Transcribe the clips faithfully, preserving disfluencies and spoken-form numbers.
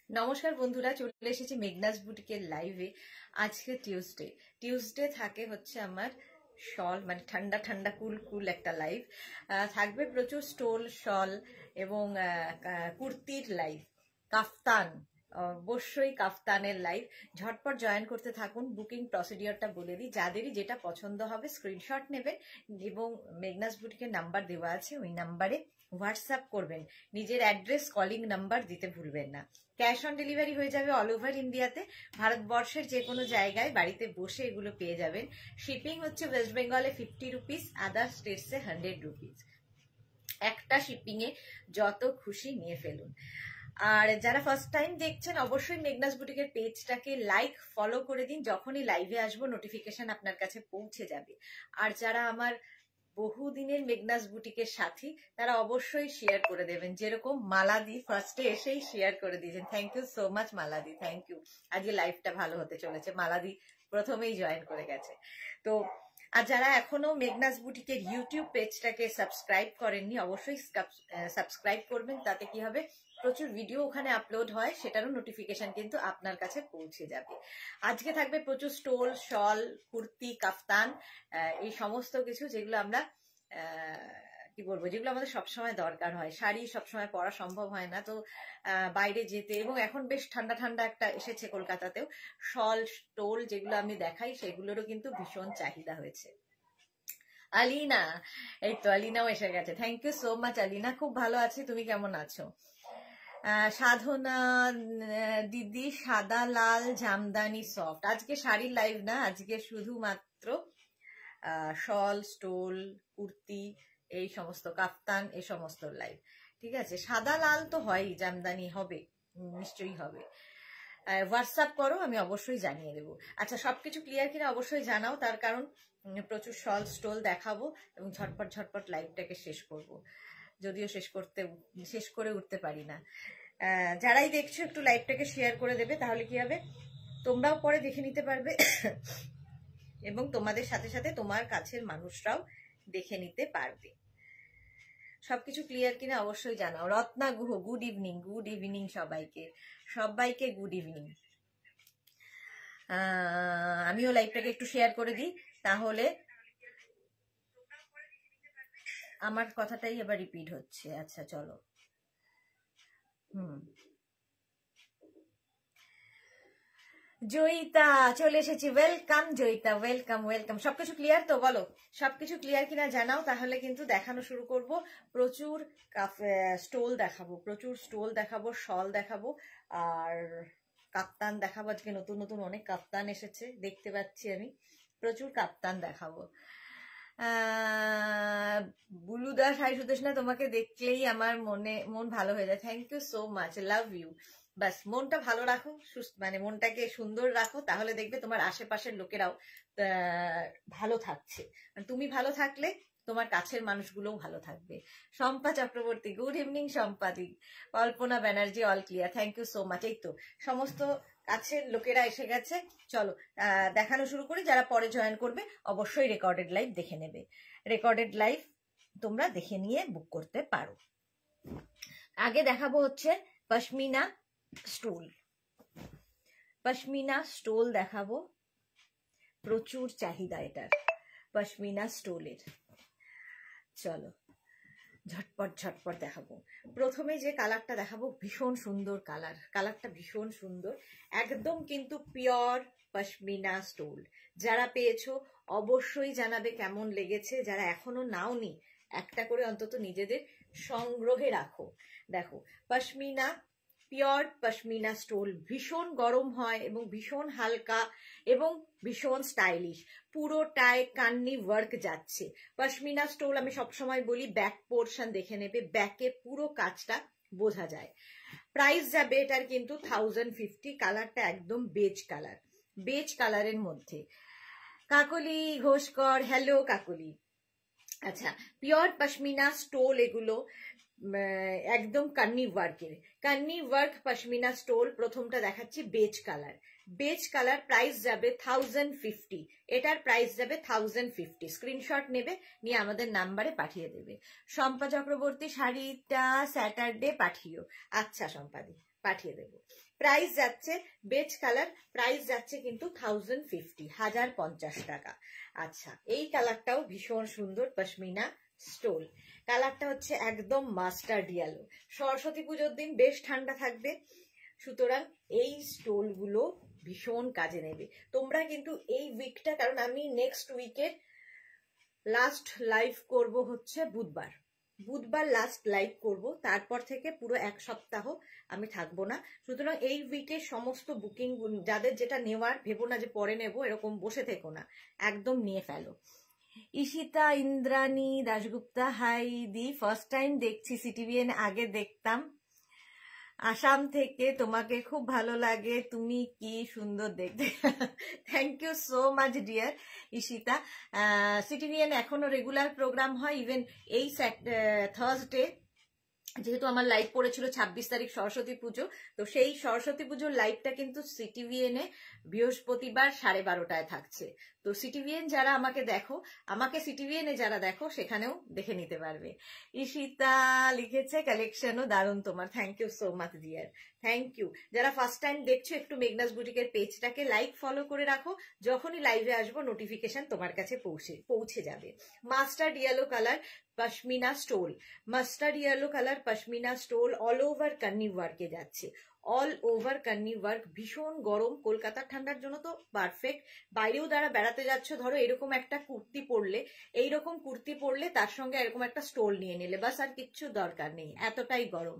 নমস্কার বন্ধুরা, চলে এসেছি মেঘনাস বুটিকের লাইভে। আজকে টিউসডে টিউসডে থাকে হচ্ছে আমার শল, মানে ঠান্ডা ঠান্ডা কুল কুল একটা লাইভ থাকবে। প্রচুর স্টোল, শল এবং কুর্তির লাইভ, কাফতান, অবশ্যই কাফতানের লাইভ। ঝটপট জয়েন করতে থাকুন। বুকিং প্রসিডিওরটা বলে দিই, যাদেরই যেটা পছন্দ হবে স্ক্রিনশট নেবেন এবং মেঘনাস বুটিকের নাম্বার দেওয়া আছে, ওই নাম্বারে হোয়াটসঅ্যাপ করবেন। নিজের অ্যাড্রেস, কলিং নাম্বার দিতে ভুলবেন না। ক্যাশ অন ডেলিভারি হয়ে যাবে অল ওভার ইন্ডিয়াতে। ভারতবর্ষের যে কোনো জায়গায় বাড়িতে বসে এগুলো পেয়ে যাবেন। শিপিং হচ্ছে ওয়েস্ট বেঙ্গলে ফিফটি রুপিস, আদার স্টেটসে হান্ড্রেড রুপিস। একটা শিপিংয়ে যত খুশি নিয়ে ফেলুন। আর যারা ফার্স্ট টাইম দেখছেন, অবশ্যই মেঘনাস বুটিকের পেজটাকে লাইক ফলো করে দিন। যখনই লাইভে আসবো নোটিফিকেশন আপনার কাছে পৌঁছে যাবে। আর যারা আমার বহুদিনের মেঘনাস বুটিকের সাথী, তারা অবশ্যই শেয়ার করে দেবেন। যেরকম মালাদি ফার্স্টে এসেই শেয়ার করে দিয়েছেন, থ্যাংক ইউ সো মাচ মালাদি, থ্যাংক ইউ। আজকে লাইভটা ভালো হতে চলেছে। মালাদি প্রথমেই জয়েন করে গেছে। তো আর যারা এখনো মেঘনাস বুটিকের ইউটিউব পেজটাকে সাবস্ক্রাইব করেননি, অবশ্যই সাবস্ক্রাইব করবেন। তাতে কি হবে, প্রচুর ভিডিও ওখানে আপলোড হয়, সেটারও নোটিফিকেশন কিন্তু আপনার কাছে পৌঁছে যাবে। আজকে থাকবে প্রচুর স্টোল, শল, কুর্তি, কাফতান, এই সমস্ত কিছু যেগুলো আমরা কি বলবো, যেগুলো আমাদের সবসময় দরকার হয়। শাড়ি সবসময় পরা সম্ভব হয় না, তো বাইরে যেতে, এবং এখন বেশ ঠান্ডা ঠান্ডা একটা এসেছে কলকাতাতেও, শল, স্টোল যেগুলো আমি দেখাই সেগুলোরও কিন্তু ভীষণ চাহিদা হয়েছে। আলিনা, এই তো আলিনাও এসে গেছে, thank you so much Alina. খুব ভালো আছি, তুমি কেমন আছো? সাধনা দিদি, সাদা লাল জামদানি সফট। আজকে শাড়ির লাইভ না, আজকে শুধুমাত্র শল, স্টোল, কুর্তি, এই সমস্ত, কাফতান, এই সমস্ত লাইভ। ঠিক আছে, সাদা লাল তো হয়, জামদানি হবে, নিশ্চয়ই হবে। হোয়াটসঅ্যাপ করো, আমি অবশ্যই জানিয়ে দেবো। আচ্ছা, সবকিছু ক্লিয়ার কিনা অবশ্যই জানাও, তার কারণ প্রচুর শল, স্টোল দেখাবো এবং ঝটপট ঝটপট লাইভটাকে শেষ করব। যদিও শেষ করতে শেষ করে উঠতে পারি না। যারাই দেখছো একটু লাইভটাকে শেয়ার করে দেবে, তাহলে কি হবে, তোমরাও পরে দেখে নিতে পারবে এবং তোমাদের সাথে সাথে তোমার কাছের মানুষরাও দেখে নিতে পারবে। সবকিছু ক্লিয়ার কিনা অবশ্যই জানাও। Ratna Guha, good evening, good evening সবাইকে, সবাইকে গুড ইভিনিং। আমিও লাইভটাকে একটু শেয়ার করে দিই, তাহলে আমার কথাটাই আবার রিপিট হচ্ছে। আচ্ছা চলো, হুম, জয়িতা চলে এসেছি, ওয়েলকাম জয়িতা, ওয়েলকাম ওয়েলকাম। সবকিছু ক্লিয়ার তো? বলো সবকিছু ক্লিয়ার কিনা জানাও, তাহলে কিন্তু দেখানো শুরু করব। প্রচুর স্টোল দেখাবো, প্রচুর স্টোল দেখাবো, শল দেখাবো, আর কাপ্তান দেখাবো। আজকে নতুন নতুন অনেক কাপ্তান এসেছে, দেখতে পাচ্ছি আমি, প্রচুর কাপ্তান দেখাবো। আহ বুলুদা, সাই সুদেশনা, তোমাকে দেখলেই আমার মনে মন ভালো হয়ে যায়, thank you so much, love you. বাস মনটা ভালো রাখো, মানে মনটাকে সুন্দর রাখো, তাহলে দেখবে তোমার আশেপাশের লোকেরাও ভালো থাকছে। তুমি ভালো থাকলে তোমার কাছের মানুষগুলোও ভালো থাকবে। শম্পা চক্রবর্তী, গুড ইভিনিং শম্পাদি। Kalpana Banerjee, all clear, thank you so much. এই তো সমস্ত কাছের লোকেরা এসে গেছে। চলো দেখানো শুরু করি। যারা পরে জয়েন করবে অবশ্যই রেকর্ডেড লাইভ দেখে নেবে। রেকর্ডেড লাইভ তোমরা দেখে নিয়ে বুক করতে পারো। আগে দেখাবো হচ্ছে পশমিনা স্টোল। পশমিনা স্টোল দেখাবো, প্রচুর চাহিদা এটার, পশমিনা স্টোলের। চলো ঝটপট ঝটপট দেখাবো। প্রথমে যে কালারটা দেখাবো, ভীষণ সুন্দর কালার, কালারটা ভীষণ সুন্দর, একদম কিন্তু পিওর পশমিনা স্টোল। যারা পেয়েছো অবশ্যই জানাবে কেমন লেগেছে। যারা এখনো নাওনি, একটা করে অন্তত নিজেদের সংগ্রহে রাখো। দেখো, পশমিনা, পিওর পশমিনা স্টোল, ভীষণ গরম হয় এবং ভীষণ হালকা এবং ভীষণ স্টাইলিশ। পুরোটায় কান্নি ওয়ার্ক যাচ্ছে। পশমিনা স্টোল আমি সবসময় বলি, ব্যাক পোর্শন দেখে নেবে, ব্যাকে পুরো কাজটা বোঝা যায়। প্রাইস যাবে এটার কিন্তু থাউজেন্ড ফিফটি। কালারটা একদম বেজ কালার, বেজ কালারের মধ্যে। কাকলি ঘোষকর, হ্যালো কাকলি। আচ্ছা, পিওর পশমিনা স্টোল এগুলো, একদম কান্নি ওয়ার্কের, কান্নি ওয়ার্ক পশমিনা স্টোল। প্রথমটা দেখাচ্ছি beige colour, beige colour, price যাবে থাউজেন্ড ফিফটি। এটার প্রাইস যাবে থাউজেন্ড ফিফটি। স্ক্রিনশট নেবে, নিয়ে আমাদের নাম্বারে পাঠিয়ে দেবে। শম্পা চক্রবর্তী, শাড়িটা স্যাটারডে পাঠিও। আচ্ছা শম্পাদি, পাঠিয়ে দেবো। প্রাইস যাচ্ছে বেজ কালার, প্রাইস যাচ্ছে কিন্তু থাউজেন্ড ফিফটি, হাজার পঞ্চাশ টাকা। আচ্ছা, এই কালারটাও ভীষণ সুন্দর, পশমিনা স্টোল। কালারটা হচ্ছে একদম মাস্টার্ড ইয়েলো। সরস্বতী পুজোর দিন বেশ ঠান্ডা থাকবে, সুতরাং এই স্টোলগুলো ভীষণ কাজে নেবে। তোমরা কিন্তু এই উইকটা, কারণ আমি নেক্সট উইকের লাস্ট লাইভ করব হচ্ছে বুধবার, বুধবার লাস্ট লাইভ করব, তারপর থেকে পুরো এক সপ্তাহ আমি থাকবো না। সুতরাং এই উইকের সমস্ত বুকিং, যাদের যেটা নেওয়ার, ভেবো না যে পরে নেবো, এরকম বসে থেকো না, একদম নিয়ে ফেলো। ঈশিতা ইন্দ্রাণী দাশগুপ্তা, হাই দি, ফার্স্ট টাইম দেখছি সিটিভিএন, আগে দেখতাম। আসাম থেকে, তোমাকে খুব ভালো লাগে, তুমি কি সুন্দর দেখতে। Thank you so much dear Ishita. C T V N এখনো রেগুলার প্রোগ্রাম হয়, ইভেন এই থার্সডে যেহেতু আমার লাইভ পড়েছিল ছাব্বিশ তারিখ সরস্বতী পুজো, তো সেই সরস্বতী পুজোর লাইভটা কিন্তু সিটিভিএন এ বৃহস্পতিবার সাড়ে বারোটায় থাকছে। তো সিটিভিএন যারা আমাকে দেখো, আমাকে সিটিভিএন এ যারা দেখো, সেখানেও দেখে নিতে পারবে। ঈশিতা লিখেছে কালেকশনও দারুণ তোমার, thank you so much dear, thank you. যারা ফার্স্ট টাইম দেখছো, একটু মেঘনাস বুটিকের পেজটাকে লাইক ফলো করে রাখো, যখনই লাইভে আসবো নোটিফিকেশন তোমার কাছে পৌঁছে পৌঁছে যাবে। Mustard yellow colour pashmina stole, mustard yellow colour pashmina stole, all over kani ওয়ার্কে যাচ্ছে, অল ওভার কান্নি ওয়ার্ক। ভীষণ গরম, কলকাতার ঠান্ডার জন্য তো পারফেক্ট। বাইরেও যারা বেড়াতে যাচ্ছ, ধরো এরকম একটা কুর্তি পরলে, এইরকম কুর্তি পরলে তার সঙ্গে এরকম একটা স্টোল নিয়ে নিলে, বাস আর কিচ্ছু দরকার নেই, এতটাই গরম।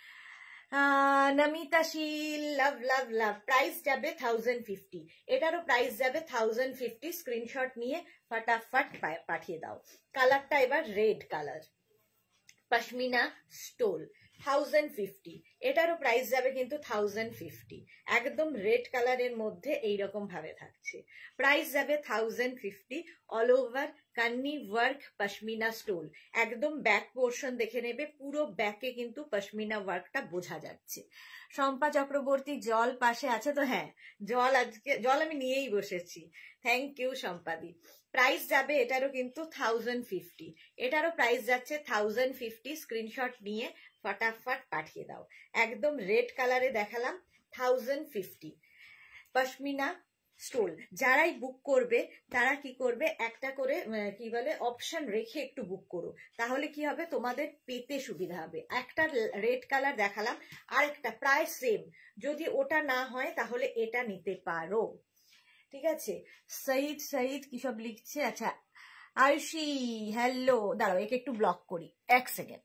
Namita Shil, love love love. Price যাবে থাউজেন্ড ফিফটি, এটারও প্রাইস যাবে থাউজেন্ড ফিফটি। স্ক্রিনশট নিয়ে ফটাফট পাঠিয়ে দাও। কালারটা এবার red colour, pashmina stole, thousand fifty, এটারও প্রাইস যাবে কিন্তু থাউজেন্ড ফিফটি। একদম রেড কালারের মধ্যে এইরকম ভাবে থাকছে, প্রাইস যাবে thousand fifty. All over kani work pashmina stole. একদম ব্যাক পোর্শন দেখে নেবে, পুরো ব্যাকে কিন্তু পশমিনা ওয়ার্কটা বোঝা যাচ্ছে। শম্পা চক্রবর্তী, জল পাশে আছে তো? হ্যাঁ, জল আজকে, জল আমি নিয়েই বসেছি। Thank you Shampadi. প্রাইস যাবে এটারও কিন্তু থাউজেন্ড ফিফটি, এটারও প্রাইস যাচ্ছে থাউজেন্ড ফিফটি। স্ক্রিনশট নিয়ে ফটাফট পাঠিয়ে দাও। একদম রেড কালারে দেখালাম, থাউজেন্ড ফিফটি পশমিনা স্টোল। যারাই বুক করবে তারা কি করবে, একটা করে কি বলে অপশন রেখে একটু বুক করো, তাহলে কি হবে, তোমাদের পেতে সুবিধা হবে। একটা রেড কালার দেখালাম, আর একটা প্রায় সেম, যদি ওটা না হয় তাহলে এটা নিতে পারো, ঠিক আছে। সঈদ সঈদ কি সব লিখছে। আচ্ছা, আয়ুষি হ্যালো, দাঁড়াও একে একটু ব্লক করি, এক সেকেন্ড।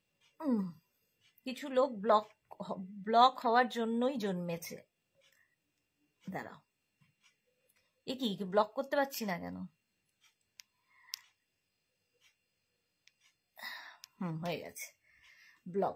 কিছু লোক ব্লক ব্লক হওয়ার জন্যই জন্মেছে, দাঁড়াও। এ কি ব্লক করতে পারছি না কেন? হুম, হয়ে গেছে ব্লক।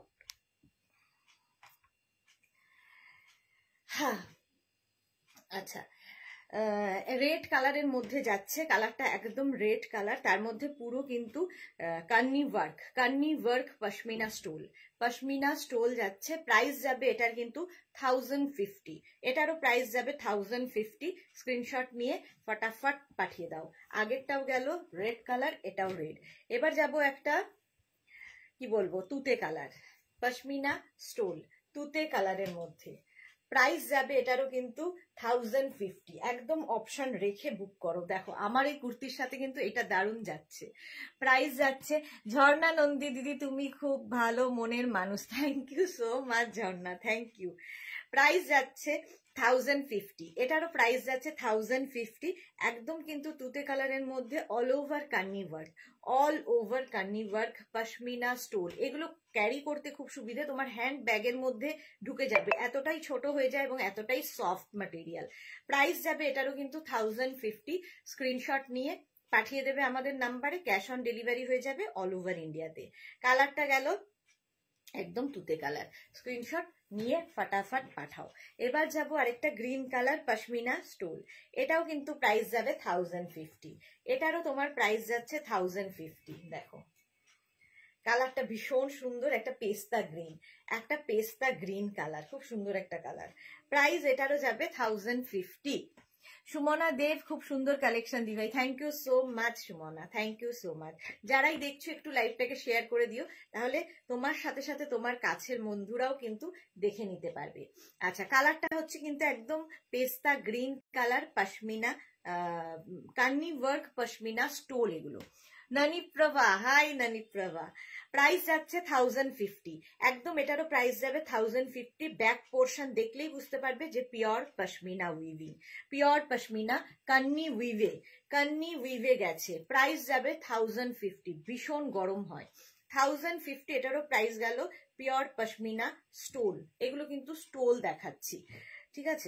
হ্যাঁ, আচ্ছা, রেড কালারের মধ্যে যাচ্ছে, কালারটা একদম রেড কালার, তার মধ্যে পুরো কিন্তু kani work, kani work pashmina stole, pashmina stole যাচ্ছে। প্রাইস যাবে এটার কিন্তু থাউজেন্ড ফিফটি, এটারও প্রাইস যাবে থাউজেন্ড ফিফটি। স্ক্রিনশট নিয়ে ফটাফট পাঠিয়ে দাও। আগেরটাও গেল রেড কালার, এটাও রেড। এবার যাব একটা কি বলবো, তুতে কালার, পশমিনা স্টোল, তুতে কালারের মধ্যে। প্রাইস যাবে এটারও কিন্তু থাউজেন্ড ফিফটি। একদম অপশন রেখে বুক করো। দেখো আমার এই কুর্তির সাথে কিন্তু এটা দারুণ যাচ্ছে। প্রাইস যাচ্ছে, ঝর্ণা নন্দী দিদি তুমি খুব ভালো মনের মানুষ, thank you so much Jharna, thank you. Price যাচ্ছে থাউজেন্ড ফিফটি, এটারও প্রাইস যাচ্ছে থাউজেন্ড ফিফটি। একদম কিন্তু তুতে কালারের মধ্যে all over kani work, all over kani work pashmina stole. এগুলো ক্যারি করতে খুব সুবিধে, তোমার হ্যান্ড ব্যাগের মধ্যে ঢুকে যাবে, এতটাই ছোট হয়ে যায় এবং এতটাই সফট ম্যাটেরিয়াল। প্রাইস যাবে এটারও কিন্তু থাউজেন্ড ফিফটি। স্ক্রিনশট নিয়ে পাঠিয়ে দেবে আমাদের নাম্বারে, ক্যাশ অন ডেলিভারি হয়ে যাবে অল ওভার ইন্ডিয়াতে। কালারটা গেল একদম তুতে কালার, স্ক্রিনশট নিয়ে ফটাফট পাঠাও। এবার যাব আরেকটা গ্রিন কালার পশমিনা স্টোল, এটাও কিন্তু প্রাইস যাবে থাউজেন্ড ফিফটি, এটারও তোমার প্রাইস যাচ্ছে থাউজেন্ড ফিফটি। দেখো কালারটা ভীষণ সুন্দর, একটা পেস্তা গ্রিন, একটা পেস্তা গ্রিন কালার, খুব সুন্দর একটা কালার। প্রাইস এটারও যাবে থাউজেন্ড ফিফটি। সুমনা দেব খুব সুন্দর কালেকশন দি ভাই, thank you so much Sumana, thank you so much. যারাই দেখছো একটু লাইভটাকে শেয়ার করে দিও, তাহলে তোমার সাথে সাথে তোমার কাছের বন্ধুরাও কিন্তু দেখে নিতে পারবে। আচ্ছা, কালারটা হচ্ছে কিন্তু একদম পেস্তা green colour, pashmina ah kani work pashmina stole এগুলো। ননিপ্রভা, হাই ননিপ্রভা। প্রাইস যাচ্ছে থাউজেন্ড ফিফটি, একদম এটারও প্রাইস যাবে থাউজেন্ড ফিফটি। ব্যাক পোর্শন দেখলেই বুঝতে পারবে যে pure pashmina weaving, pure pashmina kani উইভে, কান্নি উইভে গেছে। প্রাইস যাবে থাউজেন্ড ফিফটি, ভীষণ গরম হয়। থাউজেন্ড ফিফটি এটারও প্রাইস গেল। পিওর পশমিনা স্টোল, এগুলো কিন্তু স্টোল দেখাচ্ছি, ঠিক আছে।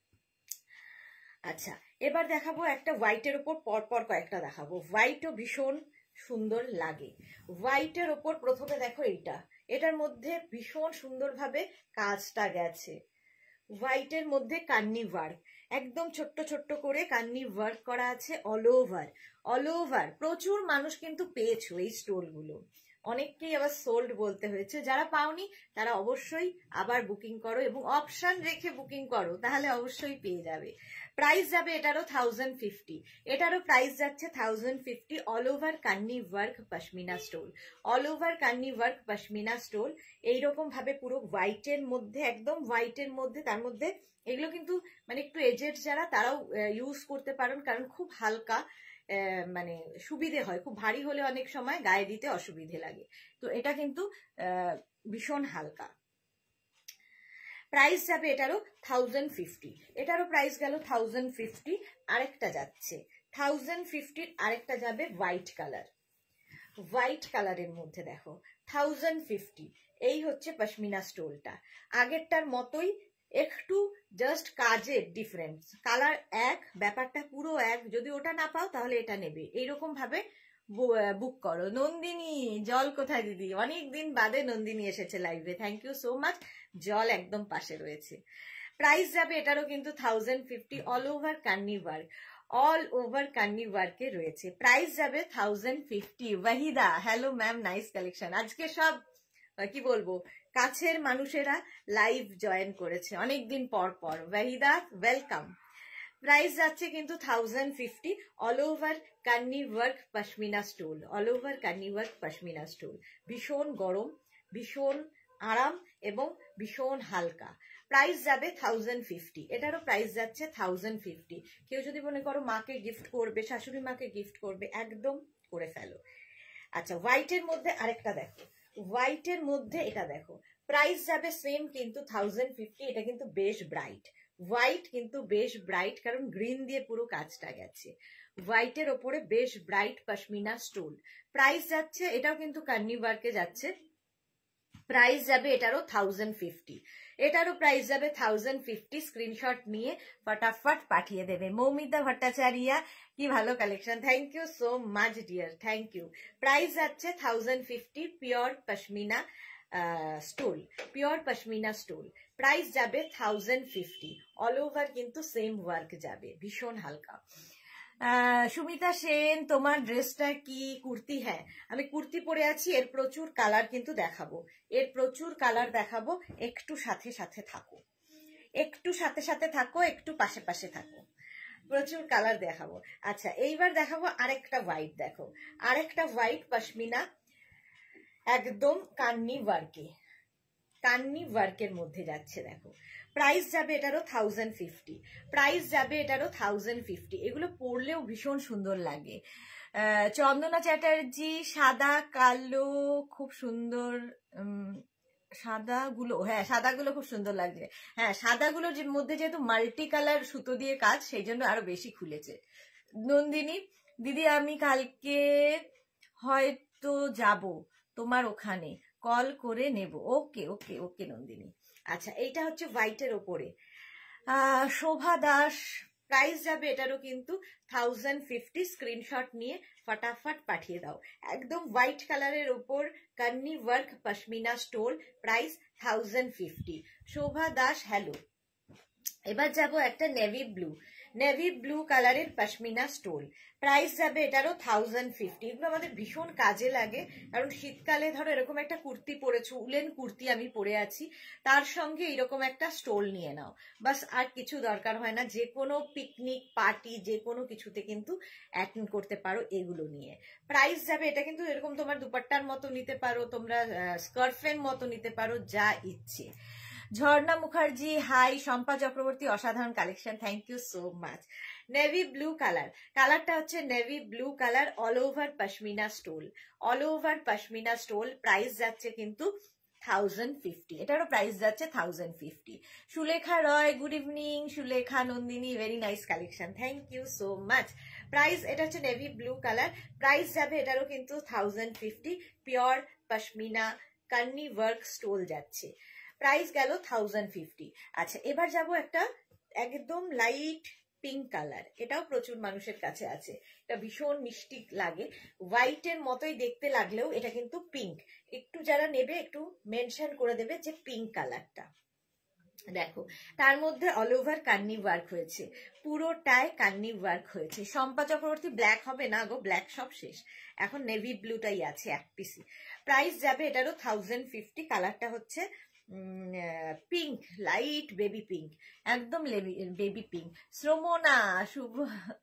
আচ্ছা, এবার দেখাবো একটা হোয়াইটের ওপর পরপর কয়েকটা দেখাবো। হোয়াইটও ভীষণ সুন্দর লাগে। হোয়াইটের ওপর প্রথমে দেখো এইটা, এটার মধ্যে ভীষণ সুন্দরভাবে কাজটা গেছে। হোয়াইটের মধ্যে কান্নি ওয়ার্ক, একদম ছোট্ট ছোট্ট করে কান্নি ওয়ার্ক করা আছে অল ওভার, অল ওভার। প্রচুর মানুষ কিন্তু পেয়েছো এই স্টোলগুলো, অনেককেই আবার সোল্ড বলতে হয়েছে। যারা পাওনি তারা অবশ্যই আবার বুকিং করো এবং অপশন রেখে বুকিং করো, তাহলে অবশ্যই পেয়ে যাবে। প্রাইস যাবে এটারও থাউজেন্ড ফিফটি, এটারও প্রাইস যাচ্ছে thousand fifty. All over kani work pashmina stole, all over kani work pashmina stole. এইরকম ভাবে পুরো হোয়াইটের মধ্যে, একদম হোয়াইটের মধ্যে, তার মধ্যে এগুলো কিন্তু মানে একটু এজেড যারা তারাও ইউজ করতে পারেন, কারণ খুব হালকা, মানে সুবিধে হয়। খুব ভারী হলে অনেক সময় গায়ে দিতে অসুবিধে লাগে, তো এটা কিন্তু ভীষণ হালকা। প্রাইস যাবে এটারও থাউজেন্ড ফিফটি, এটারও প্রাইস গেল থাউজেন্ড ফিফটি। আরেকটা যাচ্ছে থাউজেন্ড ফিফটির, আরেকটা যাবে হোয়াইট কালার, হোয়াইট কালারের মধ্যে দেখো থাউজেন্ড ফিফটি। এই হচ্ছে পশমিনা স্টোলটা, আগেরটার মতোই, একটু জাস্ট কাজের ডিফারেন্স, কালার এক, ব্যাপারটা পুরো এক। যদি ওটা না পাও তাহলে এটা নেবে, এইরকম ভাবে বুক করো। নন্দিনী, জল কোথায় দিদি? অনেকদিন বাদে নন্দিনী এসেছে লাইভে, থ্যাংক ইউ সো মাচ। জল একদম পাশে রয়েছে। প্রাইস যাবে এটারও কিন্তু thousand fifty, all over kani work, all over kani ওয়ার্কে রয়েছে। প্রাইস যাবে thousand fifty. Waheeda, hello ma'am, nice collection. আজকে সব কি বলবো, কাছের মানুষেরা লাইভ জয়েন করেছে অনেকদিন পর পর। ওয়াহিদা, ওয়েলকাম। প্রাইস যাচ্ছে কিন্তু thousand fifty, all over kani work pashmina stole, all over kani work pashmina stole. ভীষণ গরম, ভীষণ আরাম এবং ভীষণ হালকা। প্রাইস যাবে থাউজেন্ড ফিফটি, এটারও প্রাইস যাচ্ছে থাউজেন্ড ফিফটি। কেউ যদি মনে করো মাকে গিফট করবে, শাশুড়ি মাকে গিফট করবে, একদম করে ফেলো। আচ্ছা, হোয়াইটের মধ্যে আরেকটা দেখো, হোয়াইটের মধ্যে এটা দেখো, প্রাইস যাবে সেম কিন্তু থাউজেন্ড ফিফটি। এটা কিন্তু বেশ ব্রাইট, হোয়াইট কিন্তু বেশ ব্রাইট, কারণ গ্রিন দিয়ে পুরো কাজটা গেছে। হোয়াইটের ওপরে বেশ ব্রাইট পশমিনা স্টোল। প্রাইস যাচ্ছে, এটাও কিন্তু কান্নি ওয়ার্কে যাচ্ছে। প্রাইস যাবে এটারও থাউজেন্ড ফিফটি, এটারও প্রাইস যাবে থাউজেন্ড ফিফটি। স্ক্রিনশট নিয়ে ফটাফট পাঠিয়ে দেবে। মৌমিতা ভট্টাচার্যা, কি ভালো collection, thank you so much dear, thank you. Price যাচ্ছে thousand fifty, pure pashmina stole, pure pashmina stole. Price যাবে থাউজেন্ড ফিফটি, অল ওভার কিন্তু সেম ওয়ার্ক যাবে, ভীষণ হালকা। সুমিতা সেন, তোমার ড্রেসটা কি কুর্তি? হ্যাঁ, আমি কুর্তি পরে আছি। এর প্রচুর কালার কিন্তু দেখাবো, এর প্রচুর কালার দেখাবো। একটু সাথে সাথে থাকো, একটু সাথে সাথে থাকো, একটু পাশে পাশে থাকো, প্রচুর কালার দেখাবো। আচ্ছা, এইবার দেখাবো আরেকটা হোয়াইট। দেখো, আরেকটা হোয়াইট পশমিনা, একদম কান্নি ওয়ার্কে, কান্নি ওয়ার্কের মধ্যে যাচ্ছে। দেখো, প্রাইস যাবে এটারও থাউজেন্ড ফিফটি, প্রাইস যাবে এটারও থাউজেন্ড ফিফটি। এগুলো পরলেও ভীষণ সুন্দর লাগে। চন্দনা চ্যাটার্জি, সাদা কালো খুব সুন্দর, সাদা গুলো, হ্যাঁ সাদা গুলো খুব সুন্দর লাগছে। হ্যাঁ, সাদা গুলোর মধ্যে যেহেতু মাল্টি কালার সুতো দিয়ে কাজ, সেই জন্য আরো বেশি খুলেছে। নন্দিনী দিদি, আমি কালকে হয়তো যাব তোমার ওখানে, কল করে নেব। ওকে ওকে ওকে নন্দিনী। আচ্ছা, এইটা হচ্ছে হোয়াইটের ওপরে। আহ শোভা দাস, প্রাইস যাবে এটারও কিন্তু থাউজেন্ড ফিফটি। স্ক্রিনশট নিয়ে ফটাফট পাঠিয়ে দাও। একদম হোয়াইট কালারের ওপর kani work pashmina stole, price thousand fifty. Shobha Das, hello, এবার যাব একটা নেভি ব্লু, নেভি ব্লু কালারের পশমিনা স্টোল, প্রাইস যাবে এটারও থাউজেন্ড ফিফটি। এগুলো আমাদের ভীষণ কাজে লাগে, কারণ শীতকালে ধরো এরকম একটা কুর্তি পরেছো, উলেন কুর্তি আমি পরে আছি, তার সঙ্গে এরকম একটা স্টোল নিয়ে নাও, বাস আর কিছু দরকার হয় না। যে কোনো পিকনিক পার্টি যে কোনো কিছুতে কিন্তু অ্যাটেন্ড করতে পারো এগুলো নিয়ে। প্রাইস যাবে এটা কিন্তু এরকম তোমার দুপাট্টার মতো নিতে পারো, তোমরা স্কার্ফের মতো নিতে পারো, যা ইচ্ছে। ঝর্ণা মুখার্জি হাই, শম্পা চক্রবর্তী অসাধারণ collection, thank you so much. Navy blue colour, কালারটা হচ্ছে navy blue colour, all over pashmina stole, all over pashmina stole, price যাচ্ছে কিন্তু থাউজেন্ড ফিফটি, এটারও প্রাইস যাচ্ছে thousand fifty. Sulekha Roy, good evening Sulekha Nandini, very nice collection, thank you so much. Price এটা হচ্ছে navy blue colour, price যাবে এটারও কিন্তু thousand fifty, pure pashmina kani work stole যাচ্ছে, প্রাইস গেল থাউজেন্ড ফিফটি। আচ্ছা এবার যাব একটা একদম লাইট পিঙ্ক কালার, এটাও প্রচুর মানুষের কাছে আছে, এটা ভীষণ মিষ্টি লাগে, হোয়াইটের মতোই দেখতে লাগলেও এটা কিন্তু পিঙ্ক। একটু যারা নেবে একটু মেনশন করে দেবে যে পিঙ্ক কালারটা। দেখো তার মধ্যে অল ওভার কান্নি ওয়ার্ক হয়েছে, পুরোটায় কান্নি ওয়ার্ক হয়েছে। শম্পা চক্রবর্তী ব্ল্যাক হবে না গো, ব্ল্যাক সব শেষ, এখন নেভি ব্লুটাই আছে এক পিসি। প্রাইস যাবে এটারও থাউজেন্ড ফিফটি, কালারটা হচ্ছে পিঙ্ক, লাইট বেবি পিঙ্ক, একদম বেবি পিঙ্ক। শ্রমনা শুভ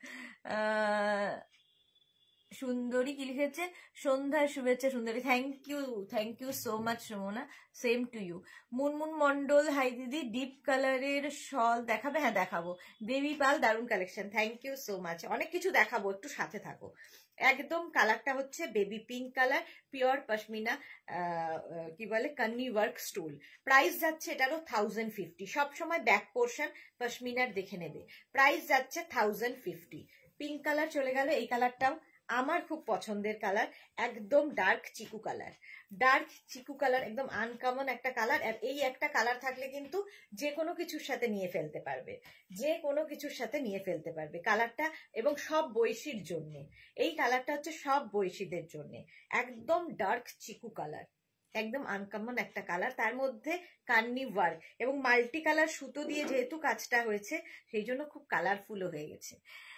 সুন্দরী কি লিখেছে, সন্ধ্যার শুভেচ্ছা সুন্দরী, thank you thank you so much Shramana, same to you. Munmun Mondal hi দিদি, ডিপ কালারের শল দেখাবে, হ্যাঁ দেখাবো। দেবী পাল দারুণ collection, thank you so much, অনেক কিছু দেখাবো, একটু সাথে থাকো। একদম কালারটা হচ্ছে baby pink colour, pure pashmina কি বলে কান্নি ওয়ার্ক স্টোল, প্রাইস যাচ্ছে এটারও থাউজেন্ড ফিফটি। সবসময় ব্যাক পোর্শন পশমিনার দেখে নেবে, প্রাইস যাচ্ছে থাউজেন্ড ফিফটি। পিঙ্ক কালার চলে গেল, এই কালারটাও আমার খুব পছন্দের কালার, একদম dark chiku colour, dark chiku colour, একদম আনকমন একটা কালার। আর এই একটা কালার থাকলে কিন্তু যে কোনো কিছুর সাথে নিয়ে ফেলতে পারবে, যে কোনো কিছুর সাথে নিয়ে ফেলতে পারবে কালারটা, এবং সব বয়সীর জন্য এই কালারটা হচ্ছে সব বয়সীদের জন্য, একদম ডার্ক চিকু কালার, একদম আনকমন একটা কালার, তার মধ্যে কান্নি ওয়ার্ক এবং মাল্টি কালার সুতো দিয়ে যেহেতু কাজটা হয়েছে সেই জন্য খুব কালারফুলও হয়ে গেছে।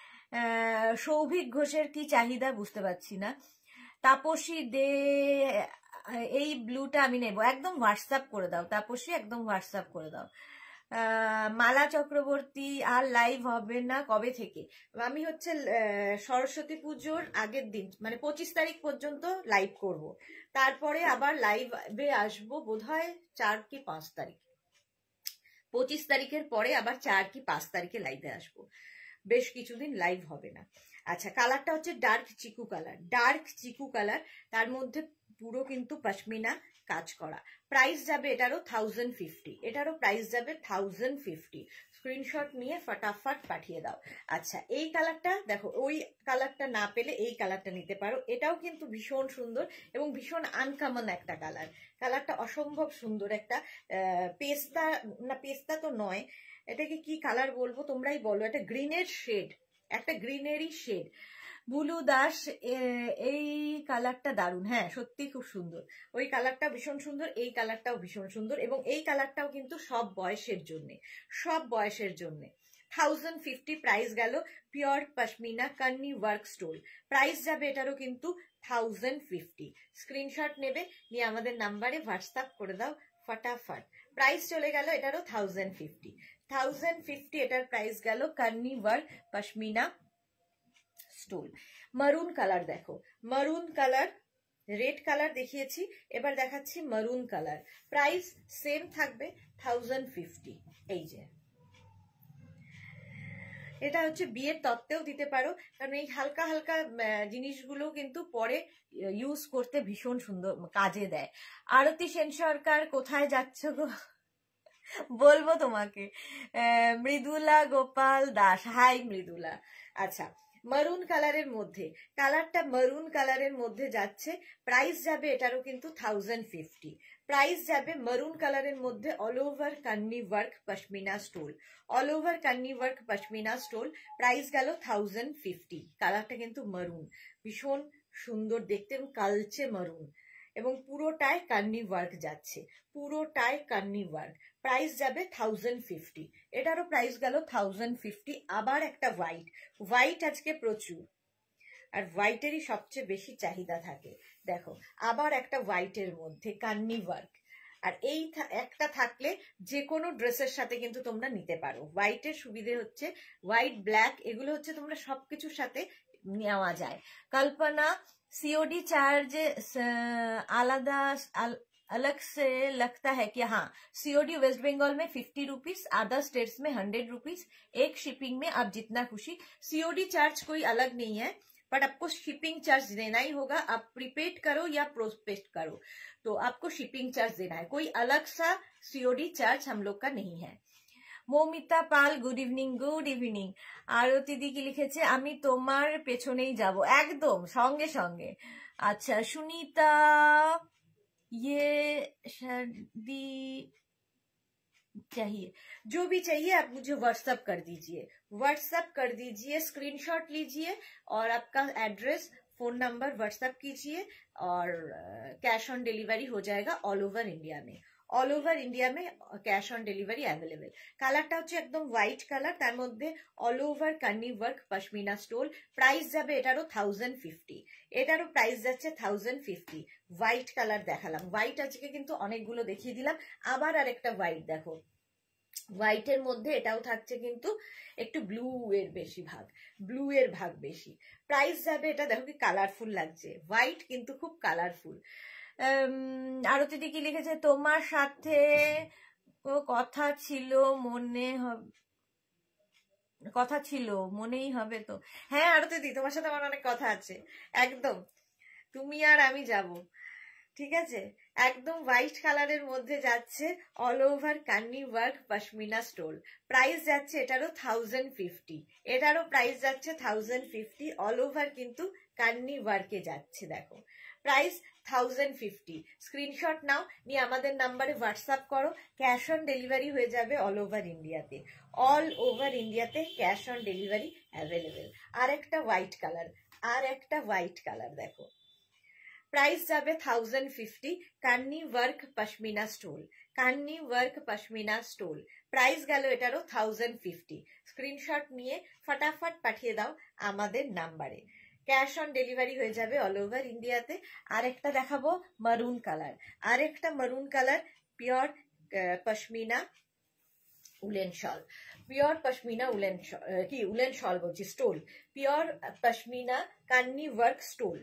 সৌভিক ঘোষের কি চাহিদা বুঝতে পারছি না। তাপসী দে, এই ব্লুটা আমি নেব, একদম হোয়াটসঅ্যাপ করে দাও তাপসী, একদম হোয়াটসঅ্যাপ করে দাও। মালা চক্রবর্তী আর লাইভ হবে না কবে থেকে? আমি হচ্ছে সরস্বতী পুজোর আগের দিন মানে পঁচিশ তারিখ পর্যন্ত লাইভ করব, তারপরে আবার লাইভে আসবো বোধহয় চার কি পাঁচ তারিখ, পঁচিশ তারিখের পরে আবার চার কি পাঁচ তারিখে লাইভে আসবো, বেশ কিছুদিন লাইভ হবে না। আচ্ছা কালারটা হচ্ছে dark chiku colour, dark chiku colour, তার মধ্যে পুরো কিন্তু পশমিনা কাজ করা, প্রাইস যাবে এটারও থাউজেন্ড ফিফটি, এটারও প্রাইস যাবে থাউজেন্ড ফিফটি। স্ক্রিনশট নিয়ে ফটাফট পাঠিয়ে দাও। আচ্ছা এই কালারটা দেখো, ওই কালারটা না পেলে এই কালারটা নিতে পারো, এটাও কিন্তু ভীষণ সুন্দর এবং ভীষণ আনকমন একটা কালার, কালারটা অসম্ভব সুন্দর একটা পেস্তা, না পেস্তা তো নয়, এটাকে কি কালার বলবো তোমরাই বলো, একটা গ্রিনের শেড, একটা গ্রিনেরই শেড। বুলু দাস, এই কালারটা দারুণ, হ্যাঁ সত্যি খুব সুন্দর, ওই কালারটা ভীষণ সুন্দর, এই কালারটাও ভীষণ সুন্দর, এবং এই কালারটাও কিন্তু সব বয়সের জন্য, সব বয়সের জন্য। থাউজেন্ড ফিফটি প্রাইস গেল, pure pashmina kani work stole, price যাবে এটারও কিন্তু থাউজেন্ড ফিফটি। স্ক্রিনশট নেবে, নিয়ে আমাদের নাম্বারে হোয়াটসঅ্যাপ করে দাও ফটাফট। প্রাইস চলে গেল এটারও থাউজেন্ড ফিফটি, থাউজেন্ড ফিফটি এটার প্রাইস গেল kani work pashmina stole. Maroon colour দেখো, মারুন কালার, রেড কালার দেখিয়েছি, এবার দেখাচ্ছি মারুন কালার, প্রাইস সেম থাকবে থাউজেন্ড ফিফটি। এই যে এটা হচ্ছে বিয়ের তত্ত্বেও দিতে পারো, কারণ এই হালকা হালকা জিনিসগুলো কিন্তু পরে ইউজ করতে ভীষণ সুন্দর কাজে দেয়। আরতি সেন সরকার কোথায় যাচ্ছ গো? বলবো তোমাকে। মৃদুলা গোপাল দাস, হাই মৃদুলা। আচ্ছা মারুন কালারের মধ্যে, কালারটা মারুন কালারের মধ্যে যাচ্ছে, প্রাইস যাবে এটারও কিন্তু থাউজেন্ড ফিফটি, প্রাইস যাবে মারুন কালারের মধ্যে all over kani work pashmina stole, all over kani work pashmina stole, price গেল থাউজেন্ড ফিফটি। কালারটা কিন্তু মারুন, ভীষণ সুন্দর দেখতে, কালচে মারুন, এবং পুরোটায় কান্নি ওয়ার্ক যাচ্ছে, পুরোটায় কান্নি ওয়ার্ক। প্রাইস যাবে থাউজেন্ড ফিফটি, এটারও প্রাইস গেল থাউজেন্ড ফিফটি। আবার একটা হোয়াইট, হোয়াইট আজকে প্রচুর, আর হোয়াইটেরই সবচেয়ে বেশি চাহিদা থাকে। দেখো আবার একটা হোয়াইটের মধ্যে কান্নি ওয়ার্ক, আর এই একটা থাকলে যে কোনো ড্রেসের সাথে কিন্তু তোমরা নিতে পারো। হোয়াইটের সুবিধে হচ্ছে হোয়াইট ব্ল্যাক এগুলো হচ্ছে তোমরা সবকিছুর সাথে নেওয়া যায়। কল্পনা सीओडी चार्ज आलादा अलग से लगता है कि हाँ, सीओडी वेस्ट बंगाल में फिफ्टी रुपीज, अदर स्टेट्स में हंड्रेड रुपीज, एक शिपिंग में आप जितना खुशी। सीओडी चार्ज कोई अलग नहीं है, बट आपको शिपिंग चार्ज देना ही होगा। आप प्रीपेड करो या पोस्टपेड करो तो आपको शिपिंग चार्ज देना है, कोई अलग सा सीओडी चार्ज हम लोग का नहीं है। Moumita Pal good evening. Good evening. Arati দি কি লিখেছে, আমি তোমার পেছনেই যাব, একদম সঙ্গে সঙ্গে। আচ্ছা সুনিতা, ये शादी चाहिए, जो भी चाहिए आप मुझे व्हाट्सएप कर दीजिए, व्हाट्सएप कर दीजिए, स्क्रीनशॉट लीजिए और आपका एड्रेस फोन नंबर व्हाट्सएप कीजिए और कैश ऑन डिलीवरी हो जाएगा ऑल ओवर इंडिया में। অল ওভার ইন্ডিয়া মে ক্যাশ অন ডেলিভারি অ্যাভেলেবেল। কালারটা হচ্ছে একদম হোয়াইট কালার, তার মধ্যে all over kani work pashmina stole. Price যাবে এটারও থাউজেন্ড ফিফটি, এটারও প্রাইস যাচ্ছে থাউজেন্ড ফিফটি। হোয়াইট কালার দেখালাম, হোয়াইট আজকে কিন্তু অনেকগুলো দেখিয়ে দিলাম। আবার আরেকটা হোয়াইট দেখো, হোয়াইটের মধ্যে এটাও থাকছে কিন্তু একটু ব্লু এর বেশি ভাগ, ব্লু এর ভাগ বেশি। প্রাইস যাবে এটা দেখো কি কালারফুল লাগছে, হোয়াইট কিন্তু খুব কালারফুল। আরতি দি কি লিখেছে, তোমার সাথে কথা ছিল মনে হবে, কথা ছিল মনেই হবে তো। হ্যাঁ আরতি দি তোমার সাথে আমার অনেক কথা আছে, একদম তুমি আর আমি যাব, ঠিক আছে। একদম হোয়াইট কালারের মধ্যে যাচ্ছে all over kani work pashmina stole. Price যাচ্ছে এটারও থাউজেন্ড ফিফটি, এটারও প্রাইস যাচ্ছে থাউজেন্ড ফিফটি। অল ওভার কিন্তু কান্নি ওয়ার্কে যাচ্ছে, দেখো প্রাইস থাউজেন্ড ফিফটি। স্ক্রিনশট নাও, নিয়ে আমাদের নাম্বারে হোয়াটসঅ্যাপ করো, ক্যাশ অন ডেলিভারি হয়ে যাবে অল ওভার ইন্ডিয়াতে, অল ওভার ইন্ডিয়াতে ক্যাশ অন ডেলিভারি অ্যাভেলেবেল। আর একটা হোয়াইট কালার, আর একটা হোয়াইট কালার দেখো, প্রাইস যাবে thousand fifty. Kani work pashmina stole, kani work pashmina stole. Price গেল এটারও থাউজেন্ড ফিফটি। স্ক্রিনশট নিয়ে ফটাফট পাঠিয়ে দাও আমাদের নাম্বারে, ক্যাশ অন ডেলিভারি হয়ে যাবে অল ওভার ইন্ডিয়াতে। আর একটা দেখাবো মারুন কালার, আর একটা maroon colour pure pashmina woollen shawl, pure pashmina woollen কি উলেন শল বলছি stole, pure pashmina kani work stole.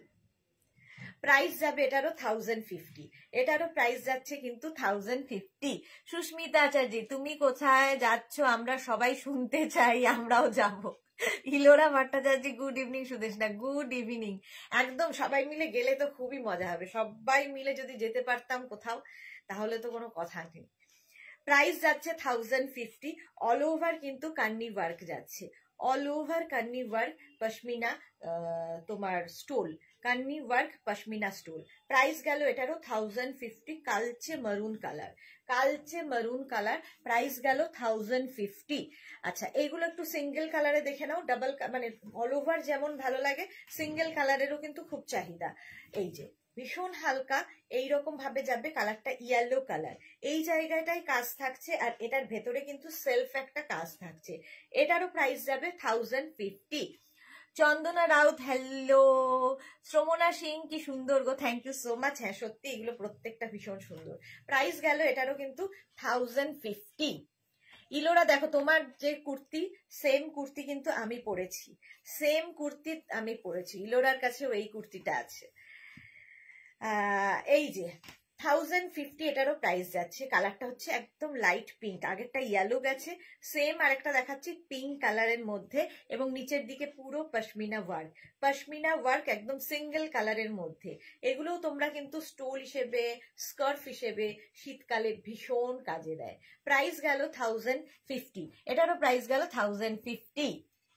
Price যাবে এটারও থাউজেন্ড ফিফটি, এটারও প্রাইস যাচ্ছে কিন্তু থাউজেন্ড ফিফটি। সুস্মিতা আচার্য তুমি কোথায় যাচ্ছ, আমরা সবাই শুনতে চাই, আমরাও যাব। Ilora Bhattacharya good evening. Sudeshna good evening. একদম সবাই মিলে গেলে তো খুবই মজা হবে, সবাই মিলে যদি যেতে পারতাম কোথাও তাহলে তো কোনো কথা নেই। প্রাইস যাচ্ছে থাউজেন্ড ফিফটি। অল ওভার কিন্তু কান্নি ওয়ার্ক যাচ্ছে, all over kani work pashmina তোমার stole, kani work pashmina stole. Price গেল এটারও থাউজেন্ড ফিফটি। কালচে মারুন কালার, কালচে মারুন কালার, প্রাইস গেল থাউজেন্ড ফিফটি। আচ্ছা এইগুলো একটু সিঙ্গেল কালারে দেখে নাও, ডাবল মানে অল ওভার যেমন ভালো লাগে সিঙ্গেল কালারেরও কিন্তু খুব চাহিদা। এই যে ভীষণ হালকা এইরকম ভাবে যাবে, কালারটা ইয়েলো কালার, এই জায়গাটায় কাজ থাকছে আর এটার ভেতরে কিন্তু সেলফ একটা কাজ থাকছে। এটারও প্রাইস যাবে thousand fifty. Chandana Raut hello, Shramana Singh কি সুন্দর গো, থ্যাংক ইউ সো মাচ। হ্যাঁ সত্যি এগুলো প্রত্যেকটা ভীষণ সুন্দর। প্রাইস গেল এটারও কিন্তু থাউজেন্ড ফিফটি। ইলোরা দেখো তোমার যে কুর্তি সেম কুর্তি কিন্তু আমি পরেছি, সেম কুর্তি আমি পরেছি, ইলোরার কাছেও এই কুর্তিটা আছে। আহ এই যে থাউজেন্ড ফিফটি এটারও প্রাইস যাচ্ছে। কালারটা হচ্ছে একদম লাইট পিঙ্ক, আগেরটা ইয়েলো গেছে, সেম আরেকটা দেখাচ্ছি পিঙ্ক কালারের মধ্যে এবং নিচের দিকে পুরো পশমিনা ওয়ার্ক, পশমিনা ওয়ার্ক একদম সিঙ্গেল কালারের মধ্যে। এগুলোও তোমরা কিন্তু স্টোল হিসেবে স্কার্ফ হিসেবে শীতকালে ভীষণ কাজে দেয়। প্রাইস গেল থাউজেন্ড ফিফটি, এটারও প্রাইস গেল থাউজেন্ড ফিফটি।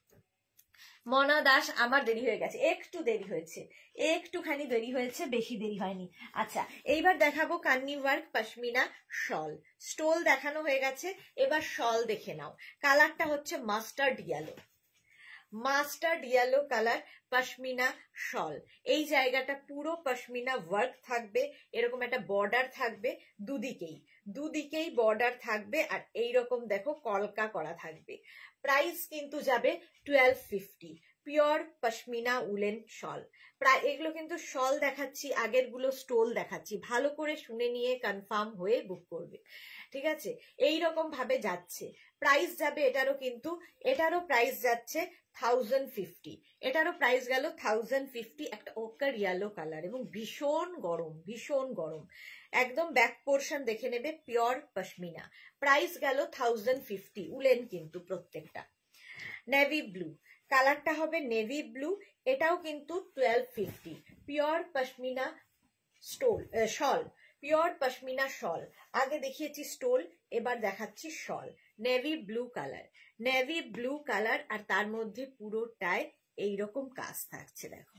মনা দাস আমার দেরি হয়ে গেছে, একটু দেরি হয়েছে, একটুখানি দেরি হয়েছে, বেশি দেরি হয়নি। আচ্ছা এইবার দেখাবো kani work pashmina shawl. Stole দেখানো হয়ে গেছে, এবার শল দেখে নাও। কালারটা হচ্ছে mustard yellow, mustard yellow colour pashmina shawl. এই জায়গাটা পুরো পশমিনা ওয়ার্ক থাকবে, এরকম একটা বর্ডার থাকবে দুদিকেই, দুদিকেই বর্ডার থাকবে, আর এইরকম দেখো কলকা করা থাকবে। প্রাইস কিন্তু যাবে twelve fifty. Pure pashmina woollen shawl. প্রায় এগুলো কিন্তু শল দেখাচ্ছি, আগের গুলো স্টোল দেখাচ্ছি, ভালো করে শুনে নিয়ে কনফার্ম হয়ে বুক করবে, ঠিক আছে? এইরকম ভাবে যাচ্ছে। প্রাইস যাবে এটারও কিন্তু, এটারও প্রাইস যাচ্ছে থাউজেন্ড ফিফটি, এটারও প্রাইস গেল থাউজেন্ড ফিফটি। একটা ওকার ইয়েলো কালার এবং ভীষণ গরম, ভীষণ গরম, একদম ব্যাক পোর্শন দেখে নেবে, পিওর পশমিনা। প্রাইস গেল থাউজেন্ড ফিফটি, উলেন কিন্তু প্রত্যেকটা। নেভি ব্লু কালারটা হবে, নেভি ব্লু, এটাও কিন্তু twelve fifty. Pure pashmina stole shawl, pure pashmina shawl. আগে দেখিয়েছি স্টোল, এবার দেখাচ্ছি shawl. Navy blue colour, navy blue colour, আর তার মধ্যে পুরোটায় এইরকম কাজ থাকছে দেখো,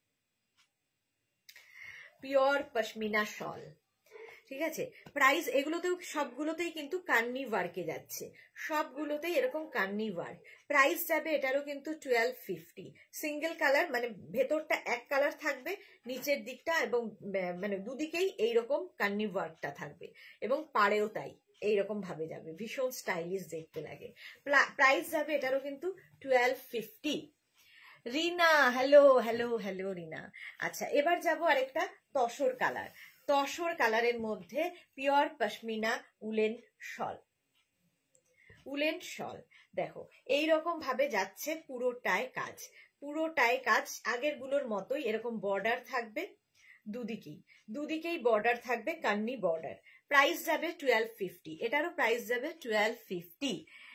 পিওর পশমিনা শল, ঠিক আছে? প্রাইস এগুলোতেও সবগুলোতেই কিন্তু কান্নি ওয়ার্কে যাচ্ছে, সবগুলোতেই এরকম কান্নি ওয়ার্ক। প্রাইস যাবে এটারও কিন্তু টুয়েলভ ফিফটি। সিঙ্গেল কালার, মানে ভেতরটা এক কালার থাকবে, নিচের দিকটা এবং মানে দুদিকেই এইরকম কান্নি ওয়ার্কটা থাকবে, এবং পাড়েও তাই এইরকম ভাবে যাবে, ভীষণ স্টাইলিশ দেখতে লাগে। প্রাইস যাবে এটারও কিন্তু twelve fifty. Rina, hello hello hello Rina. আচ্ছা, এবার যাব আরেকটা তসর কালার, তসর কালারের মধ্যে pure pashmina woollen shawl, woollen shawl. দেখো এইরকম ভাবে যাচ্ছে, পুরোটায় কাজ, পুরোটায় কাজ, আগের গুলোর মতোই এরকম বর্ডার থাকবে দুদিকেই, দুদিকেই বর্ডার থাকবে, কান্নি বর্ডার। প্রাইস যাবে টুয়েলভ ফিফটি, এটারও প্রাইস যাবে টুয়েলভ ফিফটি।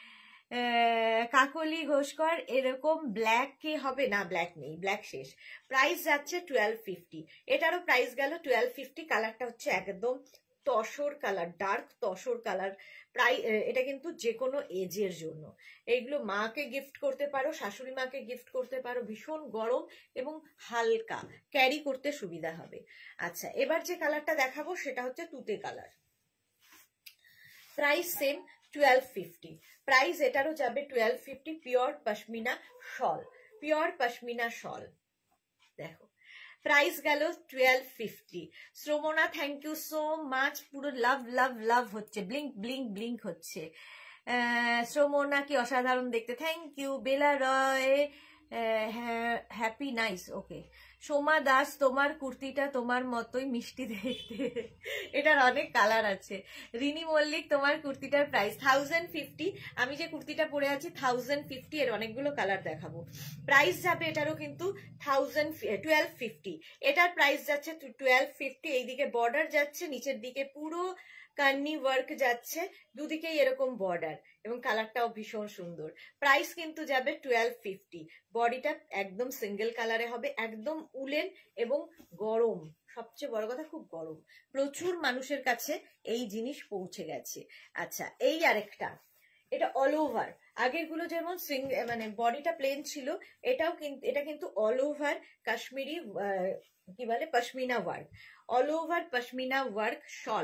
কাকলি ঘোষকর, এরকম ব্ল্যাক কে হবে না? ব্ল্যাক নেই, ব্ল্যাক শেষ। প্রাইস যাচ্ছে টুয়েলভ ফিফটি, এটারও প্রাইস গেল টুয়েলভ ফিফটি। কালারটা হচ্ছে একদম tussar colour, dark tussar colour. প্রায় এটা কিন্তু যে কোনো এজের জন্য, এইগুলো মাকে গিফট করতে পারো, শাশুড়ি মাকে গিফট করতে পারো, ভীষণ গরম এবং হালকা, ক্যারি করতে সুবিধা হবে। আচ্ছা, এবার যে কালারটা দেখাবো সেটা হচ্ছে তুতে colour. Price same twelve fifty, price এটারও যাবে twelve fifty. Pure pashmina shawl, pure pashmina shawl. দেখো প্রাইস গেল twelve fifty. Shramana, thank you so much, পুরো লাভ লাভ লাভ হচ্ছে, ব্লিঙ্ক ব্লিঙ্ক ব্লিঙ্ক হচ্ছে। শ্রমনা কি অসাধারণ দেখতে, thank you. Bela Roy, happy nice, okay. Soma Das, তোমার কুর্তিটা তোমার মতোই মিষ্টি দেখতে, এটার অনেক কালার আছে। রিনি মল্লিক, তোমার কুর্তিটার প্রাইস থাউজেন্ড ফিফটি। আমি যে কুর্তিটা পরে আছি থাউজেন্ড ফিফটি, এর অনেকগুলো কালার দেখাবো। প্রাইস যাবে এটারও কিন্তু থাউজেন্ড টুয়েলভ ফিফটি, এটার প্রাইস যাচ্ছে টুয়েলভ ফিফটি। এইদিকে বর্ডার যাচ্ছে, নিচের দিকে পুরো কান্নি ওয়ার্ক যাচ্ছে, দুদিকেই এরকম বর্ডার, এবং কালারটাও ভীষণ সুন্দর। প্রাইস কিন্তু যাবে টুয়েলভ ফিফটি। বডিটা একদম সিঙ্গেল কালারে হবে, একদম উলেন এবং গরম, সবচেয়ে বড় কথা খুব গরম, প্রচুর মানুষের কাছে এই জিনিস পৌঁছে গেছে। আচ্ছা, এই আরেকটা, এটা অল ওভার, আগের গুলো যেমন মানে বডিটা প্লেন ছিল, এটাও কিন্তু, এটা কিন্তু অল ওভার কাশ্মীরি কি বলে pashmina work, all over pashmina work shawl.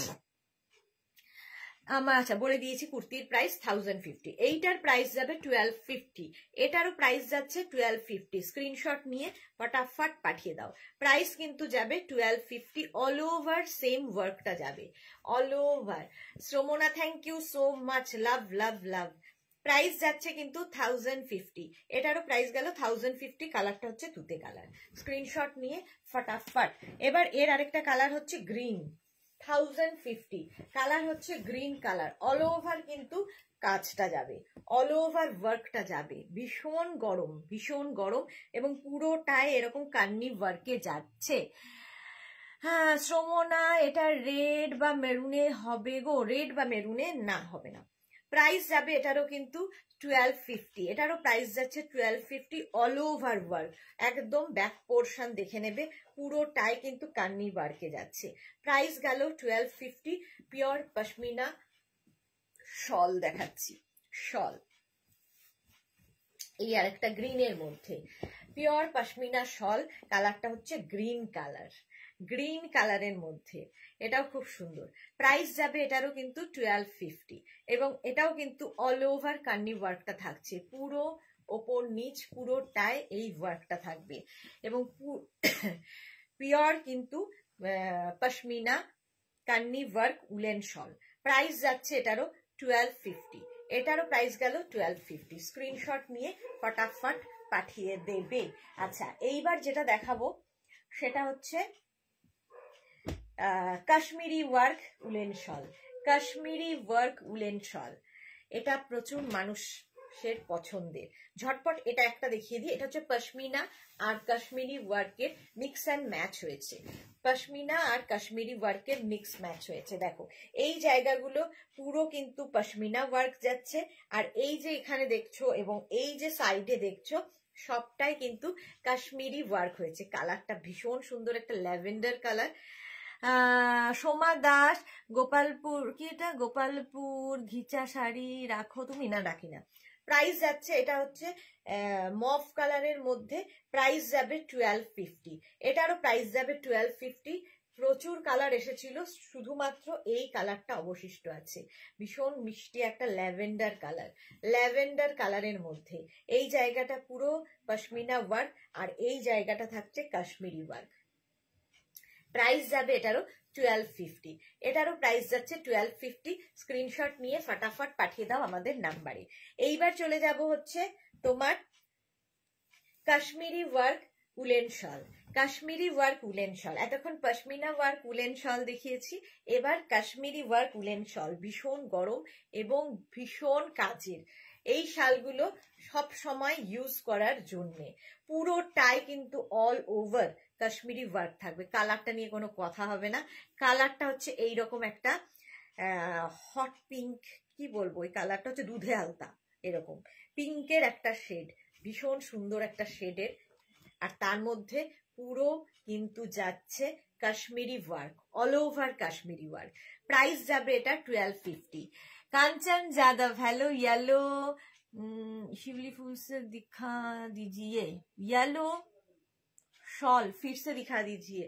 আমার আচ্ছা বলে দিয়েছি কুর্তির প্রাইস থাউজেন্ড ফিফটি, এইটার প্রাইস যাবে টুয়েলভ ফিফটি, এটারও প্রাইস যাচ্ছে টুয়েলভ ফিফটি। স্ক্রিনশট নিয়ে ফটাফট পাঠিয়ে দাও। প্রাইস কিন্তু যাবে twelve fifty, all over same ওয়ার্কটা যাবে, all over. Shramana, thank you so much, love love love. Price যাচ্ছে কিন্তু থাউজেন্ড ফিফটি, এটারও প্রাইস গেল থাউজেন্ড ফিফটি। কালারটা হচ্ছে তুতে কালার, স্ক্রিনশট নিয়ে ফটাফট। এবার এর আরেকটা কালার হচ্ছে গ্রিন, থাউজেন্ড ফিফটি, কালার হচ্ছে গ্রিন কালার। অল ওভার কিন্তু কাজটা যাবে, অল ওভার ওয়ার্কটা যাবে, ভীষণ গরম, ভীষণ গরম, এবং পুরোটায় এরকম কান্নি ওয়ার্কে যাচ্ছে। হ্যাঁ শ্রমনা, এটা রেড বা মেরুনে হবে গো? রেড বা মেরুনে না, হবে না। প্রাইস যাবে এটারও কিন্তু টুয়েলভ ফিফটি, এটারও প্রাইস যাচ্ছে twelve fifty. All over work, একদম ব্যাক পোর্শন দেখে নেবে, পুরোটাই কিন্তু কান্নি ওয়ার্কে যাচ্ছে। প্রাইস গেল twelve fifty. Pure pashmina shawl দেখাচ্ছি, শল। এই আর একটা গ্রিনের মধ্যে পিওর পশমিনা শল, কালারটা হচ্ছে গ্রিন কালার, গ্রিন কালারের মধ্যে, এটাও খুব সুন্দর। প্রাইস যাবে এটারও কিন্তু টুয়েলভ ফিফটি, এবং এটাও কিন্তু অল ওভার কান্নি ওয়ার্কটা থাকছে, পুরো ওপর নিচ পুরোটায় এই ওয়ার্কটা থাকবে এবং পিওর কিন্তু pashmina kani work woollen shawl. Price যাচ্ছে এটারও টুয়েলভ ফিফটি, এটারও প্রাইস গেল টুয়েলভ ফিফটি। স্ক্রিনশট নিয়ে ফটাফট পাঠিয়ে দেবে। আচ্ছা, এইবার যেটা দেখাবো সেটা হচ্ছে Kashmiri work woollen shawl. Kashmiri work woollen shawl এটা প্রচুর মানুষের পছন্দের। ঝটপট এটা একটা দেখিয়ে দিই। এটা হচ্ছে পশমিনা আর কাশ্মীরি ওয়ার্কের মিক্স অ্যান্ড ম্যাচ হয়েছে। পশমিনা আর কাশ্মীরি ওয়ার্কের মিক্স ম্যাচ হয়েছে। দেখো এই জায়গাগুলো পুরো কিন্তু পশমিনা ওয়ার্ক যাচ্ছে, আর এই যে এখানে দেখছো এবং এই যে সাইডে দেখছো সবটাই কিন্তু কাশ্মীরি ওয়ার্ক হয়েছে। কালারটা ভীষণ সুন্দর, একটা ল্যাভেন্ডার কালার। সোমা দাস, গোপালপুর, কি এটা গোপালপুর ঘিচা শাড়ি রাখো তুমি, না রাখি না। প্রাইস যাচ্ছে এটা হচ্ছে মফ কালারের মধ্যে, প্রাইস যাবে টুয়েলভ ফিফটি। এটারও প্রাইস যাবে টুয়েলভ ফিফটি। প্রচুর কালার এসেছিল, শুধুমাত্র এই কালারটা অবশিষ্ট আছে। ভীষণ মিষ্টি একটা ল্যাভেন্ডার কালার, ল্যাভেন্ডার কালারের মধ্যে এই জায়গাটা পুরো পশমিনা ওয়ার্ক আর এই জায়গাটা থাকছে কাশ্মীরি ওয়ার্ক। প্রাইস যাবে এটারও টুয়েলভ ফিফটি, এটারও প্রাইস যাচ্ছে টুয়েলভ ফিফটি। স্ক্রিনশট নিয়ে ফটাফট পাঠিয়ে দাও আমাদের নাম্বারে। এইবার চলে যাব হচ্ছে তোমার Kashmiri work woollen shawl. Kashmiri work woollen shawl, এতক্ষণ পশমিনা ওয়ার্ক উলেন শল দেখিয়েছি, এবার কাশ্মীরি ওয়ার্ক উলেন শল। ভীষণ গরম এবং ভীষণ কাজের এই শালগুলো সব সময় ইউজ করার জন্যে। পুরোটাই কিন্তু অল ওভার কাশ্মীরি ওয়ার্ক থাকবে। কালারটা নিয়ে কোনো কথা হবে না। কালারটা হচ্ছে এইরকম একটা হট পিঙ্ক, কি বলবো, এই কালারটা হচ্ছে দুধে আলতা, এরকম পিঙ্কের একটা শেড, ভীষণ সুন্দর একটা শেডের, আর তার মধ্যে পুরো কিন্তু যাচ্ছে Kashmiri work, all over Kashmiri work. Price যাবে এটা twelve fifty. Kanchan Jadav, hello yellow शिवली फूल से दिखा दीजिए, येलो शॉल फिर से दिखा दीजिए।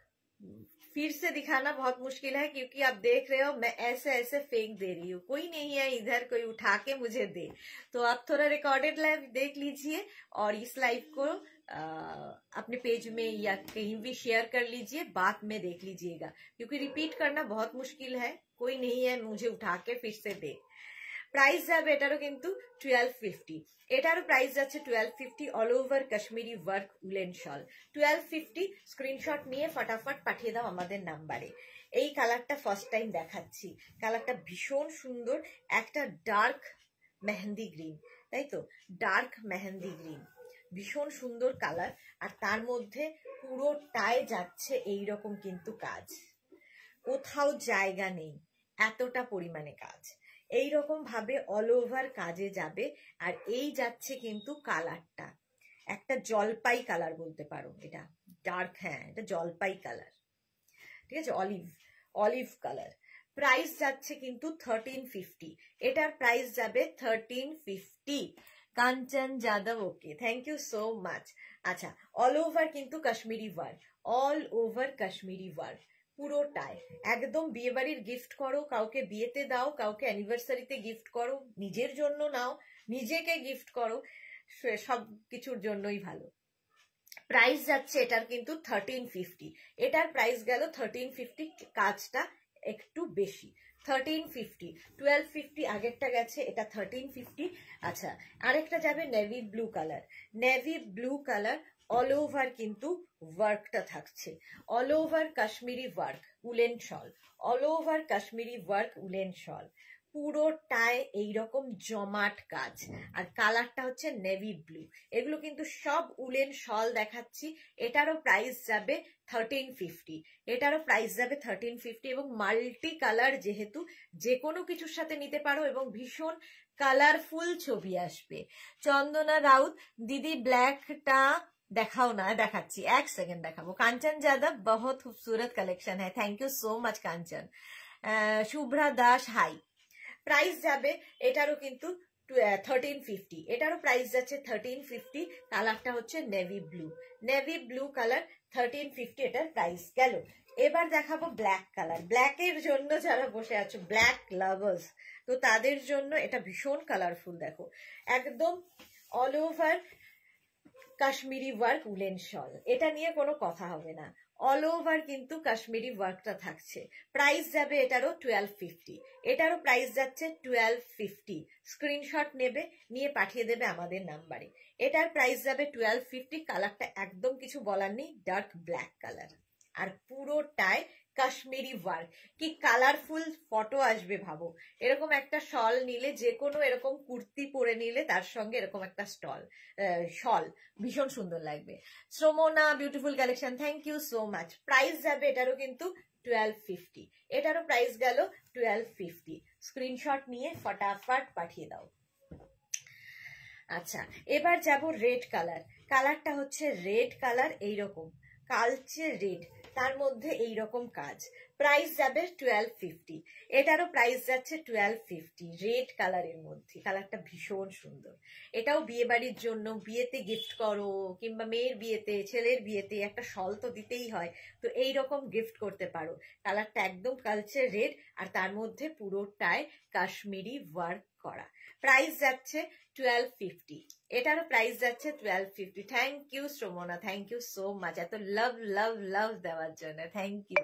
फिर से दिखाना बहुत मुश्किल है क्योंकि आप देख रहे हो मैं ऐसे ऐसे फेंक दे रही हूँ, कोई नहीं है इधर कोई उठा के मुझे दे। तो आप थोड़ा रिकॉर्डेड लाइव देख लीजिए और इस लाइव को आ, अपने पेज में या कहीं भी शेयर कर लीजिए, बाद में देख लीजिएगा क्योंकि रिपीट करना बहुत मुश्किल है, कोई नहीं है मुझे उठा के फिर से दे। প্রাইস যাবে এটারও কিন্তু টুয়েলভ ফিফটি, এটারও প্রাইস যাচ্ছে twelve fifty. All over Kashmiri work woollen shawl twelve fifty. Screenshot নিয়ে ফটাফট পাঠিয়ে দাও আমাদের নাম্বারে। এই কালারটা ফার্স্ট টাইম দেখাচ্ছি, কালারটা ভীষণ সুন্দর, একটা ডার্ক মেহেন্দি গ্রিন, তাই তো, ডার্ক মেহেন্দি গ্রিন, ভীষণ সুন্দর কালার। আর তার মধ্যে পুরোটায় যাচ্ছে এইরকম কিন্তু কাজ, কোথাও জায়গা নেই, এতটা পরিমাণে কাজ এইরকম ভাবে অল ওভার কাজে যাবে। আর এই যাচ্ছে কিন্তু কালারটা একটা জলপাই কালার বলতে পারো, এটা ডার্ক, হ্যাঁ এটা জলপাই কালার, ঠিক আছে, অলিভ অলিভ কালার। প্রাইস যাচ্ছে কিন্তু থার্টিন ফিফটি, এটার প্রাইস যাবে থার্টিন ফিফটি। কাঞ্চন যাদব, okay, thank you so much. আচ্ছা, অল ওভার কিন্তু Kashmiri work, all over Kashmiri work পুরোটায় একদম বিয়ে বাড়ির গিফট করো, কাউকে বিয়েতে দাও, কাউকে অ্যানিভার্সারিতে গিফট করো, নিজের জন্য নাও, নিজেকে গিফট করো, সব কিছুর জন্যই ভালো। প্রাইস যাচ্ছে এটার কিন্তু থার্টিন ফিফটি, এটার প্রাইস গেল থার্টিন ফিফটি, কাজটা একটু বেশি, থার্টিন ফিফটি। টুয়েলভ ফিফটি আগেরটা গেছে, এটা থার্টিন ফিফটি। আচ্ছা, আরেকটা যাবে navy blue colour, navy blue colour all over কিন্তু ওয়ার্কটা থাকছে, all over Kashmiri work woollen shawl, all over Kashmiri work woollen shawl, পুরোটায় এইরকম জমাট কাজ, আর কালারটা হচ্ছে নেভি ব্লু। এগুলো কিন্তু সব উলেন শল দেখাচ্ছি। এটারও প্রাইস যাবে থার্টিন ফিফটি, এটারও প্রাইস যাবে থার্টিন ফিফটি। এবং মাল্টি কালার যেহেতু যে কোনো কিছুর সাথে নিতে পারো এবং ভীষণ কালারফুল ছবি আসবে। চন্দনা রাউত, দিদি ব্ল্যাকটা দেখাও না, দেখাচ্ছি, এক সেকেন্ড দেখাবো। কাঞ্চন যাদব, বহুত খুবসুরত কালেকশন হ্যাঁ, thank you so much Kanchan. Shubhra Das, hi. Price যাবে এটারও কিন্তু থার্টিন ফিফটি, এটারও প্রাইস যাচ্ছে থার্টিন ফিফটি। কালারটা হচ্ছে navy blue, navy blue colour, thirteen fifty এটার প্রাইস গেল। এবার দেখাবো ব্ল্যাক কালার। ব্ল্যাকের জন্য যারা বসে আছো, ব্ল্যাক লাভার্স, তো তাদের জন্য এটা ভীষণ কালারফুল। দেখো একদম all over Kashmiri work woollen shawl, এটা নিয়ে কোনো কথা হবে না। অল ওভার কিন্তু কাশ্মীরি ওয়ার্কটা থাকছে। প্রাইস যাবে এটারও টুয়েলভ ফিফটি, এটারও প্রাইস যাচ্ছে টুয়েলভ ফিফটি। স্ক্রিনশট নেবে, নিয়ে পাঠিয়ে দেবে আমাদের নাম্বারে। এটার প্রাইস যাবে টুয়েলভ ফিফটি। কালারটা একদম কিছু বলার নেই, ডার্ক ব্ল্যাক কালার, আর পুরোটায় কাশ্মীরি ওয়ার্ক। কি কালারফুল ফটো আসবে ভাবো। এরকম একটা শল নিলে, যে কোনো এরকম কুর্তি পরে নিলে তার সঙ্গে এরকম একটা স্টল শল ভীষণ সুন্দর লাগবে। Shramana beautiful collection, thank you so much. Price যাবে এটারও কিন্তু টুয়েলভ ফিফটি, এটারও প্রাইস গেল টুয়েলভ ফিফটি। স্ক্রিনশট নিয়ে ফটাফট পাঠিয়ে দাও। আচ্ছা, এবার যাব রেড কালার। কালারটা হচ্ছে রেড কালার, এইরকম কালচে রেড, তার মধ্যে এইরকম কাজ। প্রাইস যাবে টুয়েলভ ফিফটি, এটারও প্রাইস যাচ্ছে টুয়েলভ ফিফটি। রেড কালারের মধ্যে কালারটা ভীষণ সুন্দর। এটাও বিয়ে বাড়ির জন্য, বিয়েতে গিফট করো, কিংবা মেয়ের বিয়েতে, ছেলের বিয়েতে একটা শল তো দিতেই হয়, তো এইরকম গিফট করতে পারো। কালারটা একদম কালচে রেড, আর তার মধ্যে পুরোটায় কাশ্মীরি ওয়ার্ক করা। প্রাইস যাচ্ছে টুয়েলভ ফিফটি, এটারও প্রাইস যাচ্ছে twelve fifty. Thank you Shramana, thank you so much এত লাভ লাভ লাভ দেওয়ার জন্য, থ্যাংক ইউ।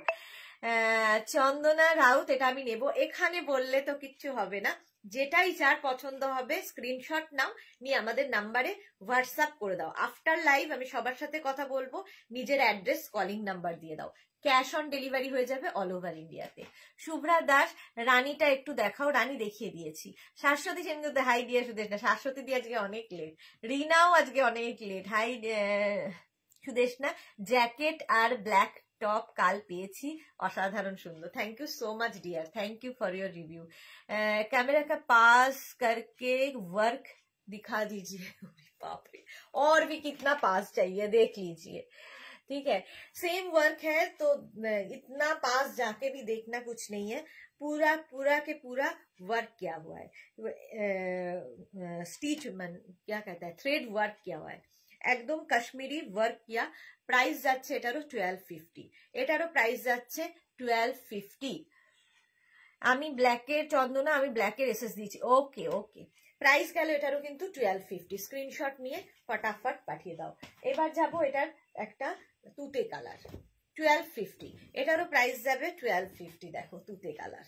চন্দনা রাউত, এটা আমি নেব। এখানে বললে তো কিচ্ছু হবে না, যেটাই যার পছন্দ হবে স্ক্রিনশট নাও, নিয়ে আমাদের নাম্বারে হোয়াটসঅ্যাপ করে দাও। আফটার লাইভ আমি সবার সাথে কথা বলবো, নিজের অ্যাড্রেস কলিং নাম্বার দিয়ে দাও। ক্যাশ অন ডেলিভারি হয়ে যাবে অল ওভার ইন্ডিয়াতে। শুভ্রা দাস, রানীটা একটু দেখাও। রানী দেখিয়ে দিয়েছি। শাশ্বতী সেন হাই দিয়ে সুদেশ না, শাশ্বতী দিয়ে আজকে অনেক লেট। রিনাও আজকে অনেক লেট। হাই সুদেশ না। জ্যাকেট আর ব্ল্যাক টপ কাল পেয়েছি, অসাধারণ সুন্দর। Thank you so much dear, thank you for your review. Camera का पास करके वर्क दिखा दीजिए। बाप रे, और भी कितना पास चाहिए देख लीजिए, ठीक है। सेम वर्क है तो इतना पास जाके भी देखना कुछ नहीं है, पूरा पूरा के पूरा वर्क किया हुआ है। स्टिच मन क्या कहता है, थ्रेड वर्क किया हुआ है, একদম কাশ্মীরি ওয়ার্ক কিয়া। প্রাইস যাচ্ছে এটারও টুয়েলভ ফিফটি, এটারও প্রাইস যাচ্ছে টুয়েলভ ফিফটি। আমি ব্ল্যাকের চন্দনা, আমি ব্ল্যাকের এসএস দিয়েছি। ওকে ওকে, প্রাইস গেল এটারও কিন্তু টুয়েলভ ফিফটি। স্ক্রিনশট নিয়ে ফটাফট পাঠিয়ে দাও। এবার যাব এটার একটা তুতে কালার, টুয়েলভ ফিফটি, এটারও প্রাইস যাবে টুয়েলভ ফিফটি। দেখো তুতে কালার,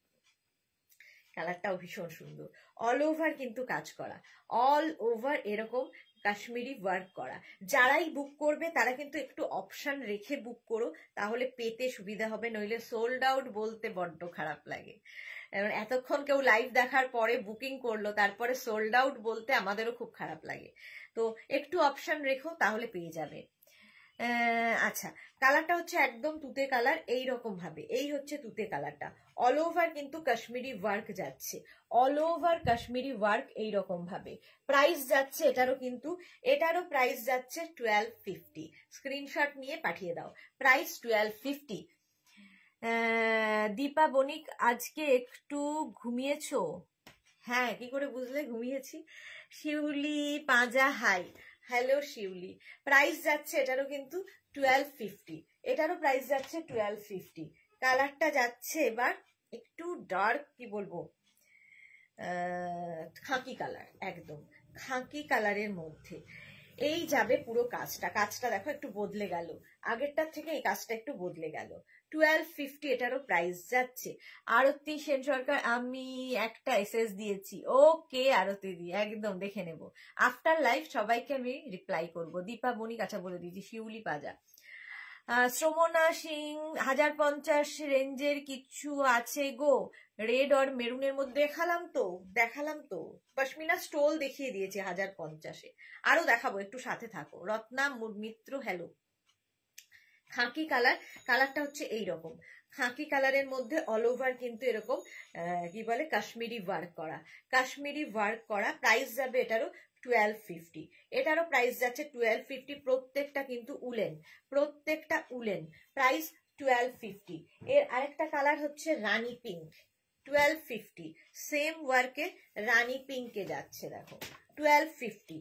কালারটাও ভীষণ সুন্দর। অল ওভার কিন্তু কাজ করা, অল ওভার এরকম কাশ্মীরি ওয়ার্ক করা। যারাই বুক করবে তারা কিন্তু একটু অপশন রেখে বুক করো, তাহলে পেতে সুবিধা হবে, নইলে সোল্ড আউট বলতে বড্ড খারাপ লাগে। এতক্ষণ কেউ লাইভ দেখার পরে বুকিং করলো, তারপরে সোল্ড আউট বলতে আমাদেরও খুব খারাপ লাগে। তো একটু অপশন রেখো, তাহলে পেয়ে যাবে। আচ্ছা, কালারটা হচ্ছে একদম তুতে কালার, এই রকম ভাবে, এই হচ্ছে তুতে কালারটা। অল ওভার কিন্তু কাশ্মীরি ওয়ার্ক যাচ্ছে, অল ওভার কাশ্মীরি ওয়ার্ক এই রকম ভাবে। প্রাইস যাচ্ছে এটারও কিন্তু, এটারও প্রাইস যাচ্ছে টুয়েলভ ফিফটি। স্ক্রিনশট নিয়ে পাঠিয়ে দাও। Price twelve fifty. Dipa Banik, আজকে একটু ঘুমিয়েছো? হ্যাঁ, কি করে বুঝলে ঘুমিয়েছি? Shiuli Panja, hi, hello Shiuli. Price যাচ্ছে এটারও কিন্তু টুয়েলভ ফিফটি, এটারও প্রাইস যাচ্ছে টুয়েলভ ফিফটি। কালারটা যাচ্ছে এবার একটু ডার্ক, কি বলবো, খাকি কালার, একদম খাকি কালারের মধ্যে। এই যাবে পুরো কাজটা, কাজটা দেখো একটু বদলে গেল, আগেরটার থেকে এই কাজটা একটু বদলে গেল। টুয়েলভ ফিফটি এটারও প্রাইস যাচ্ছে। আরতি সেন সরকার, আমি একটা এসএস দিয়েছি। ওকে আরতি দি, একদম দেখে নেব আফটার লাইভ, সবাইকে আমি রিপ্লাই করব। দীপা বণিক, আচ্ছা বলে দিয়েছি। শিউলি পাজা, শ্রমনা সিং, হাজার পঞ্চাশ রেঞ্জের কিছু আছে গো, রেড আর মেরুনের মধ্যে? দেখালাম তো, দেখালাম তো, পশমিনা স্টোল দেখিয়ে দিয়েছি হাজার পঞ্চাশে, আরো দেখাবো, একটু সাথে থাকো। রত্না মিত্র, হ্যালো। খাকি কালার, কালারটা হচ্ছে এইরকম খাকি কালারের মধ্যে অল ওভার কিন্তু এরকম কি বলে কাশ্মীরি ওয়ার্ক করা, কাশ্মীরি ওয়ার্ক করা। প্রাইস যাবে এটারও টুয়েলভ ফিফটি, এটারও প্রাইস যাচ্ছে টুয়েলভ ফিফটি। প্রত্যেকটা কিন্তু উলেন, প্রত্যেকটা উলেন। Price twelve fifty. এর আরেকটা কালার হচ্ছে রানী পিঙ্ক, টুয়েলভ ফিফটি। সেম ওয়ার্কে রানী পিঙ্কে যাচ্ছে, দেখো টুয়েলভ ফিফটি।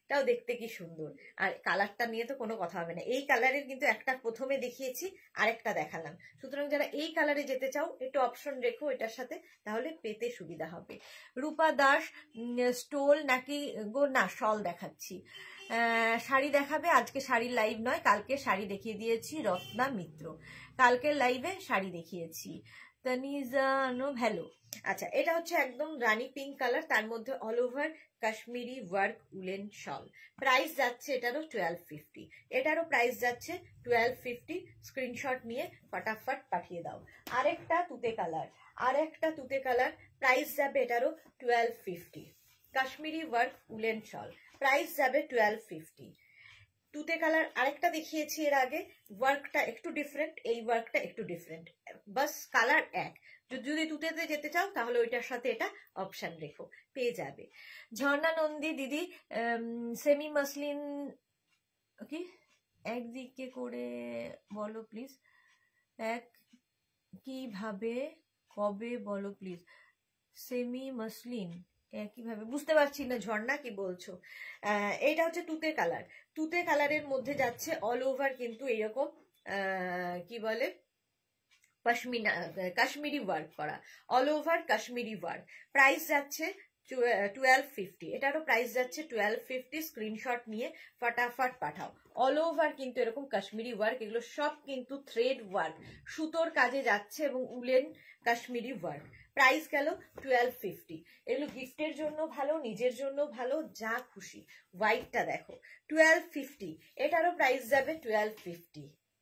এটাও দেখতে কি সুন্দর। আর কালারটা নিয়ে তো কোনো কথা হবে না, এই কালারের কিন্তু একটা প্রথমে দেখিয়েছি, আরেকটা দেখালাম। সুতরাং যারা এই কালারে যেতে চাও একটু অপশন রেখো এটার সাথে, তাহলে পেতে সুবিধা হবে। রূপা দাস স্টোল নাকি গো, না শল দেখাচ্ছি। শাড়ি দেখাবে, আজকে শাড়ির লাইভ নয়, কালকে শাড়ি দেখিয়ে দিয়েছি। রত্না মিত্র, কালকের লাইভে শাড়ি দেখিয়েছি। তানিজানো ভ্যালো। আচ্ছা, এটা হচ্ছে একদম রানী পিঙ্ক কালার, তার মধ্যে all over Kashmiri work woollen shawl. Price যাচ্ছে এটারও টুয়েলভ ফিফটি, এটারও প্রাইস যাচ্ছে টুয়েলভ ফিফটি। স্ক্রিনশট নিয়ে ফটাফট পাঠিয়ে দাও। আরেকটা তুতে কালার, আরেকটা তুতে কালার, প্রাইস যাবে এটারও twelve fifty. Kashmiri work woollen shawl, price যাবে টুয়েলভ ফিফটি। তুতে কালার আরেকটা দেখিয়েছি এর আগে, ওয়ার্কটা একটু ডিফারেন্ট, এই ওয়ার্কটা একটু ডিফারেন্ট, বাস কালার এক। যদি তুতেতে যেতে চাও তাহলে ওইটার সাথে এটা অপশন রেখো, পেয়ে যাবে। ঝর্ণা নন্দী দিদি, সেমি মাসলিন কি একদিকে করে বলো প্লিজ, এক কিভাবে কবে বলো প্লিজ। সেমি মাসলিন একইভাবে বুঝতে পারছি না ঝর্ণা কি বলছো। আহ এইটা হচ্ছে তুতে কালার, তুতে কালারের মধ্যে যাচ্ছে অল ওভার কিন্তু এরকম আহ কি বলে পশমিনা কাশ্মীরি ওয়ার্ক করা, all over Kashmiri work. Price যাচ্ছে টুয়েলভ ফিফটি, এটারও প্রাইস যাচ্ছে টুয়েলভ ফিফটি। স্ক্রিনশট নিয়ে ফটাফট পাঠাও। অল ওভার কিন্তু এরকম কাশ্মীরি ওয়ার্ক, এগুলো সব কিন্তু থ্রেড ওয়ার্ক, সুতোর কাজে যাচ্ছে এবং উলেন কাশ্মীরি ওয়ার্ক। প্রাইস গেল টুয়েলভ ফিফটি। এগুলো গিফটের জন্য ভালো, নিজের জন্য ভালো, যা খুশি। হোয়াইটটা দেখো টুয়েলভ ফিফটি, এটারও প্রাইস যাবে টুয়েলভ ফিফটি।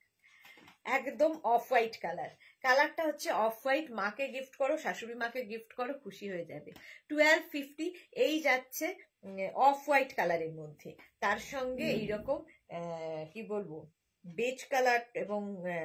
একদম অফ হোয়াইট কালার, কালারটা হচ্ছে অফ হোয়াইট। মাকে গিফট করো, শাশুড়ি মাকে গিফট করো, খুশি হয়ে যাবে। টুয়েলভ ফিফটি, এই যাচ্ছে অফ হোয়াইট কালারের মধ্যে, তার সঙ্গে এইরকম কি বলবো বেজ কালার এবং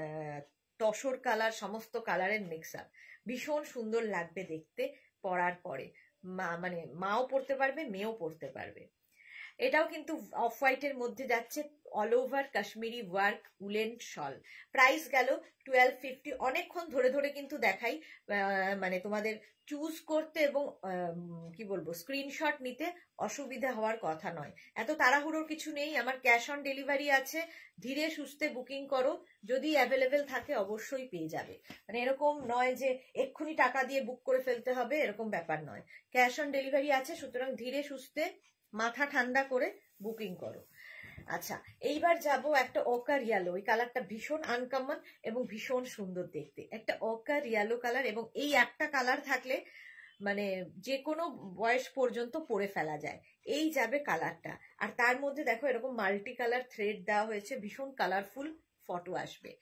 তসর কালার, সমস্ত কালারের মিক্স আপ। ভীষণ সুন্দর লাগবে দেখতে পরার পরে, মা মানে মাও পরতে পারবে, মেয়েও পরতে পারবে। এটাও কিন্তু অফ হোয়াইটের মধ্যে যাচ্ছে, all over Kashmiri work woollen shawl. Price গেল টুয়েলভ ফিফটি। অনেকক্ষণ ধরে ধরে কিন্তু দেখাই, মানে তোমাদের চুজ করতে এবং কি বলবো স্ক্রিনশট নিতে অসুবিধা হওয়ার কথা নয়। এত তাড়াহুড়োর কিছু নেই, আমার ক্যাশ অন ডেলিভারি আছে, ধীরে সুস্থে বুকিং করো, যদি অ্যাভেলেবেল থাকে অবশ্যই পেয়ে যাবে। মানে এরকম নয় যে এক্ষুনি টাকা দিয়ে বুক করে ফেলতে হবে, এরকম ব্যাপার নয়। ক্যাশ অন ডেলিভারি আছে, সুতরাং ধীরে সুস্থে মাথা ঠান্ডা করে বুকিং করো। আচ্ছা, এইবার যাব একটা অকার ইয়েলো, এই কালারটা ভীষণ আনকমন এবং ভীষণ সুন্দর দেখতে, একটা অকার ইয়েলো কালার। এবং এই একটা কালার থাকলে মানে যে কোনো বয়স পর্যন্ত পরে ফেলা যায়। এই যাবে কালারটা, আর তার মধ্যে দেখো এরকম মাল্টি কালার থ্রেড দেওয়া হয়েছে, ভীষণ কালারফুল ফটো আসবে।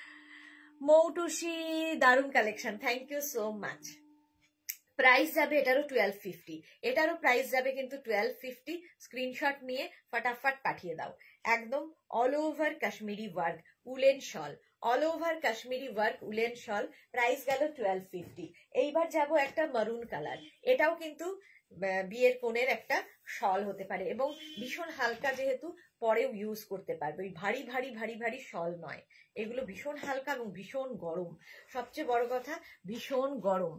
মৌটুসি, দারুণ collection, thank you so much. Price যাবে এটারও টুয়েলভ ফিফটি, এটারও প্রাইস যাবে কিন্তু টুয়েলভ ফিফটি। স্ক্রিনশট নিয়ে ফটাফট পাঠিয়ে দাও। একদম all over Kashmiri work woollen shawl, all over Kashmiri work woollen shawl. Price গেল টুয়েলভ ফিফটি। এইবার যাব একটা মারুন কালার, এটাও কিন্তু বিয়ের কোণের একটা শল হতে পারে এবং ভীষণ হালকা, যেহেতু পরেও ইউজ করতে পারবে। ওই ভারী ভারী ভারী ভারী শল নয়, এগুলো ভীষণ হালকা এবং ভীষণ গরম। সবচেয়ে বড় কথা ভীষণ গরম।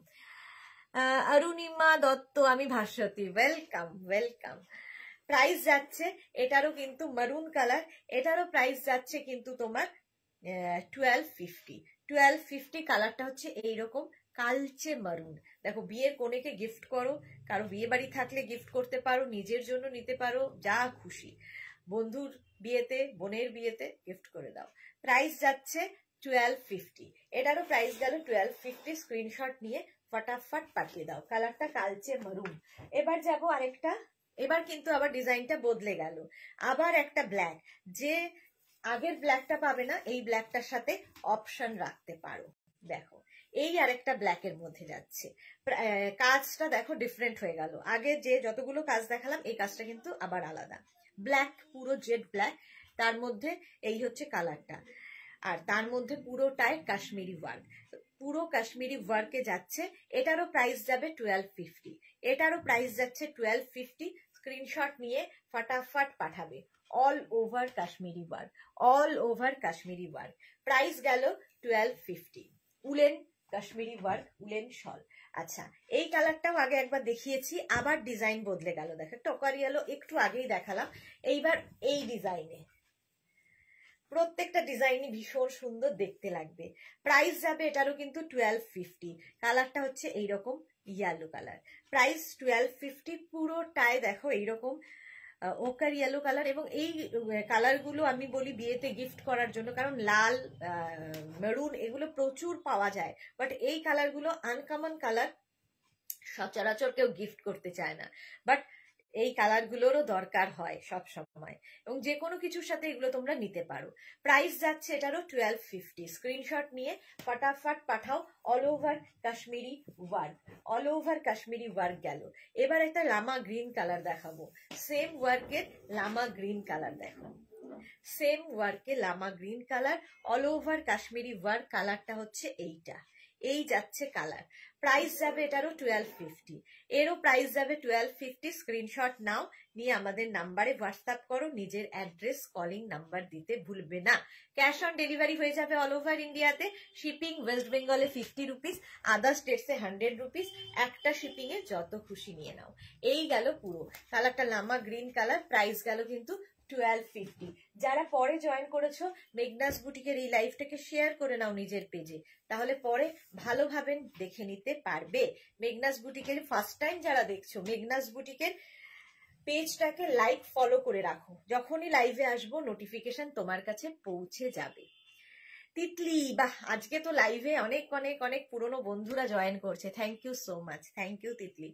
অরুণিমা দত্ত, আমি ভাস্বতী, ওয়েলকাম ওয়েলকাম। প্রাইস যাচ্ছে এটারও কিন্তু মারুন কালার, এটারও প্রাইস যাচ্ছে কিন্তু তোমার টুয়েলভ ফিফটি। টুয়েলভ ফিফটি, কালারটা হচ্ছে এইরকম কালচে মারুন। দেখো বিয়ের কোণেকে গিফট করো, কারো বিয়ে বাড়ি থাকলে গিফট করতে পারো, নিজের জন্য নিতে পারো, যা খুশি। বন্ধুর বিয়েতে, বোনের বিয়েতে গিফট করে দাও। প্রাইস যাচ্ছে টুয়েলভ ফিফটি, এটারও প্রাইস গেল টুয়েলভ ফিফটি। স্ক্রিনশট নিয়ে ফটাফট পাঠিয়ে দাও। কালারটা কালচে মারুন। এবার যাব আরেকটা, এবার কিন্তু আবার ডিজাইনটা বদলে গেল, আবার একটা ব্ল্যাক। যে আগের ব্ল্যাকটা পাবে না, এই ব্ল্যাকটার সাথে অপশন রাখতে পারো। দেখো এই আরেকটা ব্ল্যাকের মধ্যে যাচ্ছে, কাজটা দেখো ডিফারেন্ট হয়ে গেল। আগে যে যতগুলো কাজ দেখালাম এই কাজটা কিন্তু আবার আলাদা। ব্ল্যাক, পুরো জেড ব্ল্যাক, তার মধ্যে এই হচ্ছে কালারটা, আর তার মধ্যে পুরোটাই কাশ্মীরি ওয়ার্ক, পুরো কাশ্মীরি ওয়ার্কে যাচ্ছে। এটারও প্রাইস যাবে টুয়েলভ ফিফটি, এটারও প্রাইস যাচ্ছে টুয়েলভ ফিফটি। স্ক্রিনশট নিয়ে ফটাফট পাঠাবে। All over Kashmiri work, all over Kashmiri work. Price গেল twelve fifty. Woollen Kashmiri work woollen shawl. আচ্ছা, এই কালারটাও আগে একবার দেখিয়েছি, আবার ডিজাইন বদলে গেল। দেখো টকার ইয়েলো একটু আগেই দেখালাম, এইবার এই ডিজাইনে। প্রত্যেকটা ডিজাইনই ভীষণ সুন্দর দেখতে লাগবে। প্রাইস যাবে এটারও কিন্তু টুয়েলভ ফিফটি। কালারটা হচ্ছে এইরকম yellow colour, price twelve fifty. পুরোটায় দেখো এইরকম ওকার ইয়েলো কালার, এবং এই কালারগুলো আমি বলি বিয়েতে গিফট করার জন্য, কারণ লাল মেরুন এগুলো প্রচুর পাওয়া যায়, বাট এই কালারগুলো আনকমন কালার, সচরাচর কেউ গিফট করতে চায় না, বাট এই কালারগুলোরও দরকার হয় সব সময়, এবং যে কোনো কিছুর সাথে এগুলো তোমরা নিতে পারো। প্রাইস যাচ্ছে এটারও টুয়েলভ ফিফটি। স্ক্রিনশট নিয়ে ফটাফট পাঠাও। All over Kashmiri work, all over Kashmiri work গেল। এবার একটা লামা গ্রিন কালার দেখাবো, সেম ওয়ার্কের লামা গ্রিন কালার দেখো, সেম ওয়ার্কে লামা green colour, all over Kashmiri work. কালারটা হচ্ছে এইটা, এই যাচ্ছে কালার। প্রাইস যাবে এটারও টুয়েলভ ফিফটি, এরও প্রাইস যাবে টুয়েলভ ফিফটি। স্ক্রিনশট নাও, নিয়ে আমাদের নাম্বারে হোয়াটসঅ্যাপ করো, নিজের অ্যাড্রেস কলিং নাম্বার দিতে ভুলবে না। ক্যাশ অন ডেলিভারি হয়ে যাবে অল ওভার ইন্ডিয়াতে। শিপিং ওয়েস্ট বেঙ্গলে ফিফটি রুপিস, আদার স্টেটসে হান্ড্রেড রুপিস। একটা শিপিং এ যত খুশি নিয়ে নাও। এই গেল পুরো কালারটা লামা গ্রিন কালার, প্রাইস গেল কিন্তু টুয়েলভ ফিফটি। যারা পরে জয়েন করেছো মেঘনাস বুটিকের এই লাইভটাকে শেয়ার করে নাও নিজের পেজে, তাহলে পরে ভালোভাবে দেখে নিতে পারবে। মেঘনাস বুটিকের ফার্স্ট টাইম যারা দেখছো, মেঘনাস বুটিকের পেজটাকে লাইক ফলো করে রাখো, যখনই লাইভে আসবো নোটিফিকেশন তোমার কাছে পৌঁছে যাবে। তিতলি, বাহ, আজকে তো লাইভে অনেক অনেক অনেক পুরনো বন্ধুরা জয়েন করছে, thank you so much, thank you Titli.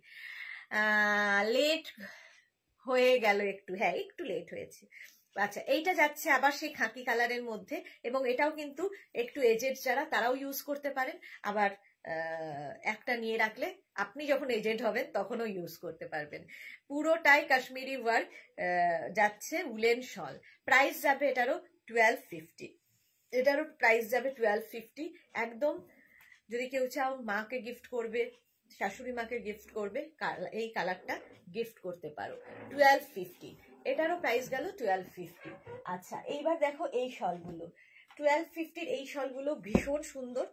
Late হয়ে গেল একটু, হ্যাঁ একটু লেট হয়েছে। আচ্ছা, এইটা যাচ্ছে আবার সেই খাকি কালারের মধ্যে, এবং এটাও কিন্তু একটু এজেড যারা তারাও ইউজ করতে পারেন, আবার একটা নিয়ে রাখলে আপনি যখন এজেড হবেন তখনও ইউজ করতে পারবেন। পুরোটাই কাশ্মীরি ওয়ার্ক যাচ্ছে, উলেন শল। প্রাইস যাবে এটারও টুয়েলভ ফিফটি, এটারও প্রাইস যাবে টুয়েলভ ফিফটি। একদম যদি কেউ চাও মাকে গিফট করবে, শাশুড়ি মাকে গিফট করবে, এই কালারটা গিফট করতে পারো। টুয়েলভ ফিফটি, এটারও প্রাইস গেল টুয়েলভ ফিফটি। আচ্ছা, এইবার দেখো এই শলগুলো, টুয়েলভ ফিফটির এই শলগুলো ভীষণ সুন্দর,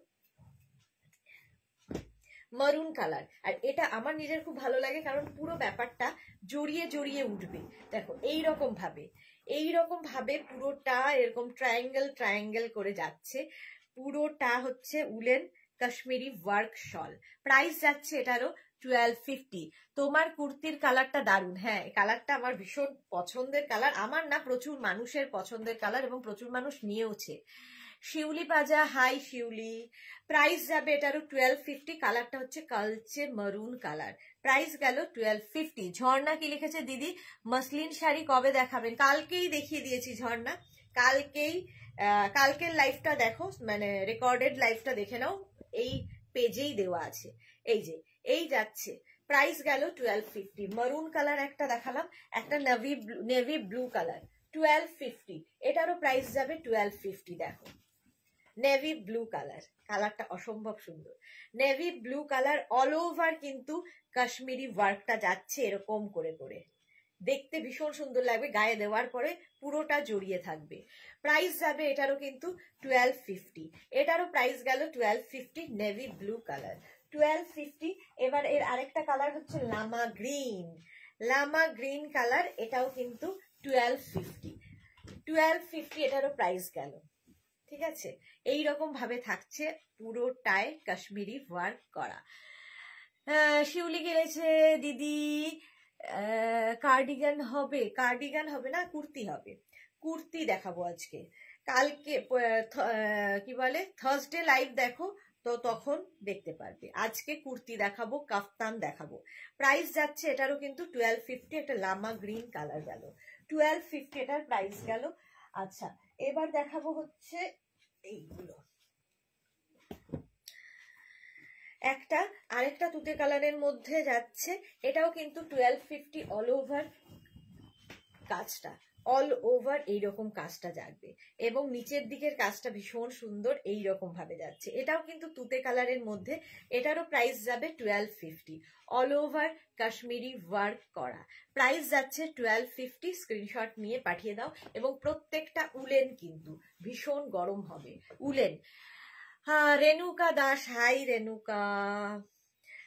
মারুন কালার। আর এটা আমার নিজের খুব ভালো লাগে, কারণ পুরো ব্যাপারটা জড়িয়ে জড়িয়ে উঠবে। দেখো এইরকম ভাবে, এইরকম ভাবে পুরোটা এরকম ট্রায়াঙ্গেল ট্রায়াঙ্গেল করে যাচ্ছে। পুরোটা হচ্ছে woollen Kashmiri work shawl. Price যাচ্ছে এটারও টুয়েলভ ফিফটি। তোমার কুর্তির কালারটা দারুণ, হ্যাঁ কালারটা আমার ভীষণ পছন্দের কালার, আমার না প্রচুর মানুষের পছন্দের কালার, এবং প্রচুর মানুষ নিয়েওছে। শিউলি পাজা, হাই শিউলি। প্রাইস যাবে এটারও টুয়েলভ ফিফটি। কালারটা হচ্ছে কালচে মারুন কালার, প্রাইস গেল টুয়েলভ ফিফটি। ঝর্ণা কি লিখেছে, দিদি মসলিন শাড়ি কবে দেখাবেন? কালকেই দেখিয়ে দিয়েছি ঝর্ণা, কালকেই। কালকের লাইভটা দেখো, মানে রেকর্ডেড লাইভটা দেখে নাও, এই পেজেই দেওয়া আছে। এই যে এই যাচ্ছে, প্রাইস গেল টুয়েলভ ফিফটি। মারুন কালার একটা দেখালাম, একটা navy navy blue colour, twelve fifty. এটারও প্রাইস যাবে টুয়েলভ ফিফটি। দেখো নেভি ব্লু কালার, কালারটা অসম্ভব সুন্দর। Navy blue colour, all over কিন্তু কাশ্মীরি ওয়ার্কটা যাচ্ছে এরকম করে করে, দেখতে ভীষণ সুন্দর লাগবে, গায়ে দেওয়ার পরে পুরোটা জড়িয়ে থাকবে। প্রাইস যাবে এটারও কিন্তু টুয়েলভ ফিফটি, এটারও প্রাইস গেল twelve fifty. Navy blue colour, twelve fifty. এবার এর আরেকটা কালার হচ্ছে লামা গ্রিন, লামা গ্রিন কালার, এটাও কিন্তু টুয়েলভ ফিফটি, টুয়েলভ ফিফটি এটারও প্রাইস গেল। ঠিক আছে, এইরকম ভাবে থাকছে পুরোটায় কাশ্মীরি ওয়ার্ক করা। শিউলি গেলেছে দিদি কার্ডিগান হবে, কার্ডিগান হবে না, কুর্তি হবে। কুর্তি দেখাবো আজকে, কালকে কি বলে থার্সডে লাইভ দেখো, তো তখন দেখতে পারবে। আজকে কুর্তি দেখাবো, কাফতান দেখাবো। প্রাইস যাচ্ছে এটারও কিন্তু টুয়েলভ ফিফটি। একটা লামা গ্রিন কালার গেল, টুয়েলভ ফিফটি এটার প্রাইস গেল। আচ্ছা, এবার দেখাবো হচ্ছে এইগুলো, একটা আরেকটা তুতে কালারের মধ্যে যাচ্ছে, এটাও কিন্তু টুয়েলভ ফিফটি। অল ওভার কাজটা, অল ওভার এইরকম কাজটা যাবে, এবং নিচের দিকের কাজটা ভীষণ সুন্দর এইরকম ভাবে যাচ্ছে। এটাও কিন্তু তুতে কালারের মধ্যে, এটারও প্রাইস যাবে twelve fifty. All over Kashmiri work করা, প্রাইস যাচ্ছে টুয়েলভ ফিফটি। স্ক্রিনশট নিয়ে পাঠিয়ে দাও, এবং প্রত্যেকটা উলেন কিন্তু ভীষণ গরম হবে, উলেন। হ্যাঁ রেণুকা দাস, হাই রেণুকা।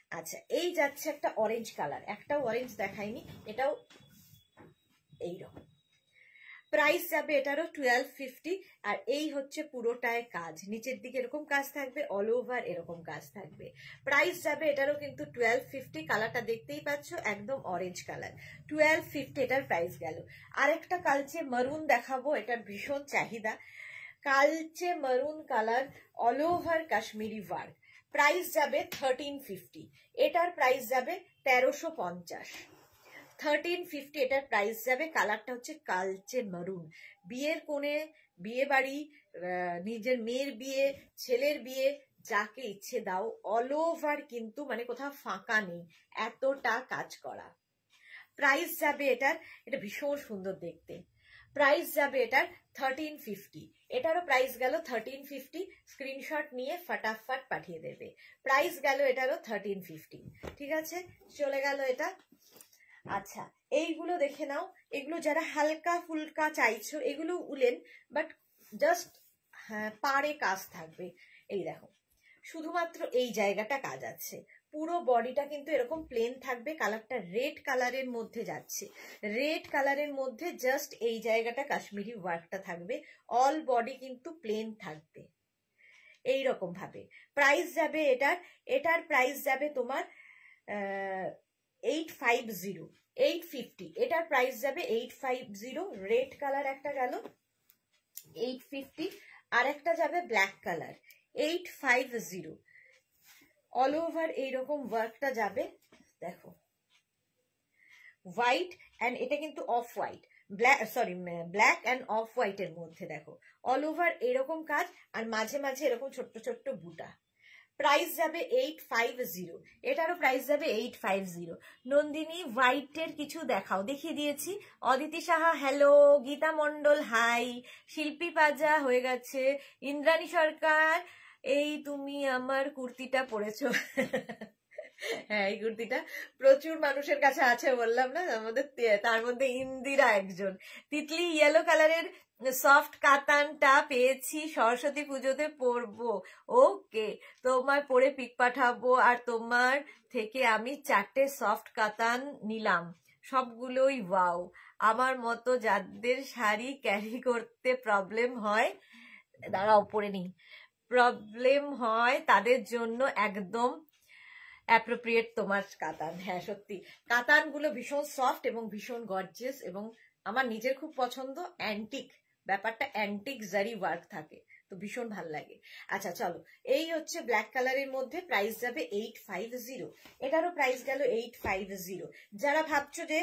আচ্ছা, এই যাচ্ছে একটা অরেঞ্জ কালার, একটাও অরেঞ্জ দেখাইনি, এটাও এইরকম। প্রাইস যাবে এটারও টুয়েলভ ফিফটি। আর এই হচ্ছে পুরোটায় কাজ, নিচের দিকে এরকম কাজ থাকবে, অল ওভার এরকম কাজ থাকবে। প্রাইস যাবে এটারও কিন্তু টুয়েলভ ফিফটি। কালারটা দেখতেই পাচ্ছ, একদম অরেঞ্জ কালার, টুয়েলভ ফিফটি এটার প্রাইস গেল। আরেকটা কালচে মারুন দেখাবো, এটার ভীষণ চাহিদা। কালচে maroon colour, all over Kashmiri work, price যাবে থার্টিন ফিফটি। এটার প্রাইস যাবে তেরোশো পঞ্চাশ। থার্টিন ফিফটি এটার প্রাইস যাবে। কালারটা হচ্ছে কালচে মারুন। বিয়ের কোণে, বিয়ে বাড়ি, নিজের মেয়ের বিয়ে, ছেলের বিয়ে, যাকে ইচ্ছে দাও, অল ওভার কিন্তু মানে কোথাও ফাঁকা নেই, এতটা কাজ করা। প্রাইস যাবে এটার, এটা ভীষণ সুন্দর দেখতে, প্রাইস যাবে এটার থার্টিন ফিফটি। এটারও প্রাইস গেল থার্টিন ফিফটি। স্ক্রিনশট নিয়ে ফটাফট পাঠিয়ে দেবে। প্রাইস গেল এটারও থার্টিন ফিফটি। ঠিক আছে, চলে গেল এটা। আচ্ছা, এইগুলো দেখে নাও, এগুলো যারা হালকা ফুলকা চাইছো, এগুলো উলেন, বাট জাস্ট হ্যাঁ পাড়ে কাজ থাকবে। এই দেখো, শুধুমাত্র এই জায়গাটা কাজ আছে, পুরো বডিটা কিন্তু এরকম প্লেন থাকবে। কালারটা রেড কালারের মধ্যে যাচ্ছে, রেড কালারের মধ্যে জাস্ট এই জায়গাটা কাশ্মীরি ওয়ার্কটা থাকবে, অল বডি কিন্তু প্লেন থাকবে এই রকম ভাবে। প্রাইস যাবে এটার, এটার প্রাইস যাবে তোমার eight five zero, eight fifty. এটার প্রাইস যাবে eight five zero. Red colour একটা গেল এইট ফিফটি, আর একটা যাবে black colour eight five zero. All over এইরকম ওয়ার্কটা যাবে, দেখো হোয়াইট অ্যান্ড এটা কিন্তু off white, black sorry black and off হোয়াইটের মধ্যে দেখো অল ওভার এরকম কাজ, আর মাঝে মাঝে এরকম ছোট্ট ছোট্ট বুটা। প্রাইস যাবে এইট ফাইভ জিরো। এটারও প্রাইস যাবে এইট ফাইভ জিরো। নন্দিনী হোয়াইটের কিছু দেখাও, দেখিয়ে দিয়েছি। অদিতি সাহা হ্যালো, গীতা মন্ডল হাই, শিল্পী পাজা হয়ে গেছে, ইন্দ্রাণী সরকার এই তুমি আমার কুর্তিটা পরেছো হ্যাঁ, এই কুর্তিটা প্রচুর মানুষের কাছে আছে বললাম না, আমাদের তার মধ্যে ইন্দিরা একজন। তিতলি ইয়েলো কালারের সফট কাতানটা পেয়েছি, সরস্বতী পুজোতে পরবো। ওকে, তোমার পরে পিক পাঠাবো। আর তোমার থেকে আমি চারটে সফট কাতান নিলাম, সবগুলোই ওয়াও। আমার মতো যাদের শাড়ি ক্যারি করতে প্রবলেম হয়, দাঁড়াও পরে নি, প্রবলেম হয় তাদের জন্য একদম অ্যাপ্রোপ্রিয়েট তোমার কাতান। হ্যাঁ সত্যি, কাতানগুলো ভীষণ সফট এবং ভীষণ গর্জিয়াস, এবং আমার নিজের খুব পছন্দ। অ্যান্টিক ব্যাপারটা, অ্যান্টিক জারি ওয়ার্ক থাকে, তো ভীষণ ভাল লাগে। আচ্ছা চলো, এই হচ্ছে ব্ল্যাক কালারের মধ্যে, প্রাইস যাবে এইট ফাইভ জিরো। এটারও প্রাইস গেল এইট ফাইভ জিরো। যারা ভাবছো যে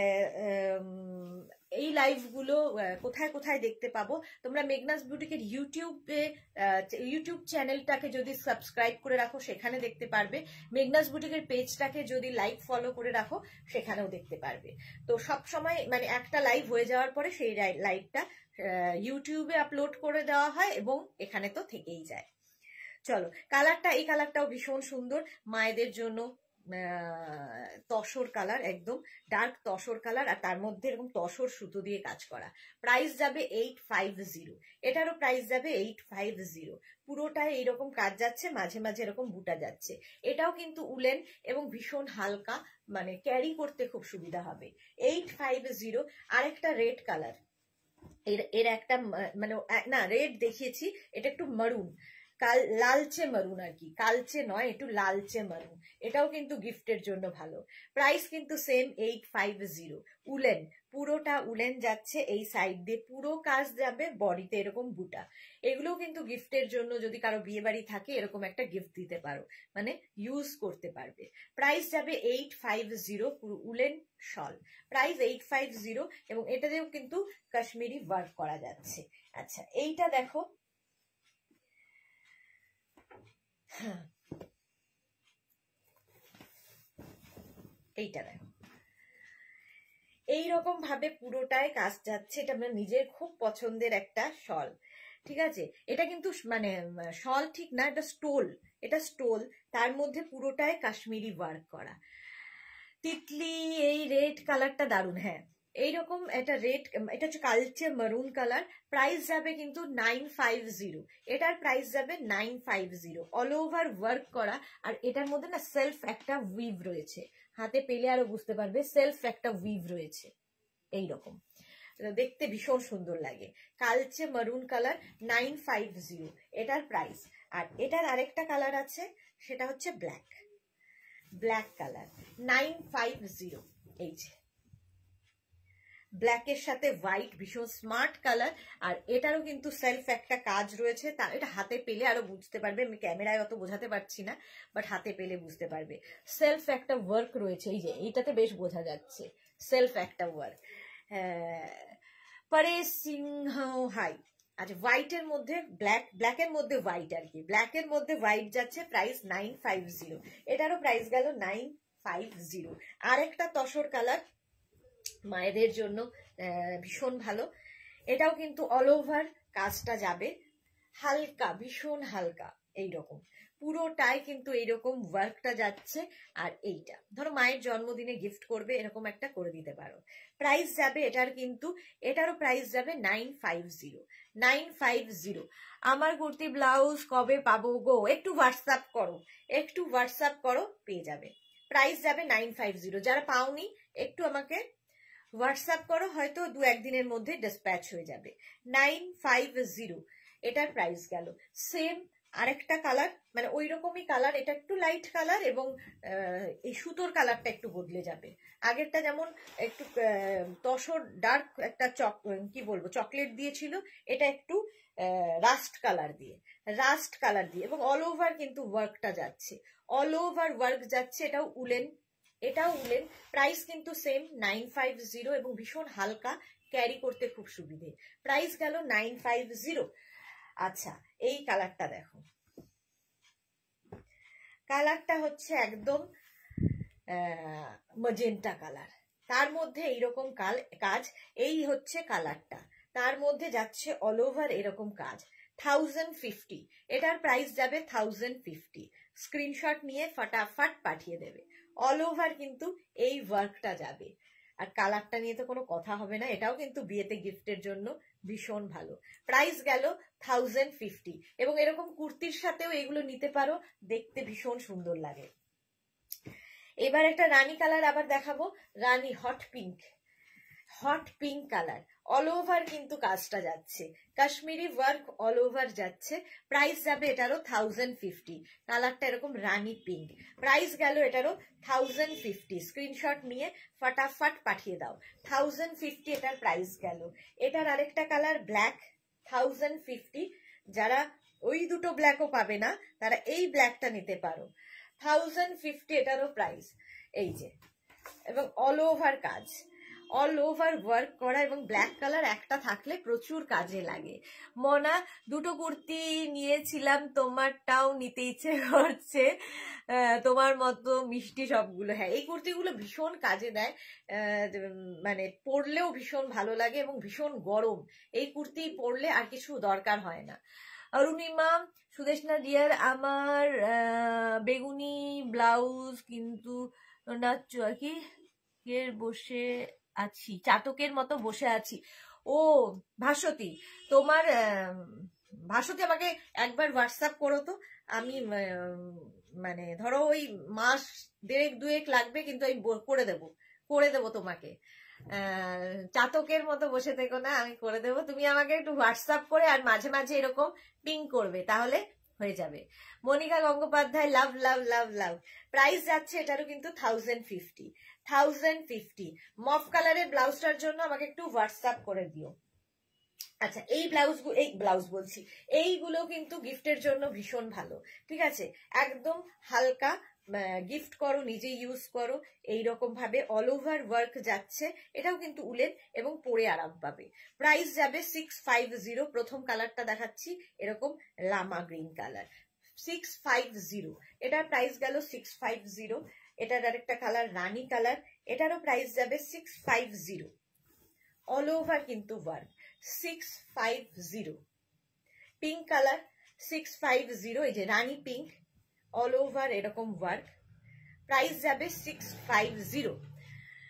এই লাইভগুলো কোথায় কোথায় দেখতে পাবো, তোমরা মেঘনাস বিউটিকের ইউটিউবে ইউটিউব চ্যানেলটাকে যদি সাবস্ক্রাইব করে রাখো সেখানে দেখতে পারবে, মেঘনাস বিউটিকের পেজটাকে যদি লাইক ফলো করে রাখো সেখানেও দেখতে পারবে। তো সব সময় মানে একটা লাইভ হয়ে যাওয়ার পরে সেই লাইভটা ইউটিউবে আপলোড করে দেওয়া হয় এবং এখানে তো থেকেই যায়। চলো, কালারটা, এই কালারটাও ভীষণ সুন্দর, মায়েদের জন্য তসর কালার, একদম ডার্ক তসর কালার, আর তার মধ্যে এরকম তসর সুতো দিয়ে কাজ করা। প্রাইস যাবে এইট ফাইভ জিরো। এটারও প্রাইস যাবে এইট ফাইভ জিরো। পুরোটাই এইরকম কাজ যাচ্ছে, মাঝে মাঝে এরকম বুটা যাচ্ছে। এটাও কিন্তু উলেন এবং ভীষণ হালকা, মানে ক্যারি করতে খুব সুবিধা হবে। Eight five zero. আরেকটা রেড কালার, এর এর একটা মানে না রেড দেখিয়েছি, এটা একটু মারুন, কাল লালচে মারুন আর কি, কালচে নয়, একটু লালচে মারুন। এটাও কিন্তু গিফটের জন্য ভালো। প্রাইস কিন্তু same eight five zero. Woollen, পুরোটা উলেন যাচ্ছে, এই সাইড দিয়ে পুরো কাজ যাবে, বডিতে এরকম বুটা। এগুলোও কিন্তু গিফটের জন্য, যদি কারো বিয়ে বাড়ি থাকে এরকম একটা গিফট দিতে পারো, মানে ইউজ করতে পারবে। প্রাইস যাবে এইট ফাইভ জিরো, পুরো woollen shawl, price eight five zero. এবং এটাতেও কিন্তু কাশ্মীরি ওয়ার্ক করা যাচ্ছে। আচ্ছা, এইটা দেখো, হ্যাঁ এইটা দেখো, এইরকম ভাবে পুরোটায় কাজ যাচ্ছে। এটা আমার নিজের খুব পছন্দের একটা শল, ঠিক আছে। এটা কিন্তু মানে শল ঠিক না, এটা স্টোল, এটা স্টোল, তার মধ্যে পুরোটায় কাশ্মীরি ওয়ার্ক করা। তিতলি এই রেড কালারটা দারুণ, হ্যাঁ এইরকম একটা রেড, এটা হচ্ছে কালচে মারুন কালার, প্রাইস যাবে কিন্তু নাইন ফাইভ জিরো। এটার প্রাইস যাবে nine five zero, all over work করা। আর এটার মধ্যে না সেলফ একটা উইভ রয়েছে, হাতে পেলে আরো বুঝতে পারবে, সেলফ একটা উইভ রয়েছে এইরকম, দেখতে ভীষণ সুন্দর লাগে। কালচে maroon colour, nine five zero এটার প্রাইস। আর এটার আরেকটা কালার আছে, সেটা হচ্ছে black, black colour, nine five zero. এই যে ব্ল্যাকের সাথে হোয়াইট, ভীষণ স্মার্ট কালার। আর এটারও কিন্তু সেলফ একটা কাজ রয়েছে, তা এটা হাতে পেলে আরো বুঝতে পারবে, আমি ক্যামেরায় অত বোঝাতে পারছি না, বাট হাতে পেলে বুঝতে পারবে। সেলফ একটা ওয়ার্ক রয়েছে, এই যে এইটাতে বেশ বোঝা যাচ্ছে সেলফ একটা ওয়ার্ক। পরে সিংহ হাই, আচ্ছা হোয়াইটের মধ্যে ব্ল্যাক, ব্ল্যাকের মধ্যে হোয়াইট আর কি, ব্ল্যাকের মধ্যে হোয়াইট যাচ্ছে, প্রাইস নাইন ফাইভ জিরো। এটারও প্রাইস গেল নাইন ফাইভ জিরো। আর একটা তসর কালার মায়েদের জন্য ভীষণ ভালো, এটাও কিন্তু অল ওভার কাজটা যাবে, হালকা, ভীষণ হালকা এইরকম, পুরোটাই কিন্তু এইরকম ওয়ার্কটা যাচ্ছে। আর এইটা ধরো মায়ের জন্মদিনে গিফট করবে, এরকম একটা করে দিতে পারো। প্রাইস যাবে এটার কিন্তু, এটারও প্রাইস যাবে nine five zero, nine five zero. আমার কুর্তি ব্লাউজ কবে পাবো গো? একটু হোয়াটসঅ্যাপ করো, একটু হোয়াটসঅ্যাপ করো, পেয়ে যাবে। প্রাইস যাবে নাইন ফাইভ জিরো। যারা পাওনি একটু আমাকে হোয়াটসঅ্যাপ করো, হয়তো দু একদিনের মধ্যে ডিসপ্যাচ হয়ে যাবে। নাইন ফাইভ জিরো এটার প্রাইস গেল। সেম আরেকটা কালার, মানে ওই রকমই কালার, এটা একটু লাইট কালার এবং এই সুতোর কালারটা একটু বদলে যাবে। আগেরটা যেমন একটু তসর ডার্ক একটা চক, কি বলবো, চকলেট দিয়েছিল, এটা একটু রাস্ট কালার দিয়ে, রাস্ট কালার দিয়ে, এবং অল ওভার কিন্তু ওয়ার্কটা যাচ্ছে, অল ওভার ওয়ার্ক যাচ্ছে। এটাও উলেন, এটাও উলেন। প্রাইস কিন্তু সেম নাইন ফাইভ জিরো এবং ভীষণ হালকা, ক্যারি করতে খুব সুবিধে। প্রাইস গেল নাইন ফাইভ জিরো। আচ্ছা এই কালারটা দেখো, কালারটা হচ্ছে একদম ম্যাজেন্টা কালার, তার মধ্যে এইরকম কাজ, এই হচ্ছে কালারটা, তার মধ্যে যাচ্ছে অল ওভার এরকম কাজ। থাউজেন্ড ফিফটি এটার প্রাইস যাবে, থাউজেন্ড ফিফটি। স্ক্রিনশট নিয়ে ফটাফট পাঠিয়ে দেবে। অল ওভার কিন্তু এই ওয়ার্কটা যাবে। আর কালারটা নিয়ে তো কোনো কথা হবে না, এটাও কিন্তু বিয়েতে গিফটের জন্য ভীষণ ভালো। প্রাইস গেল থাউজেন্ড ফিফটি। এবং এরকম কুর্তির সাথেও এগুলো নিতে পারো, দেখতে ভীষণ সুন্দর লাগে। এবার একটা রানী কালার আবার দেখাবো, রানী hot pink, hot pink colour, all over কিন্তু কাজটা যাচ্ছে, কাশ্মীরি ওয়ার্ক অল ওভার যাচ্ছে। প্রাইস যাবে এটারও থাউজেন্ড ফিফটি। কালারটা এরকম রানী পিঙ্ক, প্রাইস গেল এটারও থাউজেন্ড ফিফটি। স্ক্রিনশট নিয়ে ফটাফট পাঠিয়ে দাও, থাউজেন্ড ফিফটি এটার প্রাইস গেল। এটার আরেকটা কালার ব্ল্যাক, থাউজেন্ড ফিফটি। যারা ওই দুটো ব্ল্যাকও পাবে না, তারা এই ব্ল্যাকটা নিতে পারো, থাউজেন্ড ফিফটি এটারও প্রাইস। এই যে, এবং অল ওভার কাজ, অল ওভার ওয়ার্ক করা, এবং ব্ল্যাক কালার একটা থাকলে প্রচুর কাজে লাগে। মনা দুটো কুর্তি নিয়েছিলাম, তোমারটাও নিতে ইচ্ছে করছে, তোমার মতো মিষ্টি সবগুলো। হ্যাঁ এই কুর্তিগুলো ভীষণ কাজে দেয়, মানে পরলেও ভীষণ ভালো লাগে এবং ভীষণ গরম, এই কুর্তি পরলে আর কিছু দরকার হয় না। অরুণিমা সুদেশনা ডিয়ার, আমার বেগুনি ব্লাউজ কিন্তু না কি বসে আছি, চাতকের মতো বসে আছি। ও ভাস্বতী, তোমার ভাস্বতী আমাকে একবার হোয়াটসঅ্যাপ করো তো, আমি মানে ধরো ওই মাস দেড়েক দুয়েক লাগবে, কিন্তু আমি করে দেব, করে দেব তোমাকে। চাতকের মতো বসে থেকো না, আমি করে দেবো। তুমি আমাকে একটু হোয়াটসঅ্যাপ করে আর মাঝে মাঝে এরকম পিং করবে, তাহলে হয়ে যাবে। Monika Gangopadhyay, love love love love. Price যাচ্ছে এটারও কিন্তু থাউজেন্ড ফিফটি, থাউজেন্ড ফিফটি। মফ কালারের ব্লাউজটার জন্য আমাকে একটু হোয়াটসঅ্যাপ করে দিও। আচ্ছা এই ব্লাউজ, এই ব্লাউজ বলছি, এইগুলো কিন্তু গিফটের জন্য ভীষণ ভালো, ঠিক আছে? একদম হালকা, গিফট করো, নিজে ইউজ করো, এইরকম ভাবে অল ওভার ওয়ার্ক যাচ্ছে। এটাও কিন্তু উলেন এবং পরে আরাম পাবে। প্রাইস যাবে সিক্স ফাইভ জিরো। প্রথম কালারটা দেখাচ্ছি, এরকম লামা green colour, six five zero. এটার প্রাইস গেল সিক্স ফাইভ জিরো। এটার আরেকটা কালার রানী কালার, এটারও প্রাইস যাবে six five zero. All over কিন্তু work, six five zero. Pink colour six five zero, এই যে রানী পিঙ্ক, অল ওভার এরকম ওয়ার্ক। প্রাইস যাবে six five zero.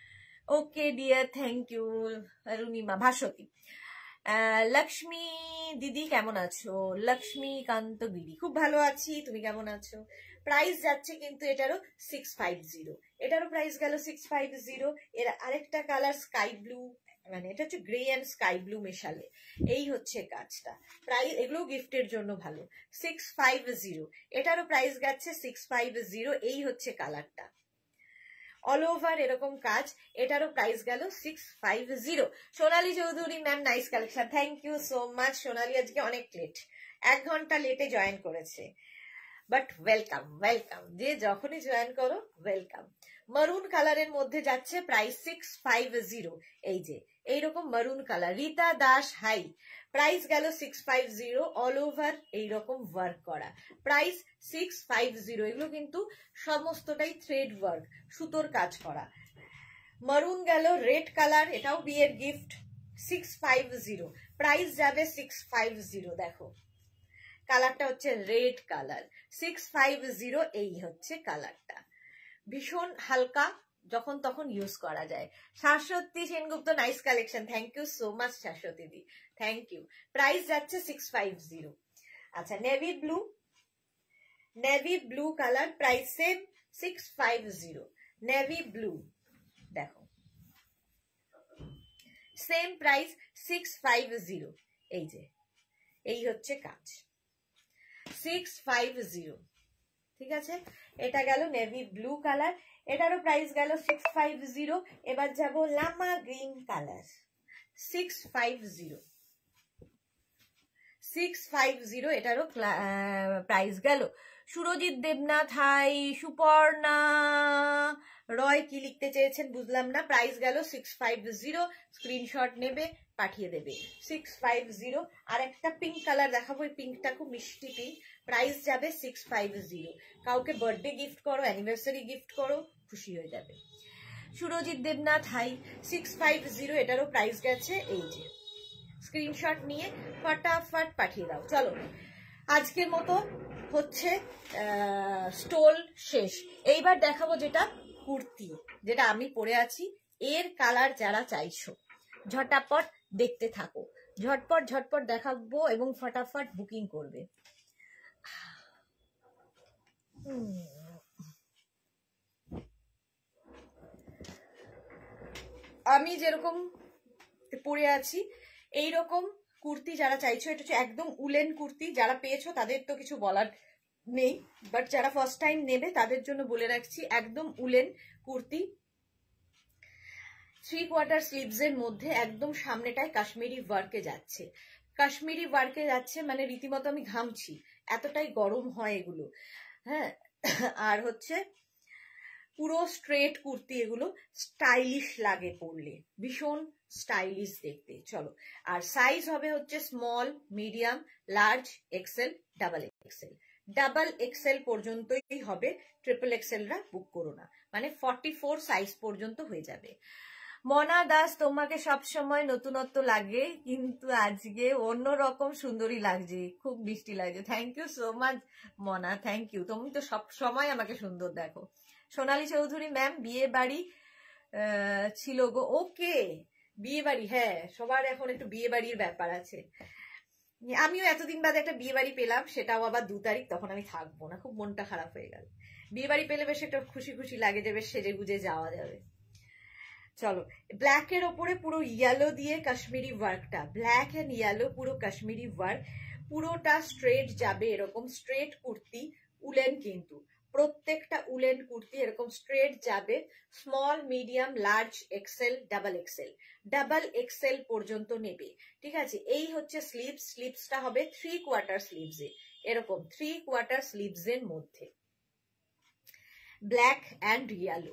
Okay dear, thank you Runima. Bhaswati, Lakshmi দিদি কেমন আছো? লক্ষ্মীকান্ত দিদি, খুব ভালো আছি, তুমি কেমন আছো? প্রাইস যাচ্ছে কিন্তু এটারও সিক্স ফাইভ জিরো, এটারও প্রাইস গেল সিক্স ফাইভ জিরো। এর আরেকটা কালার স্কাই ব্লু, মানে এটা হচ্ছে গ্রে অ্যান্ড স্কাই ব্লু মেশালে, এই হচ্ছে কাজটা। প্রাইস এগুলো গিফটের জন্য ভালো। সিক্স ফাইভ জিরো, এটারও প্রাইস যাচ্ছে সিক্স ফাইভ জিরো। এই হচ্ছে কালারটা, অল ওভার এরকম কাজ, এটারও প্রাইস গেল six five zero. Sonali Chowdhury ma'am, nice collection, thank you so much. Sonali আজকে অনেক লেট, এক ঘন্টা লেটে জয়েন করেছে, বাট ওয়েলকাম ওয়েলকাম, যে যখনই জয়েন করো ওয়েলকাম। মারুন কালারের মধ্যে যাচ্ছে, প্রাইস সিক্স ফাইভ জিরো। এই যে এইরকম maroon colour, Rita Das hi, price গেল six five zero. All over এইরকম ওয়ার্ক করা, প্রাইস সিক্স ফাইভ জিরো। এগুলো কিন্তু সমস্তটাই থ্রেড ওয়ার্ক, সুতোর কাজ করা। মারুন গেল, রেড কালার, এটাও বিয়ের gift, six five zero, price যাবে সিক্স ফাইভ জিরো। দেখো কালারটা হচ্ছে red colour, six five zero. এই হচ্ছে কালারটা, ভীষণ হালকা, যখন তখন ইউজ করা যায়। Shashwati Sengupta, nice collection, thank you so much Shashwati দি, থ্যাংক ইউ। প্রাইস যাচ্ছে সিক্স ফাইভ জিরো। আচ্ছা, navy blue, navy blue colour, price same six five zero. Navy blue দেখো, same price six five zero. এই যে এই হচ্ছে কাজ, সিক্স ফাইভ জিরো। ঠিক আছে, এটা গেল নেভি ব্লু কালার, এটারও প্রাইস গেল সিক্স ফাইভ জিরো। এবার যাব লামা green colour, six five zero, six five zero, এটারও প্রাইস গেল। সুরজিৎ দেবনাথ হাই, সুপর্ণা রয় কি লিখতে চেয়েছেন বুঝলাম না, প্রাইস গেল সিক্স ফাইভ জিরো। স্ক্রিনশট নেবে, পাঠিয়ে দেবে, সিক্স ফাইভ জিরো। আর একটা পিঙ্ক কালার দেখাবো, এই পিঙ্কটা খুব মিষ্টি পিঙ্ক, প্রাইস যাবে সিক্স ফাইভ জিরো। কাউকে বার্থডে গিফট করো, অ্যানিভার্সারি গিফট করো, খুশি হয়ে যাবে। Surajit Debnath hi, six five zero, এটারও প্রাইস গেছে। এই যে স্ক্রিনশট নিয়ে ফটাফট পাঠিয়ে দাও। চলো, আজকের মতো হচ্ছে স্টোল শেষ। এইবার দেখাবো যেটা কুর্তি, যেটা আমি পরে আছি, এর কালার যারা চাইছো ঝটাপট দেখতে থাকো, ঝটপট ঝটপট দেখাবো এবং ফটাফট বুকিং করবে। আমি যেরকম পরে আছি এইরকম কুর্তি যারা চাইছো, এটা হচ্ছে একদম উলেন কুর্তি, যারা পেয়েছো তাদের তো কিছু বলার নেই, বাট যারা ফার্স্ট টাইম নেবে তাদের জন্য বলে রাখছি, একদম woollen kurti, three quarter sleeves এর মধ্যে, একদম সামনেটায় কাশ্মীরি ওয়ার্কে যাচ্ছে। কাশ্মীরি ওয়ার্কে যাচ্ছে মানে রীতিমতো আমি ঘামছি, এতটাই গরম হয় এগুলো। হ্যাঁ, আর হচ্ছে পুরো স্ট্রেট কুর্তি, এগুলো স্টাইলিশ লাগে পরলে, ভীষণ স্টাইলিশ দেখতে। চলো, আর সাইজ হবে হচ্ছে small, medium, large, XL, double XL. Double XL পর্যন্তই হবে, ট্রিপল এক্সেলরা বুক করো না, মানে ফর্টি ফোর সাইজ পর্যন্ত হয়ে যাবে। মনা দাস, তোমাকে সব সময় নতুনত্ব লাগে, কিন্তু আজকে অন্যরকম সুন্দরী লাগছে, খুব মিষ্টি লাগছে। Thank you so much Mona, thank you, তুমি তো সব সময় আমাকে সুন্দর দেখো। সোনালী চৌধুরী ম্যাম, বিয়ে বাড়ি ছিল গো, ওকে বিয়ে বাড়ি, হ্যাঁ সবার এখন একটু বিয়ে বাড়ির ব্যাপার আছে। আমিও এতদিন বাদে একটা বিয়ে বাড়ি পেলাম, সেটাও আবার দু তারিখ, তখন আমি থাকবো না, খুব মনটা খারাপ হয়ে গেল। বিয়ে বাড়ি পেলে বেশ একটা খুশি খুশি লাগে, যে বেশ সেজে গুজে যাওয়া যাবে। চলো, ব্ল্যাক এর ওপরে পুরো ইয়েলো দিয়ে কাশ্মীরি ওয়ার্কটা, ব্ল্যাক এন্ড ইয়েলো পুরো কাশ্মীরি ওয়ার্ক, পুরোটা স্ট্রেট যাবে, এরকম স্ট্রেট কুর্তি, উলেন কিন্তু প্রত্যেকটা উলেন কুর্তি এরকম স্ট্রেট যাবে, small, medium, large, XL, double XL, double XL পর্যন্ত নেবে। ঠিক আছে, এই হচ্ছে স্লিভস, স্লিভসটা হবে থ্রি কোয়ার্টার স্লিভস এ, এরকম থ্রি কোয়ার্টার স্লিভস এর মধ্যে, black and yellow.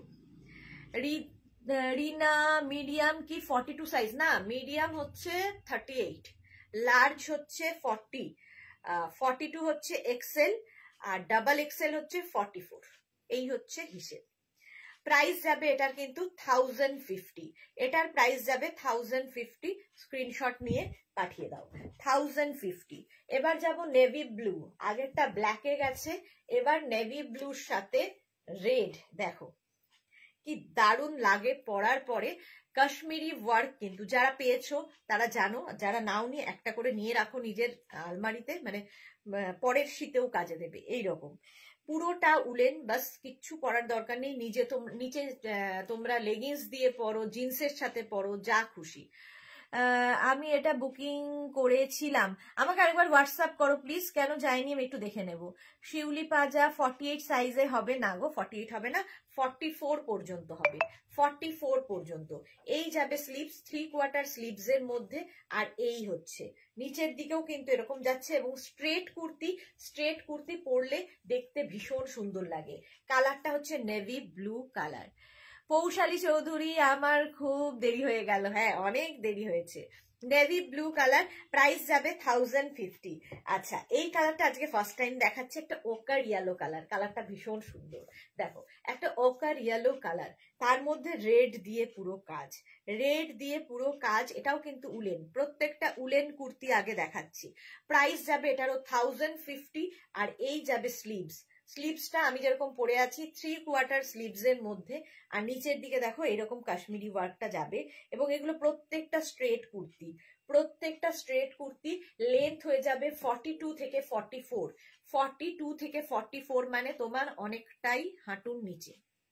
Rina, medium কি ফর্টি টু সাইজ? না, মিডিয়াম হচ্ছে থার্টি এইট, লার্জ হচ্ছে ফর্টি, ফর্টি টু হচ্ছে এক্সেল, আর ডাবল এক্সেল হচ্ছে ফর্টি ফোর। এই হচ্ছে হিসেব। প্রাইস যাবে এটার কিন্তু থাউজেন্ড ফিফটি, এটার প্রাইস যাবে থাউজেন্ড ফিফটি। স্ক্রিনশট নিয়ে পাঠিয়ে দাও, থাউজেন্ড ফিফটি। এবার যাব নেভি ব্লু, আগেরটা ব্ল্যাকে গেছে, এবার নেভি ব্লুর সাথে রেড। দেখো কি দারুণ লাগে পরার পরে। কাশ্মীরি ওয়ার্ক কিন্তু যারা পেয়েছো তারা জানো, যারা নাওনি একটা করে নিয়ে রাখো নিজের আলমারিতে, মানে পরের শীতেও কাজে দেবে। এইরকম পুরোটা উলেন, বাস কিচ্ছু করার দরকার নেই। নিজে নিচে তোমরা লেগিংস দিয়ে পরো, জিন্সের সাথে পরো, যা খুশি। আমি এটা বুকিং করেছিলাম, আমাকে আরেকবার হোয়াটসঅ্যাপ করো প্লিজ, কেন যায়নি আমি একটু দেখে নেব। শিউলি পাজা ফর্টি এইট সাইজে হবে না গো, ফর্টি এইট হবে না, ফর্টি ফোর পর্যন্ত হবে, ফর্টি ফোর পর্যন্ত। এই যাবে স্লিভস, থ্রি কোয়ার্টার স্লিভস এর মধ্যে। আর এই হচ্ছে নিচের দিকেও কিন্তু এরকম যাচ্ছে, এবং স্ট্রেট কুর্তি, স্ট্রেট কুর্তি পরলে দেখতে ভীষণ সুন্দর লাগে। কালারটা হচ্ছে navy blue colour. Poushali Chowdhury, আমার খুব দেরি হয়ে গেল, হ্যাঁ অনেক দেরি হয়েছে। নেভি ব্লু কালার, প্রাইস যাবে থাউজেন্ড ফিফটি। আচ্ছা, এই কালারটা আজকে ফার্স্ট টাইম দেখাচ্ছে, একটা ওকার ইয়েলো কালার। কালারটা ভীষণ সুন্দর, দেখো একটা ওকার ইয়েলো কালার, তার মধ্যে রেড দিয়ে পুরো কাজ, রেড দিয়ে পুরো কাজ। এটাও কিন্তু উলেন, প্রত্যেকটা উলেন কুর্তি আগে দেখাচ্ছি। প্রাইস যাবে এটারও থাউজেন্ড ফিফটি। আর এই যাবে স্লিভস, স্লিভসটা আমি যেরকম পরে আছি থ্রি কোয়ার্টার স্লিভস এর মধ্যে। আর নিচের দিকে দেখো এরকম কাশ্মীরি ওয়ার্কটা যাবে, এবং এগুলো প্রত্যেকটা স্ট্রেট কুর্তি, প্রত্যেকটা স্ট্রেট কুর্তি। লেন্থ হয়ে যাবে ফর্টি টু থেকে ফর্টি ফোর, ফর্টি টু থেকে ফর্টি ফোর মানে তোমার অনেকটাই হাঁটুর নিচে।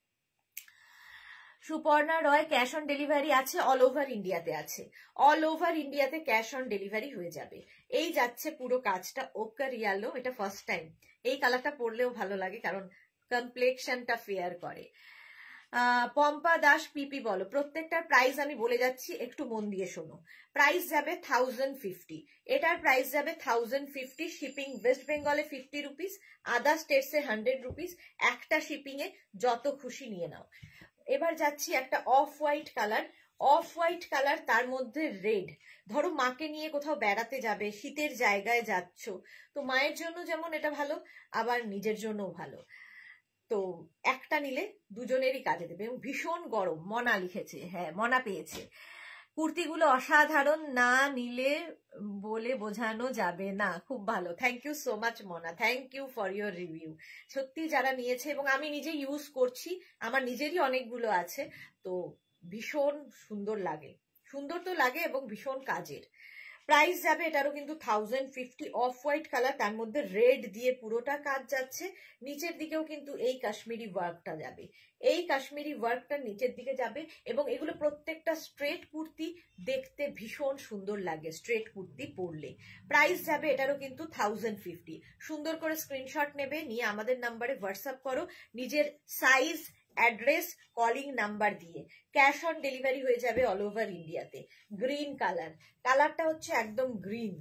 Suparna Roy, cash on delivery আছে, অল ওভার ইন্ডিয়াতে আছে, অল ওভার ইন্ডিয়াতে ক্যাশ অন ডেলিভারি হয়ে যাবে। এই যাচ্ছে পুরো কাজটা ওকার ইয়েলো, এটা ফার্স্ট টাইম। এই কালারটা পরলেও ভালো লাগে, কারণ কমপ্লেকশনটা ফেয়ার করে। আহ পম্পা দাস পিপি বলো, প্রত্যেকটার প্রাইস আমি বলে যাচ্ছি, একটু মন দিয়ে শোনো। প্রাইস যাবে থাউজেন্ড ফিফটি, এটার প্রাইস যাবে থাউজেন্ড ফিফটি। শিপিং ওয়েস্ট বেঙ্গলে ফিফটি রুপিস, আদার স্টেটসে হান্ড্রেড রুপিস। একটা শিপিং এ যত খুশি নিয়ে নাও। এবার যাচ্ছি একটা off white colour, off white colour, তার মধ্যে রেড। ধরো মাকে নিয়ে কোথাও বেড়াতে যাবে, শীতের জায়গায় যাচ্ছ, তো মায়ের জন্য যেমন এটা ভালো, আবার নিজের জন্যও ভালো। তো একটা নিলে দুজনেরই কাজে দেবে, এবং ভীষণ গরম। মনা লিখেছে, হ্যাঁ মনা পেয়েছে। কুর্তিগুলো অসাধারণ, না নিলে বলে বোঝানো যাবে না, খুব ভালো। Thank you so much Mona, thank you for your review. সত্যি যারা নিয়েছে, এবং আমি নিজে ইউজ করছি, আমার নিজেরই অনেকগুলো আছে, তো ভীষণ সুন্দর লাগে, সুন্দর তো লাগে এবং ভীষণ কাজের। প্রাইস যাবে এটারও কিন্তু thousand fifty. Off white colour, তার মধ্যে রেড দিয়ে পুরোটা কাজ যাচ্ছে। নিচের দিকেও কিন্তু এই কাশ্মীরি ওয়ার্কটা যাবে, এই কাশ্মীরি ওয়ার্কটা নিচের দিকে যাবে, এবং এগুলো প্রত্যেকটা স্ট্রেট কুর্তি, দেখতে ভীষণ সুন্দর লাগে স্ট্রেট কুর্তি পরলে। প্রাইস যাবে এটারও কিন্তু থাউজেন্ড ফিফটি। সুন্দর করে স্ক্রিনশট নেবে, নিয়ে আমাদের নাম্বারে হোয়াটসঅ্যাপ করো নিজের সাইজ, অ্যাড্রেস, কলিং নাম্বার দিয়ে। ক্যাশ অন ডেলিভারি হয়ে যাবে অল ওভার ইন্ডিয়াতে। গ্রিন কালার, কালারটা হচ্ছে একদম গ্রিন,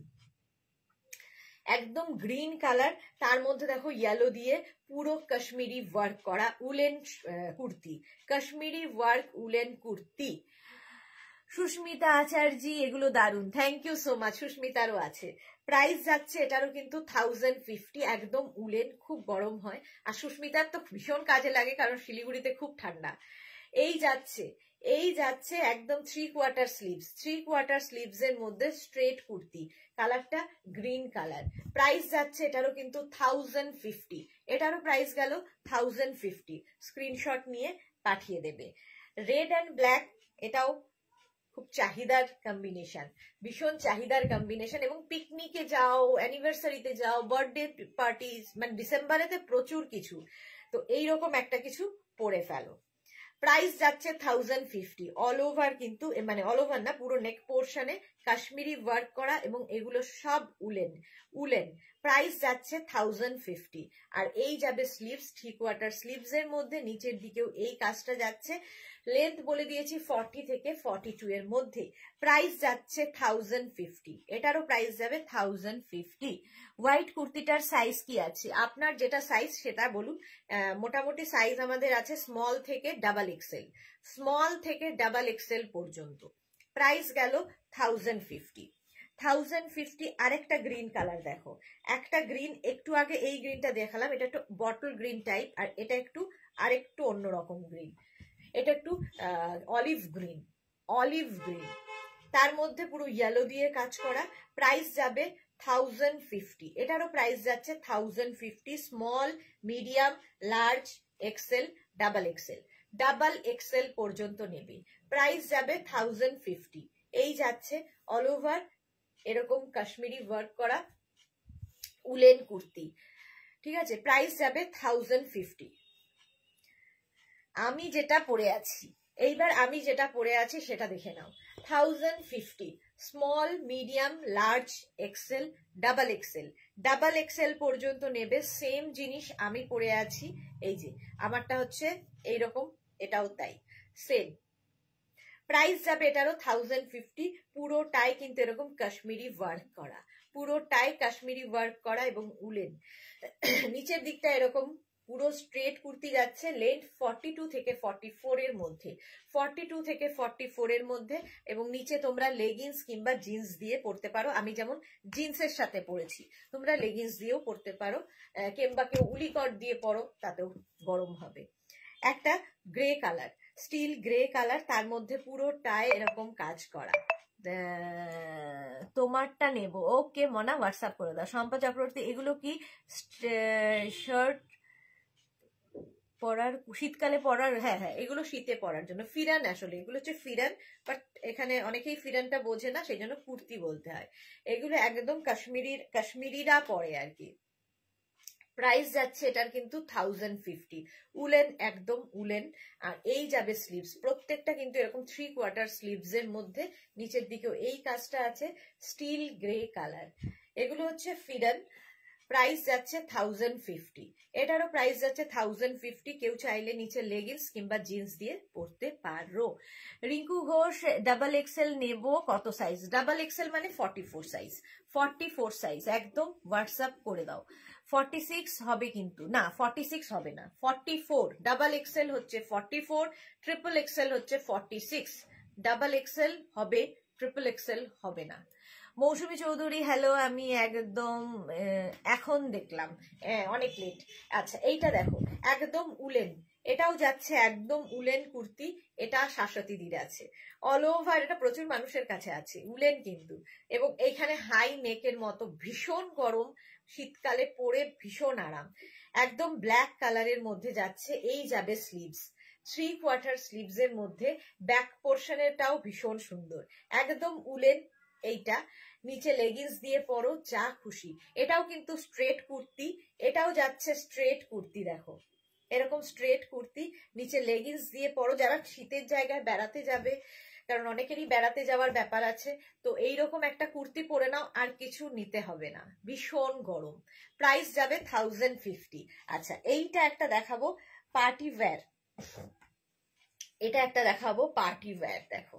একদম গ্রিন কালার, তার মধ্যে দেখো ইয়েলো দিয়ে পুরো কাশ্মীরি ওয়ার্ক করা woollen kurti, Kashmiri work woollen kurti. Susmita Acharya, এগুলো দারুন, থ্যাংক ইউ সো মাচ। সুস্মিতারও আছে। প্রাইস যাচ্ছে এটারও কিন্তু থাউজেন্ড ফিফটি, একদম উলেন, খুব গরম হয়। আর সুস্মিতার তো ভীষণ কাজে লাগে, কারণ শিলিগুড়িতে খুব ঠান্ডা। এই যাচ্ছে, এই যাচ্ছে একদম three quarter sleeves, three quarter sleeves এর মধ্যে স্ট্রেট কুর্তি, কালারটা গ্রিন কালার। প্রাইস যাচ্ছে এটারও কিন্তু থাউজেন্ড ফিফটি, এটারও প্রাইস গেল থাউজেন্ড ফিফটি। স্ক্রিনশট নিয়ে পাঠিয়ে দেবে। রেড অ্যান্ড ব্ল্যাক, এটাও খুব চাহিদার কম্বিনেশন, ভীষণ চাহিদার কম্বিনেশন, এবং পিকনিকে যাও, অ্যানিভার্সারিতে যাও, বার্থডে পার্টি, মানে ডিসেম্বরেতে প্রচুর কিছু, তো এইরকম একটা কিছু পরে ফেলো। প্রাইস যাচ্ছে থাউজেন্ড ফিফটি। অল ওভার কিন্তু, মানে অল ওভার না, পুরো নেক পোর্শনে কাশ্মীরি ওয়ার্ক করা, এবং এগুলো সব উলেন, উলেন। প্রাইস যাচ্ছে থাউজেন্ড ফিফটি। আর এই যাবে স্লিভস, থ্রি কোয়ার্টার স্লিভস এর মধ্যে, নিচের দিকেও এই কাজটা যাচ্ছে। লেন্থ বলে দিয়েছি ফর্টি থেকে ফর্টি টু এর মধ্যে। প্রাইস যাচ্ছে থাউজেন্ড ফিফটি, এটারও প্রাইস যাবে থাউজেন্ড ফিফটি। হোয়াইট কুর্তিটার সাইজ কি আছে, আপনার যেটা সাইজ সেটা বলুন। মোটামুটি সাইজ আমাদের আছে স্মল থেকে ডাবল এক্সেল, স্মল থেকে ডাবল এক্সেল পর্যন্ত। প্রাইস গেল থাউজেন্ড ফিফটি, থাউজেন্ড ফিফটি। আরেকটা গ্রিন কালার দেখো, একটা গ্রিন, একটু আগে এই গ্রিনটা দেখালাম, এটা একটু বটল গ্রিন টাইপ, আর এটা একটু আরেকটু অন্যরকম গ্রিন, এটা একটু অলিভ গ্রিন, অলিভ গ্রিন, তার মধ্যে পুরো ইয়েলো দিয়ে কাজ করা। প্রাইস যাবে থাউজেন্ড ফিফটি, এটারও প্রাইস যাচ্ছে thousand fifty. Small, medium, large, XL, double XL. Double XL পর্যন্ত নেবে। প্রাইস যাবে থাউজেন্ড ফিফটি। এই যাচ্ছে অল ওভার এরকম কাশ্মীরি ওয়ার্ক করা উলেন কুর্তি, ঠিক আছে। প্রাইস যাবে থাউজেন্ড ফিফটি। আমি যেটা পরে আছি, এইবার আমি যেটা পরে আছি সেটা দেখে নাও। Thousand fifty, small, medium, large, XL, double XL. Double XL পর্যন্ত নেবে। সেম জিনিস আমি পরে আছি, এই যে আমারটা হচ্ছে এইরকম, এটাও তাই সেম। প্রাইস যাবে এটারও থাউজেন্ড ফিফটি। পুরোটাই কিন্তু এরকম কাশ্মীরি ওয়ার্ক করা, পুরোটাই কাশ্মীরি ওয়ার্ক করা এবং উলেন। নিচের দিকটা এরকম পুরো স্ট্রেট কুর্তি যাচ্ছে, লেন্থ ফর্টি টু থেকে ফর্টি ফোর এর মধ্যে, ফর্টি টু থেকে ফর্টি ফোর এর মধ্যে, এবং নিচে তোমরা লেগিংস কিংবা জিন্স দিয়ে পরতে পারো। আমি যেমন জিন্সের সাথে পরেছি, তোমরা লেগিংস দিয়েও পরতে পারো, কিংবা কেউ উলিকট দিয়ে পরো, তাতেও গরম হবে। একটা grey colour, steel grey colour, তার মধ্যে পুরোটাই এরকম কাজ করা। তোমারটা নেব, ওকে মনা, হোয়াটসঅ্যাপ করে দাও। শম্পা চক্রবর্তী, এগুলো কি শার্ট পরার, শীতকালে পরার? হ্যাঁ হ্যাঁ, এগুলো শীতে পরার জন্য। ফিরান, আসলে এগুলো হচ্ছে ফিরান, বাট এখানে অনেকেই ফিরানটা বোঝে না, সেই জন্য কুর্তি বলতে হয়। এগুলো একদম কাশ্মীরির, কাশ্মীরিরা পরে আর কি। প্রাইস যাচ্ছে এটার কিন্তু থাউজেন্ড ফিফটি। উলেন, একদম উলেন। আর এই যাবে স্লিভস, প্রত্যেকটা কিন্তু এরকম থ্রি কোয়ার্টার স্লিভস এর মধ্যে, নিচের দিকেও এই কাজটা আছে, স্টিল গ্রে কালার। এগুলো হচ্ছে ফিরান। প্রাইস যাচ্ছে থাউজেন্ড ফিফটি। এটারও প্রাইস যাচ্ছে থাউজেন্ড ফিফটি। কেউ চাইলে নিচে লেগিংস কিংবা জিন্স দিয়ে পরতে পারো। রিঙ্কু ঘোষ, ডাবল এক্সেল নেব, কত সাইজ? ডাবল এক্সেল মানে forty four size, forty four size একদম হোয়াটসঅ্যাপ করে দাও। ফর্টি সিক্স হবে কিন্তু না, ফর্টি সিক্স হবে না, ফর্টি ফোর। ডাবল এক্সেল হচ্ছে ফর্টি ফোর, ট্রিপল এক্সেল হচ্ছে ফর্টি সিক্স। ডাবল এক্সেল হবে, ট্রিপল এক্সেল হবে না। মৌসুমী চৌধুরী, হ্যালো, আমি একদম এখন দেখলাম, অনেক লেট। আচ্ছা, এইটা দেখো, একদম উলেন, এটাও যাচ্ছে একদম উলেন কুর্তি। এটা শাশ্বতী দির আছে, অল ওভার, এটা প্রচুর মানুষের কাছে আছে, উলেন কিন্তু। এবং এইখানে হাই নেকের মতো, ভীষণ গরম, শীতকালে পরে ভীষণ আরাম। একদম ব্ল্যাক কালারের মধ্যে যাচ্ছে। এই যাবে স্লিভস, থ্রি কোয়ার্টার স্লিভস এর মধ্যে, ব্যাক পোর্শনেরটাও ভীষণ সুন্দর, একদম উলেন। এইটা নিচে লেগিংস দিয়ে পরো, যা খুশি। এটাও কিন্তু স্ট্রেট কুর্তি, এটাও যাচ্ছে স্ট্রেট কুর্তি। দেখো এরকম স্ট্রেট কুর্তি, নিচে লেগিংস দিয়ে পরো, যারা শীতের জায়গায় বেড়াতে যাবে, কারণ অনেকেরই বেড়াতে যাওয়ার ব্যাপার আছে, তো এইরকম একটা কুর্তি পরে নাও, আর কিছু নিতে হবে না, ভীষণ গরম। প্রাইস যাবে থাউজেন্ড ফিফটি। আচ্ছা, এইটা একটা দেখাবো পার্টি ওয়্যার, এটা একটা দেখাবো পার্টি ওয়্যার। দেখো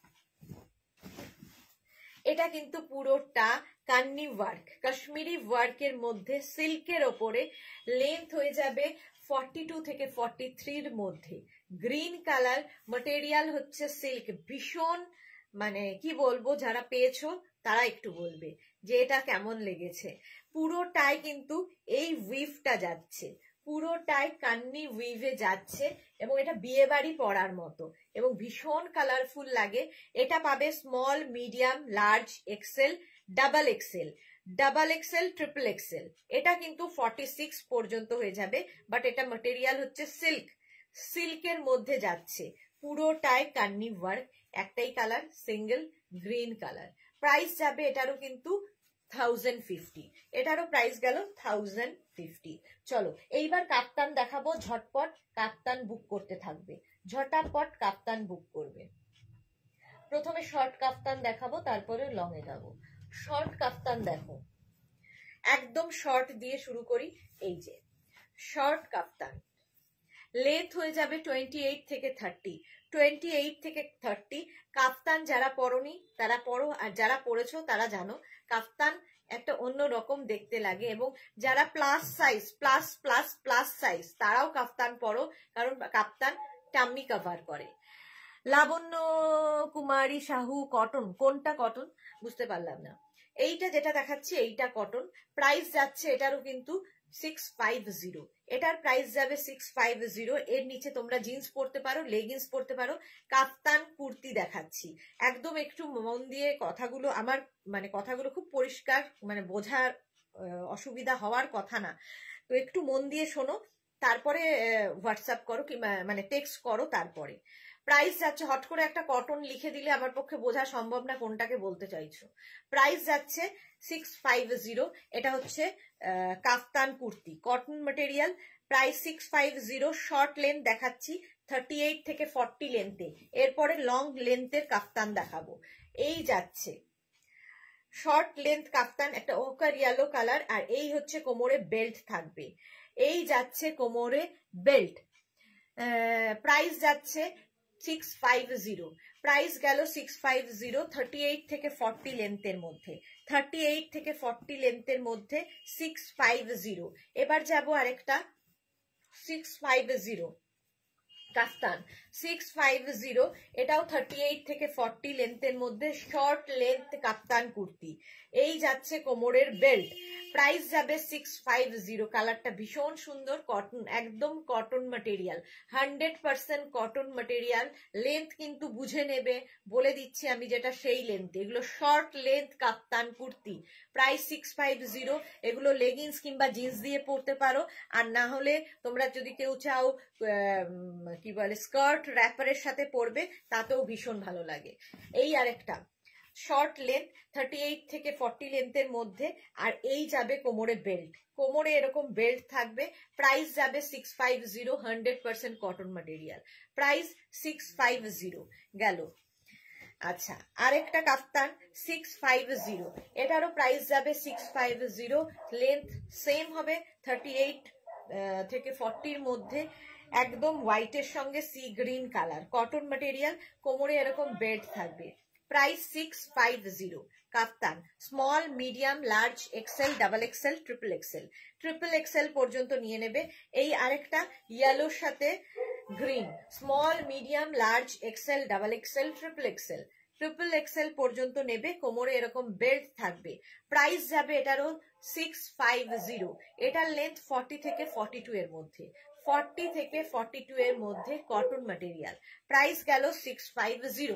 এটা কিন্তু পুরোটা কান্নি ওয়ার্ক, কাশ্মীরি ওয়ার্কের মধ্যে, সিল্কের ওপরে। লেন্থ হয়ে যাবে ফর্টি টু থেকে ফর্টি থ্রির মধ্যে। গ্রিন কালার, ম্যাটেরিয়াল হচ্ছে সিল্ক। ভীষণ, মানে কি বলবো, যারা পেয়েছো তারা একটু বলবে যে এটা কেমন লেগেছে। পুরোটাই কিন্তু এই উইভটা যাচ্ছে, পুরোটাই কান্নি উইভে যাচ্ছে, এবং এটা বিয়ে বাড়ি পরার মতো, এবং ভীষণ কালারফুল লাগে। এটা পাবে small, medium, large, XL, double XL, double XL, triple XL. এটা কিন্তু ফর্টি সিক্স পর্যন্ত হয়ে যাবে, বাট এটা ম্যাটেরিয়াল হচ্ছে সিল্ক, সিল্কের মধ্যে যাচ্ছে, পুরোটাই কান্নি ওয়ার্ক। একটাই colour, single green colour. Price যাবে এটারও কিন্তু থাউজেন্ড ফিফটি। এটারও প্রাইস গেল থাউজেন্ড ফিফটি। চলো এইবার কাপ্তান দেখাবো, ঝটপট কাপ্তান বুক করতে থাকবে, ঝটাপট কাপ্তান বুক করবে। প্রথমে শর্ট কাপ্তান দেখাবো, তারপরে লং এ যাবো। শর্ট কাপ্তান দেখো, একদম শর্ট দিয়ে শুরু করি। এই যে শর্ট কাপ্তান, লেন্থ হয়ে যাবে টোয়েন্টি এইট থেকে থার্টি, টোয়েন্টি এইট থেকে থার্টি। কাপ্তান যারা পরনি তারা পরো, আর যারা পরেছো তারা জানো কাপ্তান একটা অন্য রকম দেখতে লাগে। এবং যারা plus size, plus plus plus size, তারাও কাপ্তান পরো, কারণ কাপ্তান টাম্মি কভার করে। লাবণ্য কুমারী সাহু, কটন, কোনটা কটন বুঝতে পারলাম না। এইটা যেটা দেখাচ্ছি এইটা কটন। প্রাইস যাচ্ছে এটারও কিন্তু সিক্স ফাইভ জিরো। এটার প্রাইস যাবে সিক্স ফাইভ জিরো। এর নিচে তোমরা জিন্স পরতে পারো, লেগিংস পরতে পারো। কাপ্তান কুর্তি দেখাচ্ছি, একদম একটু মন দিয়ে কথাগুলো, আমার মানে কথাগুলো খুব পরিষ্কার, মানে বোঝার অসুবিধা হওয়ার কথা না, তো একটু মন দিয়ে শোনো। তারপরে হোয়াটসঅ্যাপ করো কি মানে টেক্সট করো। তারপরে প্রাইস যাচ্ছে, হট করে একটা কটন লিখে দিলে আমার পক্ষে বোঝা সম্ভব না কোনটাকে বলতে চাইছো। প্রাইস যাচ্ছে সিক্স ফাইভ জিরো। এটা হচ্ছে kaftan kurti, cotton material, price six five zero. Short length দেখাচ্ছি থার্টি এইট থেকে ফর্টি লেন্থে, এরপরে লং লেন্থের কাফতান দেখাবো। এই যাচ্ছে শর্ট লেন্থ কাফতান, একটা ওকার ইয়েলো কালার, আর এই হচ্ছে কোমরে বেল্ট থাকবে। এই যাচ্ছে কোমরে বেল্ট, প্রাইস যাচ্ছে সিক্স ফাইভ জিরো। প্রাইস গেল six five zero. Thirty eight থেকে ফর্টি লেন্থের মধ্যে, থার্টি এইট থেকে ফর্টি লেন্থের মধ্যে সিক্স ফাইভ জিরো। এবার যাবো আরেকটা six five zero kaftan, six five zero. এটাও থার্টি এইট থেকে ফর্টি লেন্থের মধ্যে শর্ট লেন্থ কাফতান কুর্তি। এই যাচ্ছে কোমরের বেল্ট, প্রাইস যাবে সিক্স ফাইভ জিরো। কালারটা ভীষণ সুন্দর, কটন, একদম cotton material, hundred percent cotton material. Length কিন্তু বুঝে নেবে, বলে দিচ্ছি আমি যেটা সেই লেন্থ। এগুলো short length kaftan kurti, price six five zero. এগুলো লেগিংস কিংবা জিন্স দিয়ে পরতে পারো, আর না হলে তোমরা যদি কেউ চাও কি বলে স্কার্ট র্যাপারের সাথে পরবে, তাতেও ভীষণ ভালো লাগে। এই আরেকটা শর্ট লেন্থ থার্টি এইট থেকে ফর্টি লেন্থের মধ্যে, আর এই যাবে কোমরে বেল্ট, কোমরে এরকম বেল্ট থাকবে। প্রাইস যাবে six five zero, hundred percent cotton material, price six five zero গেল। আচ্ছা, আরেকটা কাফতান সিক্স ফাইভ জিরো, এটারও প্রাইস যাবে six five zero. Length same হবে থার্টি এইট থেকে ফর্টির মধ্যে, একদম হোয়াইটের সঙ্গে sea green colour, cotton material, কোমরে এরকম বেল্ট থাকবে। Price six five zero. Kaftan small, medium, large, XL, double XL, triple XL, triple XL পর্যন্ত নিয়ে নেবে। এই আরেকটা ইয়েলোর সাথে green, small, medium, large, XL, double XL, triple XL, triple XL পর্যন্ত নেবে। কোমরে এরকম বেল্ট থাকবে। প্রাইস যাবে এটারও সিক্স ফাইভ জিরো। এটার লেন্থ ফর্টি থেকে ফর্টি টু এর মধ্যে, ফর্টি থেকে ফর্টি টু এর মধ্যে, কটন মেটেরিয়াল, প্রাইস গেল six five zero,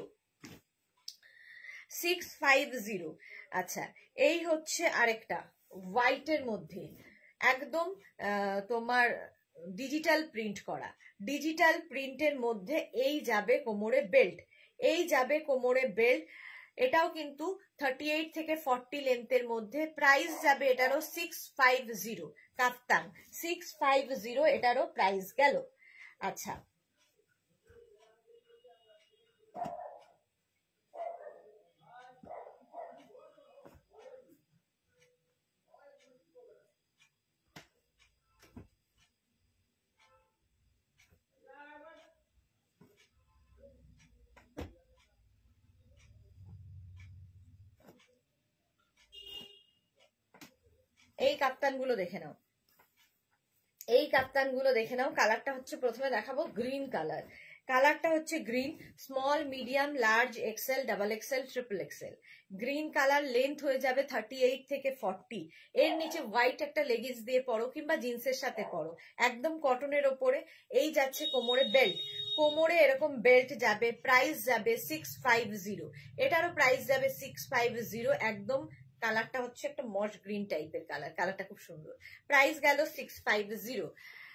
six five zero. আচ্ছা, এই হচ্ছে আরেকটা হোয়াইটের মধ্যে, একদম তোমার ডিজিটাল প্রিন্ট করা, ডিজিটাল প্রিন্টের মধ্যে। এই যাবে কোমরে বেল্ট, এই যাবে কোমরে বেল্ট। এটাও কিন্তু থার্টি এইট থেকে ফর্টি লেন্থের মধ্যে, প্রাইস যাবে এটারও six five zero. Kaftan six five zero, এটারও প্রাইস গেল। আচ্ছা, এই কাপ্তানগুলো দেখে নাও, এই কাপ্তানগুলো দেখে নাও। কালারটা হচ্ছে প্রথমে দেখাবো গ্রিন কালার, কালারটা হচ্ছে green, small, medium, large, XL, double XL, triple XL. Green colour, length হয়ে যাবে থার্টি এইট থেকে ফর্টি। এর নিচে হোয়াইট একটা লেগিংস দিয়ে পরো কিংবা জিন্সের সাথে পরো, একদম কটনের ওপরে। এই যাচ্ছে কোমরে বেল্ট, কোমরে এরকম বেল্ট যাবে। প্রাইস যাবে সিক্স ফাইভ জিরো, এটারও প্রাইস যাবে সিক্স ফাইভ জিরো। একদম কালারটা হচ্ছে একটা মশ গ্রিন টাইপের কালার, কালারটা খুব সুন্দর। প্রাইস গেল six five zero.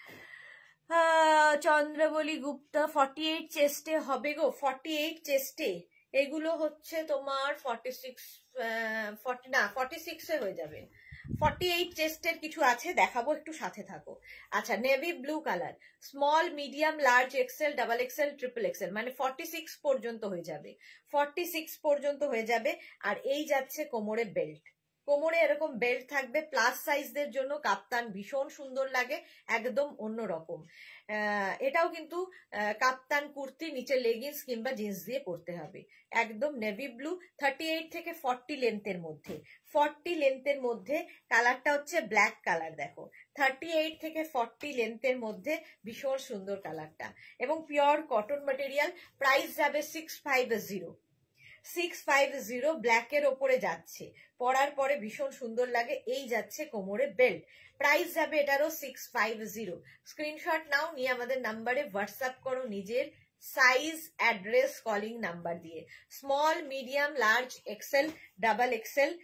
Chandrabali Gupta forty eight চেস্টে হবে গো, ফর্টি এইট চেস্টে এগুলো হচ্ছে তোমার ফর্টি সিক্স ফর্টি না ফর্টি সিক্সে হয়ে যাবে। ফর্টি এইট চেস্টের কিছু আছে, দেখাবো, একটু সাথে থাকো। আচ্ছা, navy blue colour, small, medium, large, XL, double XL, triple XL, মানে ফর্টি সিক্স পর্যন্ত হয়ে যাবে, ফর্টি সিক্স পর্যন্ত হয়ে যাবে। আর এই যাচ্ছে কোমরে বেল্ট, কোমরে এরকম বেল্ট থাকবে। প্লাস সাইজদের জন্য কাপ্তান ভীষণ সুন্দর লাগে, একদম অন্যরকম। এটাও কিন্তু কাপ্তান কুর্তি, নিচে লেগিংস কিংবা জিন্স দিয়ে পরতে হবে। একদম নেভি ব্লু, থার্টি এইট থেকে ফর্টি লেন্থের মধ্যে, ফর্টি লেন্থের মধ্যে। কালারটা হচ্ছে ব্ল্যাক কালার, দেখো থার্টি এইট থেকে ফর্টি লেন্থের মধ্যে, ভীষণ সুন্দর কালারটা, এবং পিওর কটন মেটেরিয়াল। প্রাইস যাবে six five zero, six five zero. ব্ল্যাকের ওপরে যাচ্ছে, পরার পরে ভীষণ সুন্দর লাগে। এই যাচ্ছে কোমরে বেল্ট, প্রাইস যাবে এটারও সিক্স ফাইভ জিরো। স্ক্রিনশট নাও, নিয়ে আমাদের নাম্বারে হোয়াটসঅ্যাপ করো নিজের সাইজ, অ্যাড্রেস, কলিং নাম্বার দিয়ে। Small, medium, large, XL, double XL,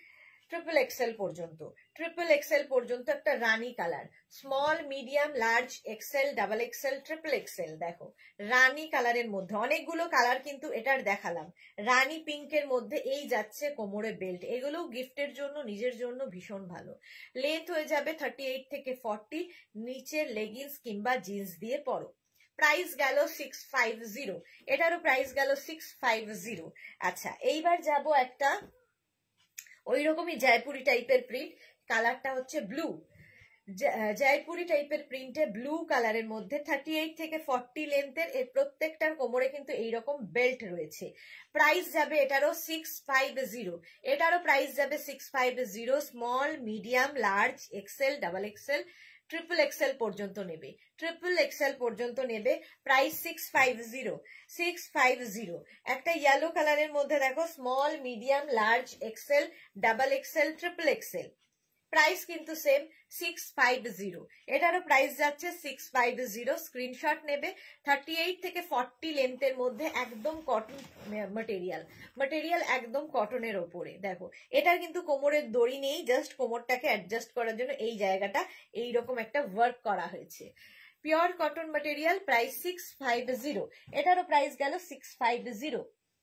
triple XL পর্যন্ত, ট্রিপল এক্সেল পর্যন্ত একটা রানী colour, small medium large XL double XL triple XL. দেখো রানী কালারের মধ্যে অনেকগুলো কালার কিন্তু এটার দেখালাম। রানী পিঙ্কের মধ্যে এই যাচ্ছে কোমরে বেল্ট, এগুলো গিফটের জন্য নিজের জন্য ভীষণ ভালো। লেন্থ হয়ে যাবে থার্টি এইট থেকে ফর্টি, নিচের লেগিংস কিংবা জিন্স দিয়ে পরো। প্রাইস গেল সিক্স ফাইভ জিরো, এটারও প্রাইস গেল সিক্স ফাইভ জিরো। আচ্ছা এইবার যাব একটা ওই রকমই জয়পুরি টাইপের প্রিন্ট, কালারটা হচ্ছে ব্লু, জয়পুরি টাইপের প্রিন্টে ব্লু কালারের মধ্যে থার্টি এইট থেকে ফর্টি লেন্থের, এর প্রত্যেকটার কোমরে কিন্তু এইরকম বেল্ট রয়েছে। প্রাইস যাবে এটারও সিক্স ফাইভ জিরো, এটারও প্রাইস যাবে six five zero. Small medium large XL double XL triple XL পর্যন্ত নেবে, ট্রিপল এক্সেল পর্যন্ত নেবে। Price six five zero, six five zero. একটা ইয়েলো কালারের মধ্যে দেখো small medium large XL double XL triple XL, price কিন্তু সেম সিক্স ফাইভ জিরো, এটারও প্রাইস যাচ্ছে সিক্স ফাইভ জিরো। স্ক্রিনশট নেবে। থার্টি এইট থেকে ফর্টি লেন্থের মধ্যে একদম কটন মেটেরিয়াল, মেটেরিয়াল একদম কটনের ওপরে। দেখো এটা কিন্তু কোমরের দড়ি নেই, জাস্ট কোমরটাকে অ্যাডজাস্ট করার জন্য এই জায়গাটা এইরকম একটা ওয়ার্ক করা হয়েছে। Pure cotton material, price six five zero, এটারও প্রাইস গেল সিক্স ফাইভ জিরো।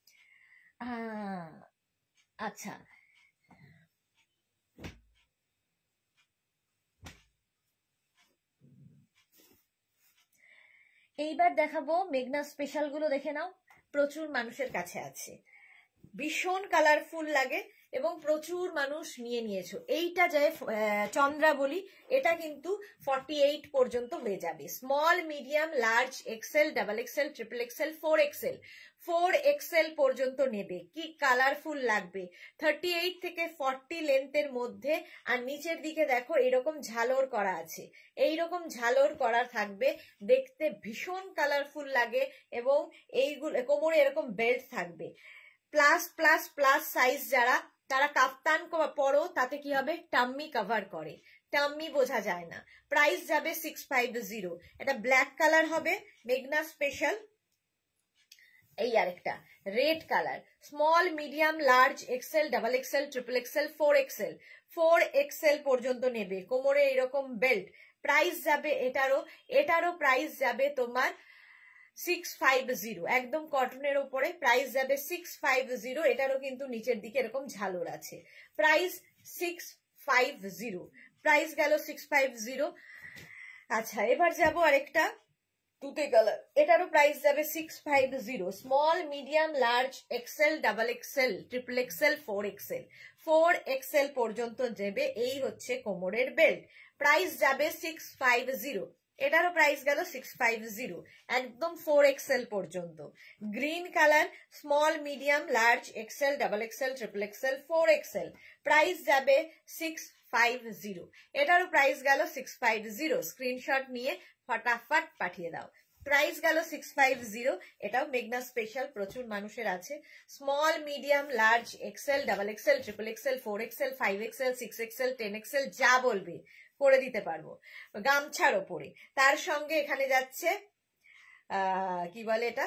আচ্ছা এইবার দেখাবো মেঘনা স্পেশাল গুলো, দেখে নাও। প্রচুর মানুষের কাছে আছে, ভীষণ কালারফুল লাগে এবং প্রচুর মানুষ নিয়ে নিয়েছো। এইটা যে চন্দ্রা বলি, এটা কিন্তু ফর্টি এইট পর্যন্ত হয়ে যাবে। Small medium large XL double XL triple XL four XL, four XL পর্যন্ত নেবে। কি কালারফুল লাগবে, থার্টি এইট থেকে ফর্টি লেন্থের মধ্যে। আর নিচের দিকে দেখো এরকম ঝালর করা আছে, এইরকম ঝালর করা থাকবে, দেখতে ভীষণ কালারফুল লাগে। এবং এইগুলো কোমরে এরকম বেল্ট থাকবে। প্লাস প্লাস প্লাস সাইজ যারা, তারা কাফতান পরো, তাতে কি হবে টাম্মি কভার করে, টাম্মি বোঝা যায় না। প্রাইস যাবে সিক্স ফাইভ জিরো। এটা ব্ল্যাক কালার হবে, মেঘনা স্পেশাল। এই আরেকটা red colour, small medium large XL double XL triple XL four XL, four XL পর্যন্ত নেবে। কোমরে এরকম বেল্ট, প্রাইস যাবে এটারও, এটারও প্রাইস যাবে তোমার সিক্স ফাইভ জিরো, একদম কটনের উপরে। প্রাইস যাবে সিক্স ফাইভ জিরো, এটারও কিন্তু নিচের দিকে এরকম ঝালর আছে। Price six five zero, price গেল সিক্স ফাইভ জিরো। আচ্ছা এবার যাব আরেকটা তুতে কালার, এটারও প্রাইস যাবে six five zero. Small medium large XL double XL triple XL four XL, four XL পর্যন্ত যাবে। এই হচ্ছে কোমরের বেল্ট, প্রাইস যাবে সিক্স ফাইভ জিরো, এটারও প্রাইস গেল সিক্স ফাইভ জিরো, একদম ফোর এক্সেল পর্যন্ত। Green colour, small medium large XL double XL triple XL four XL, price যাবে সিক্স ফাইভ জিরো, এটারও প্রাইস গেল সিক্স ফাইভ জিরো। স্ক্রিনশট নিয়ে ফটাফট পাঠিয়ে দাও। প্রাইস গেল সিক্স ফাইভ জিরো, এটাও মেঘনা স্পেশাল, প্রচুর মানুষের আছে। Small medium large XL double XL triple XL four XL five XL six XL ten XL, যা বলবে করে দিতে পারবো গামছার ওপরে। তার সঙ্গে এখানে যাচ্ছে আহ কি বলে এটা,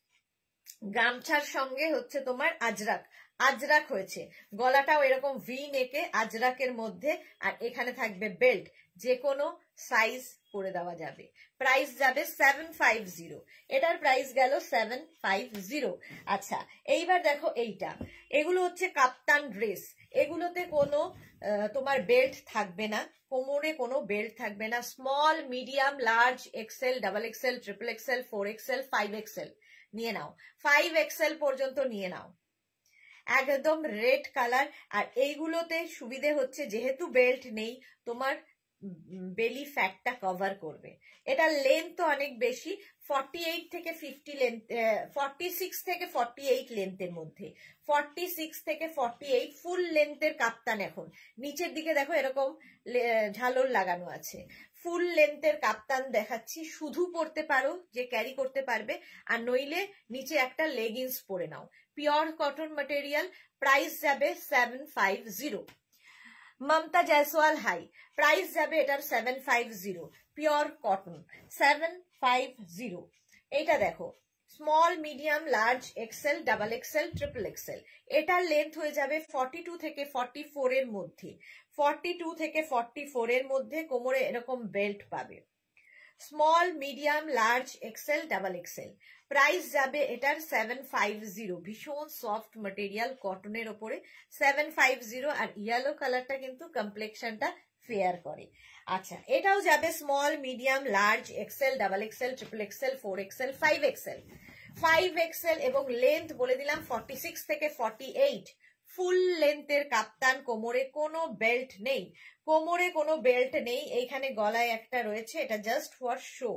গামছার সঙ্গে হচ্ছে তোমার আজরাক, আজরাক হয়েছে, গলাটাও এরকম ভি নেকে আজরাকের মধ্যে। আর এখানে থাকবে বেল্ট, যে কোনো সাইজ করে দেওয়া যাবে। প্রাইস যাবে সেভেন ফাইভ জিরো, এটার প্রাইস গেল সেভেন ফাইভ জিরো। আচ্ছা এইবার দেখো এইটা, এগুলো হচ্ছে কাপ্তান ড্রেস, এগুলোতে কোনো তোমার বেল্ট থাকবে না, কোমরে কোনো বেল্ট থাকবে না। Small medium large XL double XL triple XL four XL five XL নিয়ে নাও, ফাইভ এক্সেল পর্যন্ত নিয়ে নাও। একদম রেড কালার। আর এইগুলোতে সুবিধে হচ্ছে যেহেতু বেল্ট নেই, তোমার বেলি ফ্যাটটা কভার করবে। এটা লেন্থ তো অনেক বেশি, ফর্টি এইট থেকে ফিফটি লেন্থ, ফর্টি সিক্স থেকে ফর্টি এইট লেন্থের মধ্যে, ফর্টি সিক্স থেকে ফর্টি এইট ফুল লেন্থের কাপ্তান। এখন নিচের দিকে দেখো এরকম ঝালর লাগানো আছে, ফুল লেন্থের কাপ্তান দেখাচ্ছি। শুধু পরতে পারো যে ক্যারি করতে পারবে, আর নইলে নিচে একটা লেগিংস পরে নাও। পিওর কটন ম্যাটেরিয়াল, প্রাইস যাবে seven five zero. Mamata Jaiswal hi, price যাবে এটার seven five zero, pure cotton seven five zero. এইটা দেখো small medium large XL double XL triple XL. এটার লেন্থ হয়ে যাবে ফর্টি টু থেকে ফর্টি ফোর এর মধ্যে, ফর্টি টু থেকে ফর্টি ফোর এর মধ্যে কোমরে এরকম বেল্ট পাবে। Small medium large XL double XL. Price যাবে এটার সেভেন ফাইভ জিরো, ভীষণ সফট মেটেরিয়াল কটনের ওপরে সেভেন ফাইভ জিরো। আর ইয়েলো কালারটা কিন্তু কমপ্লেকশনটা ফেয়ার করে। আচ্ছা, এটাও যাবে small medium large XL double XL triple XL four XL five XL. Five XL এবং লেন্থ বলে দিলাম ফর্টি সিক্স থেকে ফর্টি এইট। ফুল লেন্থের কাপ্তান, কোমরে কোনো বেল্ট নেই, কোমরে কোনো বেল্ট নেই। এইখানে গলায় একটা রয়েছে, এটা জাস্ট ফর শো।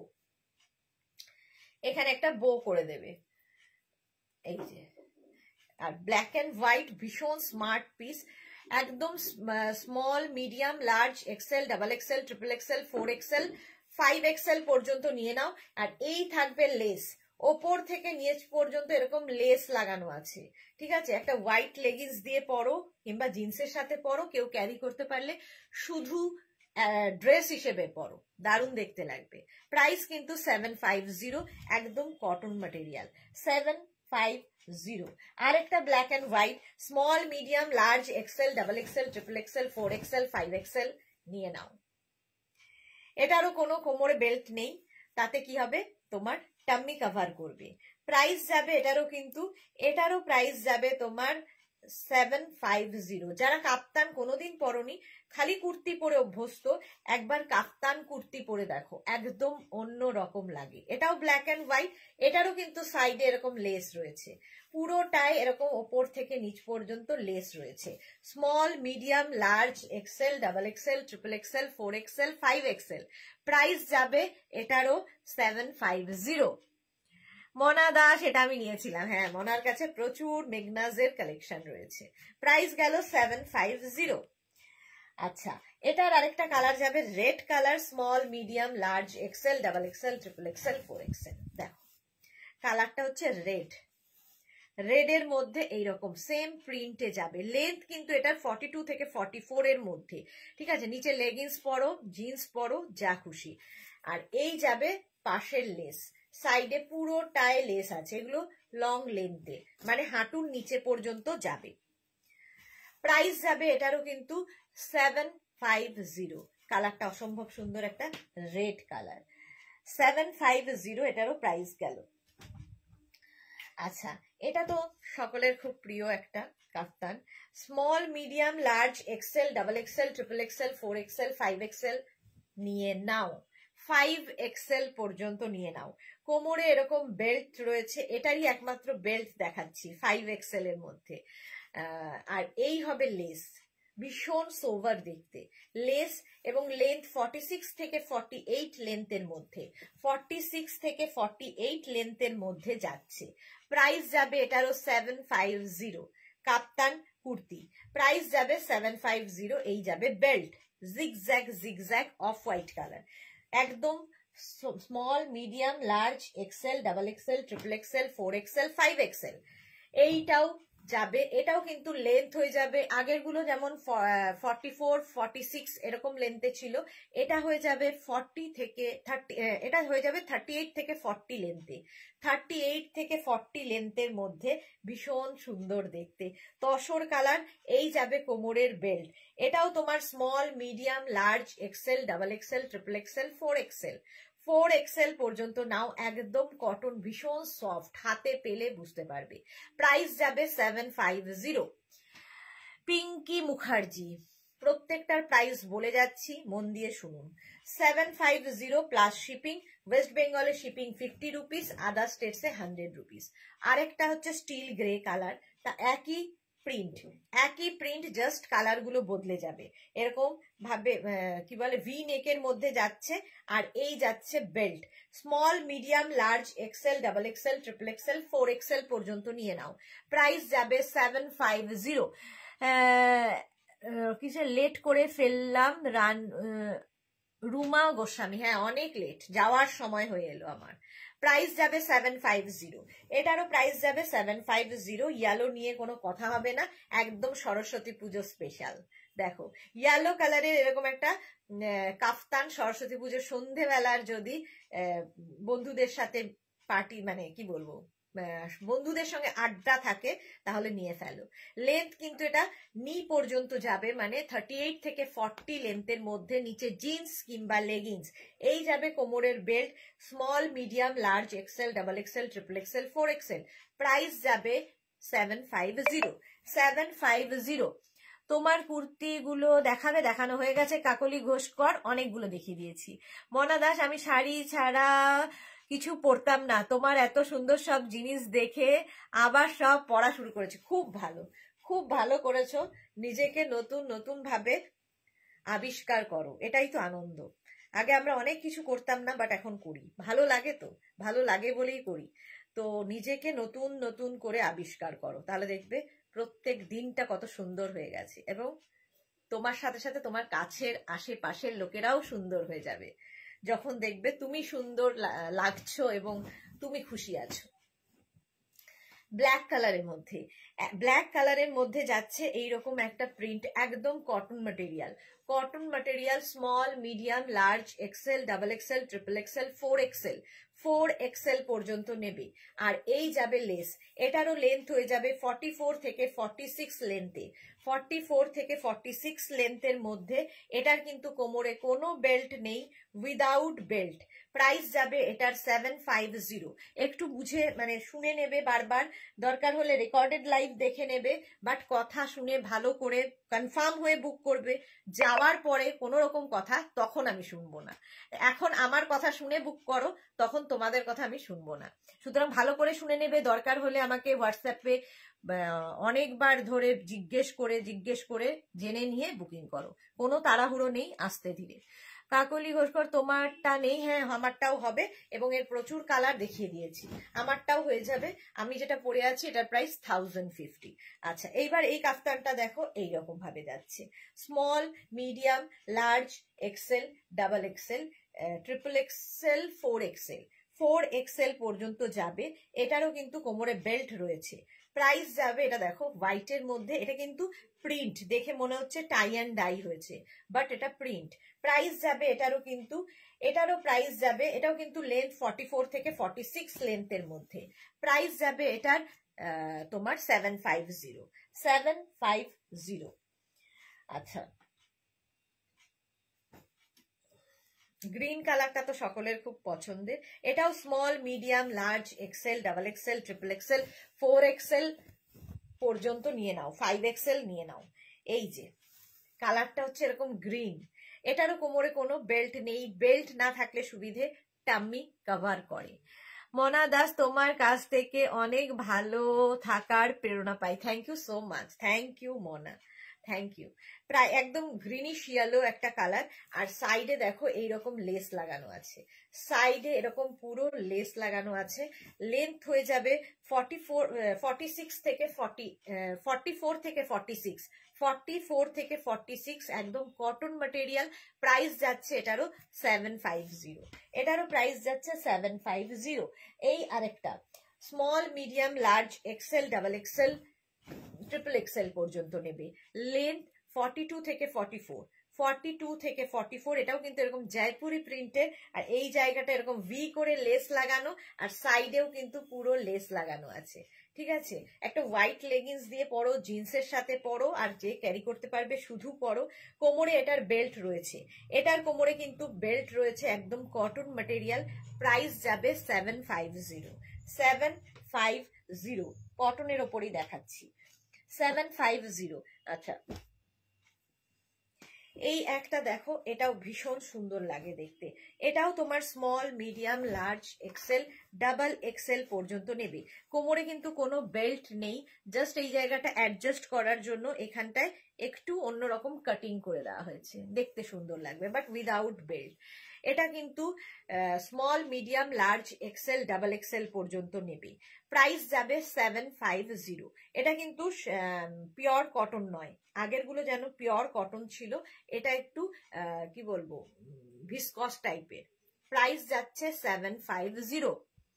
এখানে একটা বো করে দেবে, এই যে। আর ব্ল্যাক এন্ড হোয়াইট, ভীষণ স্মার্ট পিস, একদম small medium large XL double XL triple XL four XL five XL পর্যন্ত নিয়ে নাও। আর এই থাকবে লেস, ওপর থেকে নিচ পর্যন্ত এরকম লেস লাগানো আছে, ঠিক আছে। একটা হোয়াইট লেগিংস দিয়ে পরো কিংবা জিন্সের সাথে পরো, কেউ ক্যারি করতে পারলে শুধু ড্রেস হিসেবে পরো, দারুণ দেখতে লাগবে। প্রাইস কিন্তু সেভেন ফাইভ জিরো, একদম cotton material, seven five zero. আর একটা black and white small medium large XL double XL triple XL four XL five XL নিয়ে নাও। এটারও কোনো কোমরে বেল্ট নেই, তাতে কি হবে তোমার টাম্মি কভার করবে। প্রাইস যাবে এটারও কিন্তু, এটারও প্রাইস যাবে তোমার সেভেন ফাইভ জিরো। যারা কাপ্তান কোনোদিন পরনি, খালি কুর্তি পরে অভ্যস্ত, একবার কাপ্তান কুর্তি পরে দেখো, একদম অন্য রকম লাগে। এটাও ব্ল্যাক এন্ড হোয়াইট, এটারও কিন্তু সাইডে এরকম লেস রয়েছে, পুরোটাই এরকম ওপর থেকে নিচ পর্যন্ত লেস রয়েছে। Small medium large XL double XL triple XL four XL five XL. Price যাবে এটারও সেভেন ফাইভ জিরো। মনা দাস, এটা আমি নিয়েছিলাম, হ্যাঁ মনার কাছে প্রচুর মেগনাজের কালেকশন রয়েছে। প্রাইস গেল সেভেন ফাইভ জিরো। আচ্ছা, এটার আরেকটা কালার যাবে red colour, small medium large XL double XL triple XL four XL. দেখো কালারটা হচ্ছে রেড, রেড এর মধ্যে এইরকম সেম প্রিন্টে যাবে। লেন্থ কিন্তু এটার ফর্টি টু থেকে ফর্টি ফোর এর মধ্যে, ঠিক আছে। নিচে লেগিংস পরো, জিন্স পরো, যা খুশি। আর এই যাবে পাশের লেস, সাইডে পুরোটায় লেস আছে, এগুলো লং লেন্থে, মানে হাঁটুর নিচে পর্যন্ত যাবে। প্রাইস যাবে এটারও কিন্তু সেভেন ফাইভ জিরো। কালারটা অসম্ভব সুন্দর, একটা red colour, seven five zero এটারও প্রাইস গেল। আচ্ছা, এটা তো সকলের খুব প্রিয় একটা kaftan, small medium large XL double XL triple XL four XL five XL নিয়ে নাও, ফাইভ এক্সেল পর্যন্ত নিয়ে নাও। কোমরে এরকম বেল্ট রয়েছে, এটারই একমাত্র বেল্ট দেখাচ্ছি ফাইভ এক্সেল এর মধ্যে। আর এই হবে লেস, ভীষণ সোভার দেখতে লেস, এবং লেন্থ ফর্টি সিক্স থেকে ফর্টি এইট লেন্থের মধ্যে, ফর্টি সিক্স থেকে ফর্টি এইট লেন্থের মধ্যে যাচ্ছে। প্রাইস যাবে এটারও seven five zero. Kaftan kurti, price যাবে সেভেন ফাইভ জিরো। এই যাবে belt, zigzag zigzag off white colour, একদম small medium large XL double XL triple XL four XL five XL. এইটাও যাবে, এটাও কিন্তু লেন্থ হয়ে যাবে, আগের গুলো যেমন ফর্টি ফোর ফর্টি সিক্স এরকম লেন্থে ছিল, এটা হয়ে যাবে ফর্টি থেকে থার্টি, এটা হয়ে যাবে থার্টি এইট থেকে ফর্টি লেন্থে, থার্টি এইট থেকে ফর্টি লেন্থের মধ্যে, ভীষণ সুন্দর দেখতে, তসর কালার। এই যাবে কোমরের বেল্ট, এটাও তোমার small medium large XL double XL triple XL four XL, four XL পর্যন্ত নাও, একদম কটন, ভীষণ সফট, হাতে পেলে বুঝতে পারবে। প্রাইস যাবে seven five zero. Pinky Mukherjee, প্রত্যেকটার প্রাইস বলে যাচ্ছি, মন দিয়ে শুনুন। Seven five zero plus shipping, west বেঙ্গলে শিপিং ফিফটি রুপিস, আদার স্টেটসে হান্ড্রেড রুপিস। আরেকটা হচ্ছে স্টিল গ্রে কালার, তা একই প্রিন্ট, একই প্রিন্ট, জাস্ট কালার গুলো বদলে যাবে। এরকম ভাবে কি বলে ভি নেকের মধ্যে যাচ্ছে, আর এই যাচ্ছে belt, small medium large XL double XL triple XL four XL পর্যন্ত নিয়ে নাও। প্রাইস যাবে সেভেন ফাইভ জিরো। কিছু লেট করে ফেললাম, রান রুমা গোস্বামী, হ্যাঁ অনেক লেট, যাওয়ার সময় হয়ে এলো আমার। প্রাইস যাবে সেভেন ফাইভ জিরো, এটারও প্রাইস যাবে সেভেন ফাইভ জিরো। ইয়েলো নিয়ে কোনো কথা হবে না, একদম সরস্বতী পুজো স্পেশাল। দেখো ইয়েলো কালারের এরকম একটা কাফতান, সরস্বতী পুজোর সন্ধেবেলার যদি বন্ধুদের সাথে পার্টি মানে কি বলবো বন্ধুদের সঙ্গে আড্ডা থাকে তাহলে নিয়ে ফেলো। লেন্থ কিন্তু এটা নি পর্যন্ত যাবে, মানে থার্টি এইট থেকে ফর্টি লেন্থের মধ্যে, নিচে জিন্স কিংবা লেগিংস, এই যাবে কোমরের belt, small medium large XL double XL triple XL four XL. Price যাবে seven five zero seven five zero. তোমার কুর্তিগুলো দেখাবে, দেখানো হয়ে গেছে। কাকলি ঘোষকর অনেকগুলো দেখিয়ে দিয়েছি। মনা দাস, আমি শাড়ি ছাড়া কিছু পরতাম না, তোমার এত সুন্দর সব জিনিস দেখে আবার সব পড়া শুরু করেছি। খুব ভালো, খুব ভালো করেছো। নিজেকে নতুন নতুন ভাবে আবিষ্কার করো, এটাই তো আনন্দ। আগে আমরা অনেক কিছু করতাম না, বাট এখন করি, ভালো লাগে তো, ভালো লাগে বলেই করি। তো নিজেকে নতুন নতুন করে আবিষ্কার করো, তাহলে দেখবে প্রত্যেক দিনটা কত সুন্দর হয়ে গেছে, এবং তোমার সাথে সাথে তোমার কাছের আশেপাশের লোকেরাও সুন্দর হয়ে যাবে যখন দেখবে তুমি সুন্দর লাগছো এবং তুমি খুশি আছো। ব্ল্যাক কালারের মধ্যে, ব্ল্যাক কালারের মধ্যে যাচ্ছে এইরকম একটা প্রিন্ট, একদম cotton material, cotton material, small medium large XL double XL triple XL four XL four XL পর্যন্ত নেবে। আর এই যাবে লেস, এটারও লেন্থ হয়ে যাবে ফর্টি ফোর থেকে ফর্টি সিক্স লেন্থে, ফর্টি ফোর থেকে ফর্টি সিক্স লেন্থের মধ্যে। এটার কিন্তু কোমরে কোনো বেল্ট নেই, উইদাউট বেল্ট। প্রাইস যাবে এটার সেভেন ফাইভ জিরো। একটু বুঝে মানে শুনে নেবে, বারবার দরকার হলে রেকর্ডেড লাইভ দেখে নেবে, বাট কথা শুনে ভালো করে কনফার্ম হয়ে বুক করবে। যাওয়ার পরে কোনো রকম কথা তখন আমি শুনবো না। এখন আমার কথা শুনে বুক করো, তখন তোমাদের কথা আমি শুনবো না। সুতরাং ভালো করে শুনে নেবে, দরকার হলে আমাকে হোয়াটসঅ্যাপে অনেকবার ধরে জিজ্ঞেস করে জিজ্ঞেস করে জেনে নিয়ে বুকিং করো, কোনো তাড়াহুড়ো নেই, আস্তে ধীরে। কাকলি ঘোষকর, তোমারটা নেই? হ্যাঁ, আমারটাও হবে, এবং এর প্রচুর কালার দেখিয়ে দিয়েছি, আমারটাও হয়ে যাবে। আমি যেটা পরে আছি এটার প্রাইস থাউজেন্ড ফিফটি। আচ্ছা, এইবার এই কাফতানটা দেখো, এইরকম ভাবে যাচ্ছে, small medium large XL double XL triple XL four XL four XL পর্যন্ত যাবে। এটারও কিন্তু কোমরে বেল্ট রয়েছে। প্রাইস যাবে, এটা দেখো হোয়াইটের মধ্যে, এটা কিন্তু প্রিন্ট, দেখে মনে হচ্ছে টাই অ্যান্ড ডাই হয়েছে, বাট এটা প্রিন্ট। প্রাইস যাবে এটারও কিন্তু, এটারও প্রাইস যাবে, এটাও কিন্তু লেন্থ ফর্টি ফোর থেকে ফর্টি সিক্স লেন্থের মধ্যে। প্রাইস যাবে এটার তোমার seven five zero seven five zero. আচ্ছা, গ্রিন কালারটা তো সকলের খুব পছন্দের। এটাও small medium large XL double XL triple XL four XL পর্যন্ত নিয়ে নাও, ফাইভ এক্সেল নিয়ে নাও। এই যে কালারটা হচ্ছে এরকম গ্রিন, এটারও কোমরে কোনো বেল্ট নেই, বেল্ট না থাকলে সুবিধে টাম্মি কভার করে। মনা দাস, তোমার কাছ থেকে অনেক ভালো থাকার প্রেরণা পাই। Thank you so much, thank you মনা, থ্যাংক ইউ। প্রায় একদম গ্রিনিশ ইয়েলো একটা কালার, আর সাইডে দেখো এইরকম লেস লাগানো আছে, সাইডে এরকম পুরো লেস লাগানো আছে। লেন্থ হয়ে যাবে ফর্টি ফোর ফর্টি সিক্স থেকে ফর্টি ফর্টি ফোর থেকে ফর্টি সিক্স ফর্টি ফোর থেকে ফর্টি সিক্স একদম কটন ম্যাটেরিয়াল। প্রাইস যাচ্ছে এটারও সেভেন ফাইভ জিরো এটারও প্রাইস যাচ্ছে সেভেন ফাইভ জিরো। এই আরেকটা small medium large XL double XL triple XL পর্যন্ত নেবে। লেন্থ ফর্টি টু থেকে ফর্টি ফোর ফর্টি টু থেকে ফর্টি ফোর। এটাও কিন্তু এরকম জয়পুরি প্রিন্টের, আর এই জায়গাটা এরকম ভি করে লেস লাগানো, আর সাইডেও কিন্তু পুরো লেস লাগানো আছে। ঠিক আছে, একটা হোয়াইট লেগিংস দিয়ে পরো, জিন্সের সাথে পরো, আর যে ক্যারি করতে পারবে শুধু পরো। কোমরে এটার বেল্ট রয়েছে, এটার কোমরে কিন্তু বেল্ট রয়েছে, একদম কটন ম্যাটেরিয়াল। প্রাইস যাবে seven five zero seven five zero কটনের ওপরই দেখাচ্ছি, সেভেন ফাইভ জিরো। আচ্ছা, এই একটা দেখো, এটাও ভীষণ সুন্দর লাগে দেখতে। এটাও তোমার small medium large XL double XL পর্যন্ত নেবে। কোমরে কিন্তু কোনো বেল্ট নেই, জাস্ট এই জায়গাটা অ্যাডজাস্ট করার জন্য এখানটায় একটু অন্যরকম কাটিং করে দেওয়া হয়েছে, দেখতে সুন্দর লাগবে, বাট উইদাউট বেল্ট। এটা কিন্তু small medium large XL double XL পর্যন্ত নেবে। প্রাইস যাবে সেভেন ফাইভ জিরো। এটা কিন্তু পিওর কটন নয়, আগের গুলো যেন পিওর কটন ছিল, এটা একটু কি বলবো ভিসকস টাইপের। প্রাইস যাচ্ছে সেভেন ফাইভ জিরো।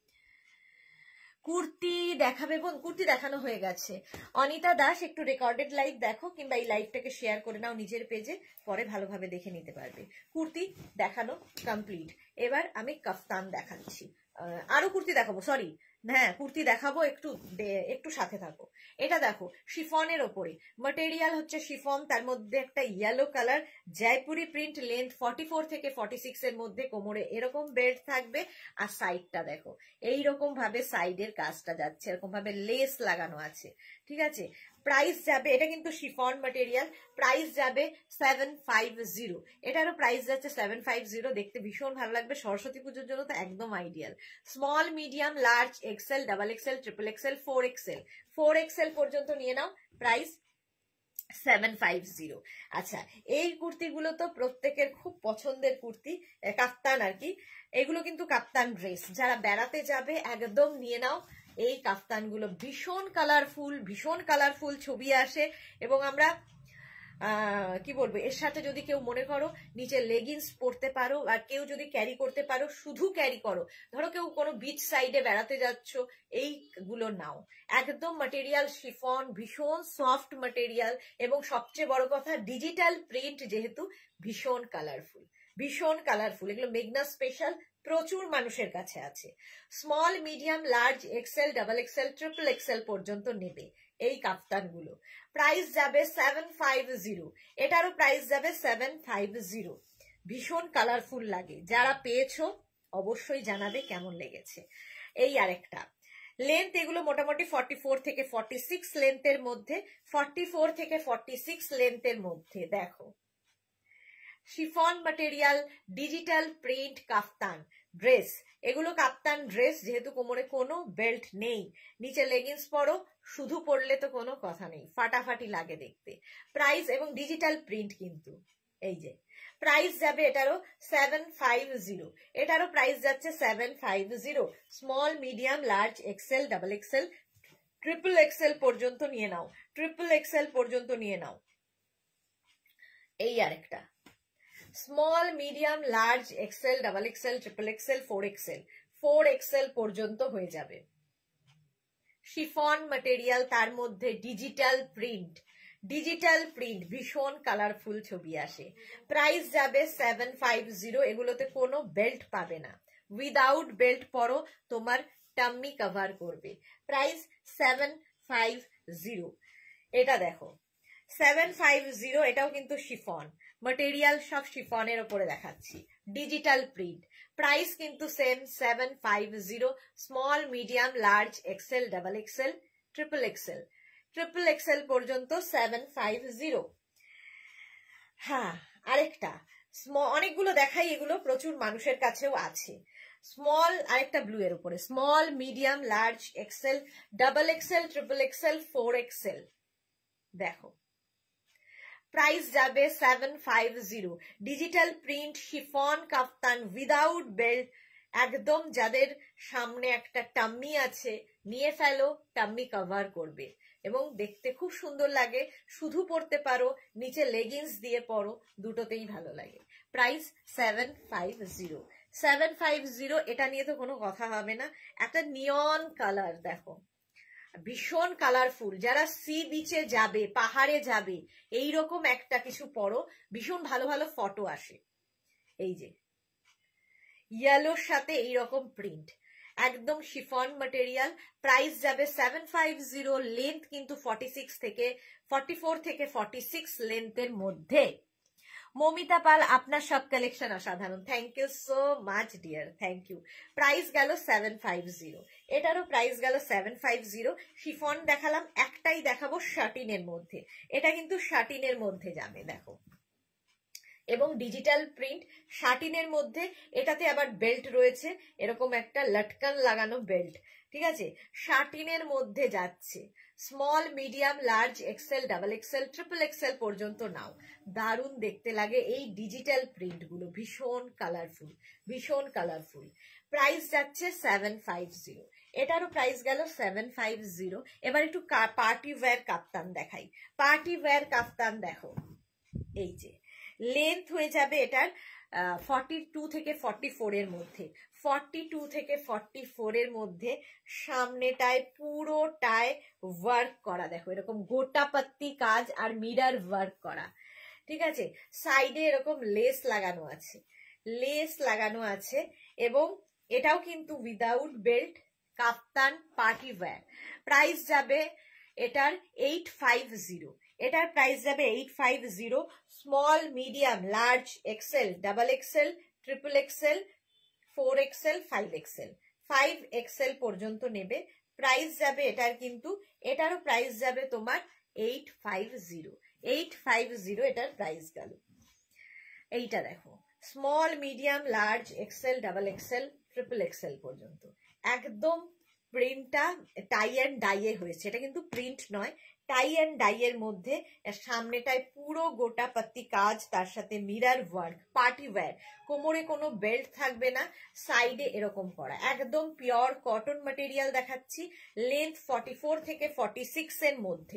কুর্তি দেখাবে বোন? কুর্তি দেখানো হয়ে গেছে। অনিতা দাস, একটু রেকর্ডেড লাইভ দেখো, কিংবা এই লাইভটাকে শেয়ার করে নাও নিজের পেজে, পরে ভালোভাবে দেখে নিতে পারবে। কুর্তি দেখানো কমপ্লিট। এবার আমি কাফতান দেখাচ্ছি। আরো কুর্তি দেখাবো, সরি হ্যাঁ কুর্তি দেখাবো, একটু একটু সাথে থাকো। এটা দেখো শিফনের ওপরে, ম্যাটেরিয়াল হচ্ছে শিফন, তার মধ্যে একটা yellow colour Jaipuri print, length forty four থেকে ফর্টি সিক্স এর মধ্যে, কোমরে এরকম বেল্ট থাকবে, আর সাইডটা দেখো এইরকম ভাবে সাইডের কাজটা যাচ্ছে, এরকম ভাবে লেস লাগানো আছে, ঠিক আছে। প্রাইস যাবে, এটা কিন্তু শিফন ম্যাটেরিয়াল, প্রাইস যাবে সেভেন ফাইভ জিরো, এটারও প্রাইস যাচ্ছে সেভেন ফাইভ জিরো। দেখতে ভীষণ ভালো লাগবে, সরস্বতী পুজোর জন্য তো একদম ideal. Small, medium, large, XL, double XL, triple XL, four XL, four XL পর্যন্ত নিয়ে নাও, প্রাইস সেভেন ফাইভ জিরো। আচ্ছা, এই কুর্তিগুলো তো প্রত্যেকের খুব পছন্দের কুর্তি, কাপ্তান আর কি, এগুলো কিন্তু কাপ্তান ড্রেস, যারা বেড়াতে যাবে একদম নিয়ে নাও। এই কাফতানগুলো ভীষণ কালারফুল, ভীষণ কালারফুল ছবি আসে, এবং আমরা আহ কি বলবো, এর সাথে যদি কেউ মনে করো নিচে লেগিংস পরতে পারো, আর কেউ যদি ক্যারি করতে পারো, শুধু ক্যারি করো, ধরো কেউ কোনো বিচ সাইডে বেড়াতে যাচ্ছ, এইগুলো নাও। একদম ম্যাটেরিয়াল শিফন, ভীষণ সফট ম্যাটেরিয়াল, এবং সবচেয়ে বড় কথা ডিজিটাল প্রিন্ট, যেহেতু ভীষণ কালারফুল, ভীষণ কালারফুল। এগুলো মেঘনা স্পেশাল, প্রচুর মানুষের কাছে আছে। Small, medium, large, XL, double XL, triple XL পর্যন্ত নেবে এই কাফতানগুলো। প্রাইস যাবে সেভেন ফাইভ জিরো, এটারও প্রাইস যাবে সেভেন ফাইভ জিরো। ভীষণ কালারফুল লাগে, যারা পেয়েছো অবশ্যই জানাবে কেমন লেগেছে। এই আরেকটা লেন্থ, এগুলো মোটামুটি ফর্টি ফোর থেকে ফর্টি সিক্স লেন্থের মধ্যে, ফর্টি ফোর থেকে ফর্টি সিক্স লেন্থের মধ্যে। দেখো chiffon material, digital print kaftan dress, এগুলো কাপ্তান ড্রেস, যেহেতু কোমরে কোনো বেল্ট নেই, নিচে লেগিংস পরো, শুধু পরলে তো কোনো কথা নেই, ফাটাফাটি লাগে দেখতে। প্রাইস এবং ডিজিটাল প্রিন্ট কিন্তু, এই যে প্রাইস যাবে এটারও সেভেন ফাইভ জিরো, এটারও প্রাইস যাচ্ছে seven five zero. Small, medium, large, XL, double XL, triple XL পর্যন্ত নিয়ে নাও, ট্রিপল এক্সেল পর্যন্ত নিয়ে নাও। এই আরেকটা small, medium, large, XL, double XL, triple XL, four XL, four XL পর্যন্ত হয়ে যাবে। শিফন ম্যাটেরিয়াল, তার মধ্যে ডিজিটাল প্রিন্ট, ডিজিটাল প্রিন্ট, ভীষণ কালারফুল ছবি আসে। প্রাইস যাবে সেভেন ফাইভ জিরো, এগুলোতে কোনো বেল্ট পাবে না, উইদাউট বেল্ট পরো, তোমার টাম্মি কভার করবে। Price seven five zero. এটা দেখো সেভেন ফাইভ জিরো, এটাও কিন্তু শিফন ম্যাটেরিয়াল, সব শিফনের ওপরে দেখাচ্ছি, ডিজিটাল প্রিন্ট। প্রাইস কিন্তু same seven five zero. Small, medium, large, XL, double XL, triple XL, triple XL পর্যন্ত সেভেন ফাইভ জিরো। হ্যাঁ আরেকটা স্মল, অনেকগুলো দেখাই, এগুলো প্রচুর মানুষের কাছেও আছে। স্মল, আরেকটা ব্লু এর উপরে, small, medium, large, XL, double XL, triple XL, four XL. দেখো প্রাইস যাবে seven five zero. Digital print chiffon kaftan without belt, একদম যাদের সামনে একটা টাম্মি আছে নিয়ে ফেলো, টাম্মি কভার করবে এবং দেখতে খুব সুন্দর লাগে, শুধু পরতে পারো, নিচে লেগিংস দিয়ে পরো, দুটোতেই ভালো লাগে। Price seven five zero, seven five zero. এটা নিয়ে তো কোনো কথা হবে না। একটা নিয়ন কালার দেখো, ভীষণ কালারফুল, যারা সি বিচে যাবে, পাহাড়ে যাবে, এইরকম একটা কিছু পরো, ভীষণ ভালো ভালো ফটো আসে। এই যে ইয়েলোর সাথে এইরকম প্রিন্ট, একদম শিফন ম্যাটেরিয়াল। প্রাইস যাবে সেভেন ফাইভ জিরো। লেন্থ কিন্তু ফর্টি সিক্স থেকে ফর্টি ফোর থেকে ফর্টি সিক্স লেন্থের মধ্যে। মমিতা পাল, আপনার সব কালেকশন অসাধারণ, thank you so much dear, thank you. Price গেল সেভেন ফাইভ জিরো, এটারও প্রাইস গেল সেভেন ফাইভ জিরো। শিফন দেখালাম, একটাই দেখাবো শাটিনের মধ্যে, এটা কিন্তু শাটিনের মধ্যে যাবে দেখো, এবং ডিজিটাল প্রিন্ট শাটিনের মধ্যে। এটাতে আবার বেল্ট রয়েছে, এরকম একটা লটকান লাগানো বেল্ট, ঠিক আছে, শাটিনের মধ্যে যাচ্ছে। Small, medium, large, XL, double XL, triple XL পর্যন্ত নাও। দারুণ দেখতে লাগে এই ডিজিটাল প্রিন্ট গুলো, ভীষণ কালারফুল, ভীষণ কালারফুল। প্রাইস যাচ্ছে সেভেন ফাইভ জিরো, এটারও প্রাইস গেল সেভেন ফাইভ জিরো। এবার একটু পার্টি ওয়্যার কাফতান দেখাই। পার্টি ওয়্যার কাফতান দেখো, এই যে লেন্থ হয়ে যাবে এটার ফর্টি টু থেকে ফর্টি ফোর এর মধ্যে, ফর্টি টু থেকে ফর্টি ফোর এর মধ্যে। সামনেটায় পুরোটায় ওয়ার্ক করা, দেখো এরকম গোটা পাত্তি কাজ আর মিরার ওয়ার্ক করা, ঠিক আছে। সাইডে এরকম লেস লাগানো আছে, লেস লাগানো আছে, এবং এটাও কিন্তু without belt kaftan party wear. Price যাবে এটার এইট ফাইভ জিরো। এটার প্রাইস যাবে eight five zero. Small, medium, large, XL, double XL, triple XL, four XL, five XL, five XL পর্যন্ত নেবে। প্রাইস যাবে এটার কিন্তু, এটারও প্রাইস যাবে তোমার eight five zero. Eight five zero এটার প্রাইস গেল। এইটা দেখো, small, medium, large, XL, double XL, triple XL পর্যন্ত। একদম প্রিন্টটা টাই অ্যান্ড ডাইয়ে হয়েছে, এটা কিন্তু প্রিন্ট নয়, টাই অ্যান্ড ডাইয়ের মধ্যে। সামনেটায় পুরো গোটা পাত্তি কাজ, তার সাথে মিরার ওয়ার্ক, পার্টি ওয়্যার। কোমরে কোনো বেল্ট থাকবে না, সাইডে এরকম করা, একদম পিওর কটন ম্যাটেরিয়াল দেখাচ্ছি। লেন্থ ফর্টি ফোর থেকে ফর্টি সিক্স এর মধ্যে।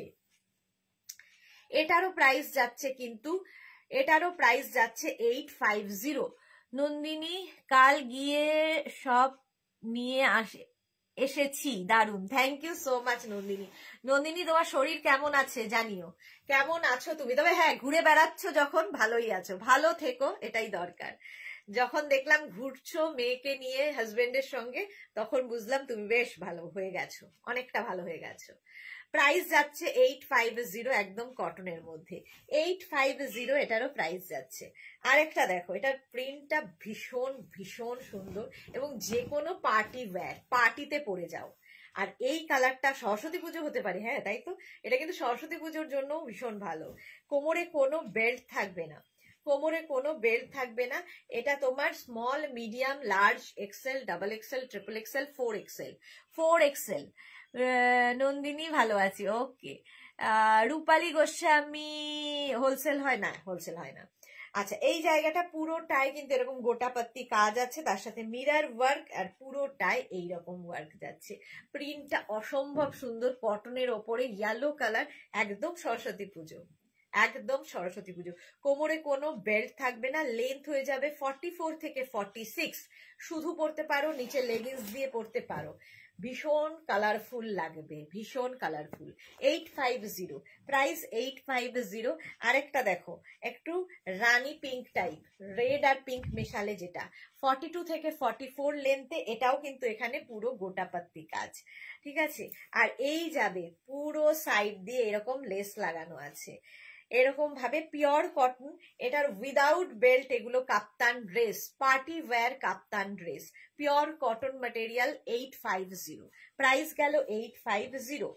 এটারও প্রাইস যাচ্ছে কিন্তু, এটারও প্রাইস যাচ্ছে এইট ফাইভ জিরো। নন্দিনী কাল গিয়ে সব নিয়ে আসে এসেছি, দারুন, thank you so much Nandini. Nandini তোমার শরীর কেমন আছে জানিও, কেমন আছো তুমি? তবে হ্যাঁ, ঘুরে বেড়াচ্ছ যখন ভালোই আছো, ভালো থেকো, এটাই দরকার। যখন দেখলাম ঘুরছো মেয়েকে নিয়ে হাজবেন্ডের সঙ্গে, তখন বুঝলাম তুমি বেশ ভালো হয়ে গেছো, অনেকটা ভালো হয়ে গেছো। প্রাইস যাচ্ছে এইট ফাইভ জিরো, একদম কটনের মধ্যে। এইট ফাইভ জিরো এটারও প্রাইস যাচ্ছে। আরেকটা দেখো, এটার প্রিন্টটা ভীষণ ভীষণ সুন্দর এবং যে কোনো পার্টি ওয়্যার, পার্টিতে পরে যাও। আর এই কালারটা সরস্বতী পুজো হতে পারে, হ্যাঁ তাই তো, এটা কিন্তু সরস্বতী পুজোর জন্য ভীষণ ভালো। কোমরে কোনো বেল্ট থাকবে না, কোমরে কোনো বেল্ট থাকবে না। এটা তোমার small, medium, large, XL, double XL, triple XL, four XL, four XL. Nandini ভালো আছি, ওকে। রূপালী গোস্বামী হোলসেল হয় না, হোলসেল হয় না। আচ্ছা, এই জায়গাটা পুরোটাই কিন্তু এরকম গোটা পাত্তি কাজ আছে, তার সাথে মিরার ওয়ার্ক, আর পুরোটাই এইরকম ওয়ার্ক যাচ্ছে। প্রিন্টটা অসম্ভব সুন্দর, কটনের ওপরে ইয়েলো কালার, একদম সরস্বতী পুজো, একদম সরস্বতী পুজো। কোমরে কোনো বেল্ট থাকবে না, লেন্থ হয়ে যাবে ফর্টি ফোর থেকে ফর্টি সিক্স। শুধু পরতে পারো, নিচে লেগিংস দিয়ে পরতে পারো, ভীষণ কালারফুল লাগবে, ভীষণ colourful. Eight five zero, price eight five zero. আরেকটা দেখো, একটু রানী পিঙ্ক টাইপ, রেড আর পিঙ্ক মেশালে, যেটা ফর্টি টু থেকে ফর্টি ফোর লেন্থে। এটাও কিন্তু এখানে পুরো গোটা পাত্তি কাজ, ঠিক আছে। আর এই যাবে পুরো সাইড দিয়ে এরকম লেস লাগানো আছে, এরকম ভাবে পিওর কটন। এটার উইদাউট বেল্ট, এগুলো kaftan dress, party wear kaftan dress, pure cotton material. Eight five zero, price গেল এইট ফাইভ জিরো।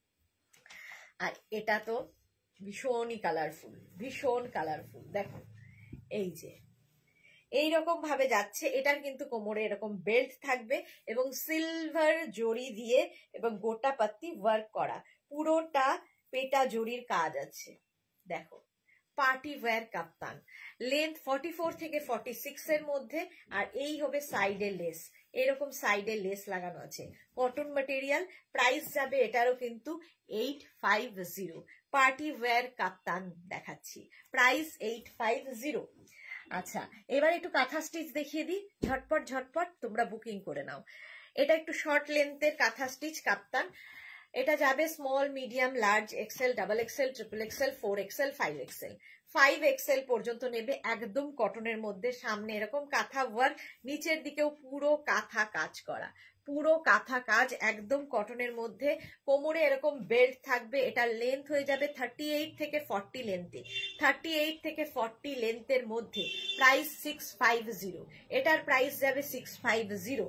আর এটা তো ভীষণই কালারফুল, ভীষণ কালারফুল। দেখো এই যে এইরকম ভাবে যাচ্ছে। এটার কিন্তু কোমরে এরকম বেল্ট থাকবে এবং সিলভার জড়ি দিয়ে এবং গোটা পাত্তি ওয়ার্ক করা, পুরোটা পেটা জড়ির কাজ আছে। দেখো, party wear kaftan, length forty four থেকে ফর্টি সিক্স এর মধ্যে। আর এই হবে সাইডে লেস, এরকম সাইডে লেস লাগানো আছে, কটন ম্যাটেরিয়াল। প্রাইস যাবে এটারও কিন্তু eight five zero. Party wear kaftan দেখাচ্ছি, প্রাইস এইট ফাইভ জিরো। আচ্ছা, এবার একটু কাঁথা স্টিচ দেখিয়ে দিই, ঝটপট ঝটপট তোমরা বুকিং করে নাও। এটা একটু শর্ট লেন্থের কাঁথা স্টিচ কাপ্তান। এটা যাবে small, medium, large, XL, double XL, triple XL, four XL, five XL, five XL পর্যন্ত নেবে। একদম কটনের মধ্যে, সামনে এরকম কাঁথা ওয়ার্ক, নিচের দিকেও পুরো কাঁথা কাজ করা, পুরো কাঁথা কাজ, একদম কটনের মধ্যে। কোমরে এরকম বেল্ট থাকবে। এটার লেন্থ হয়ে যাবে থার্টি এইট থেকে ফর্টি লেন্থে, থার্টি এইট থেকে ফর্টি লেন্থের মধ্যে। প্রাইস সিক্স ফাইভ জিরো, এটার প্রাইস যাবে সিক্স ফাইভ জিরো।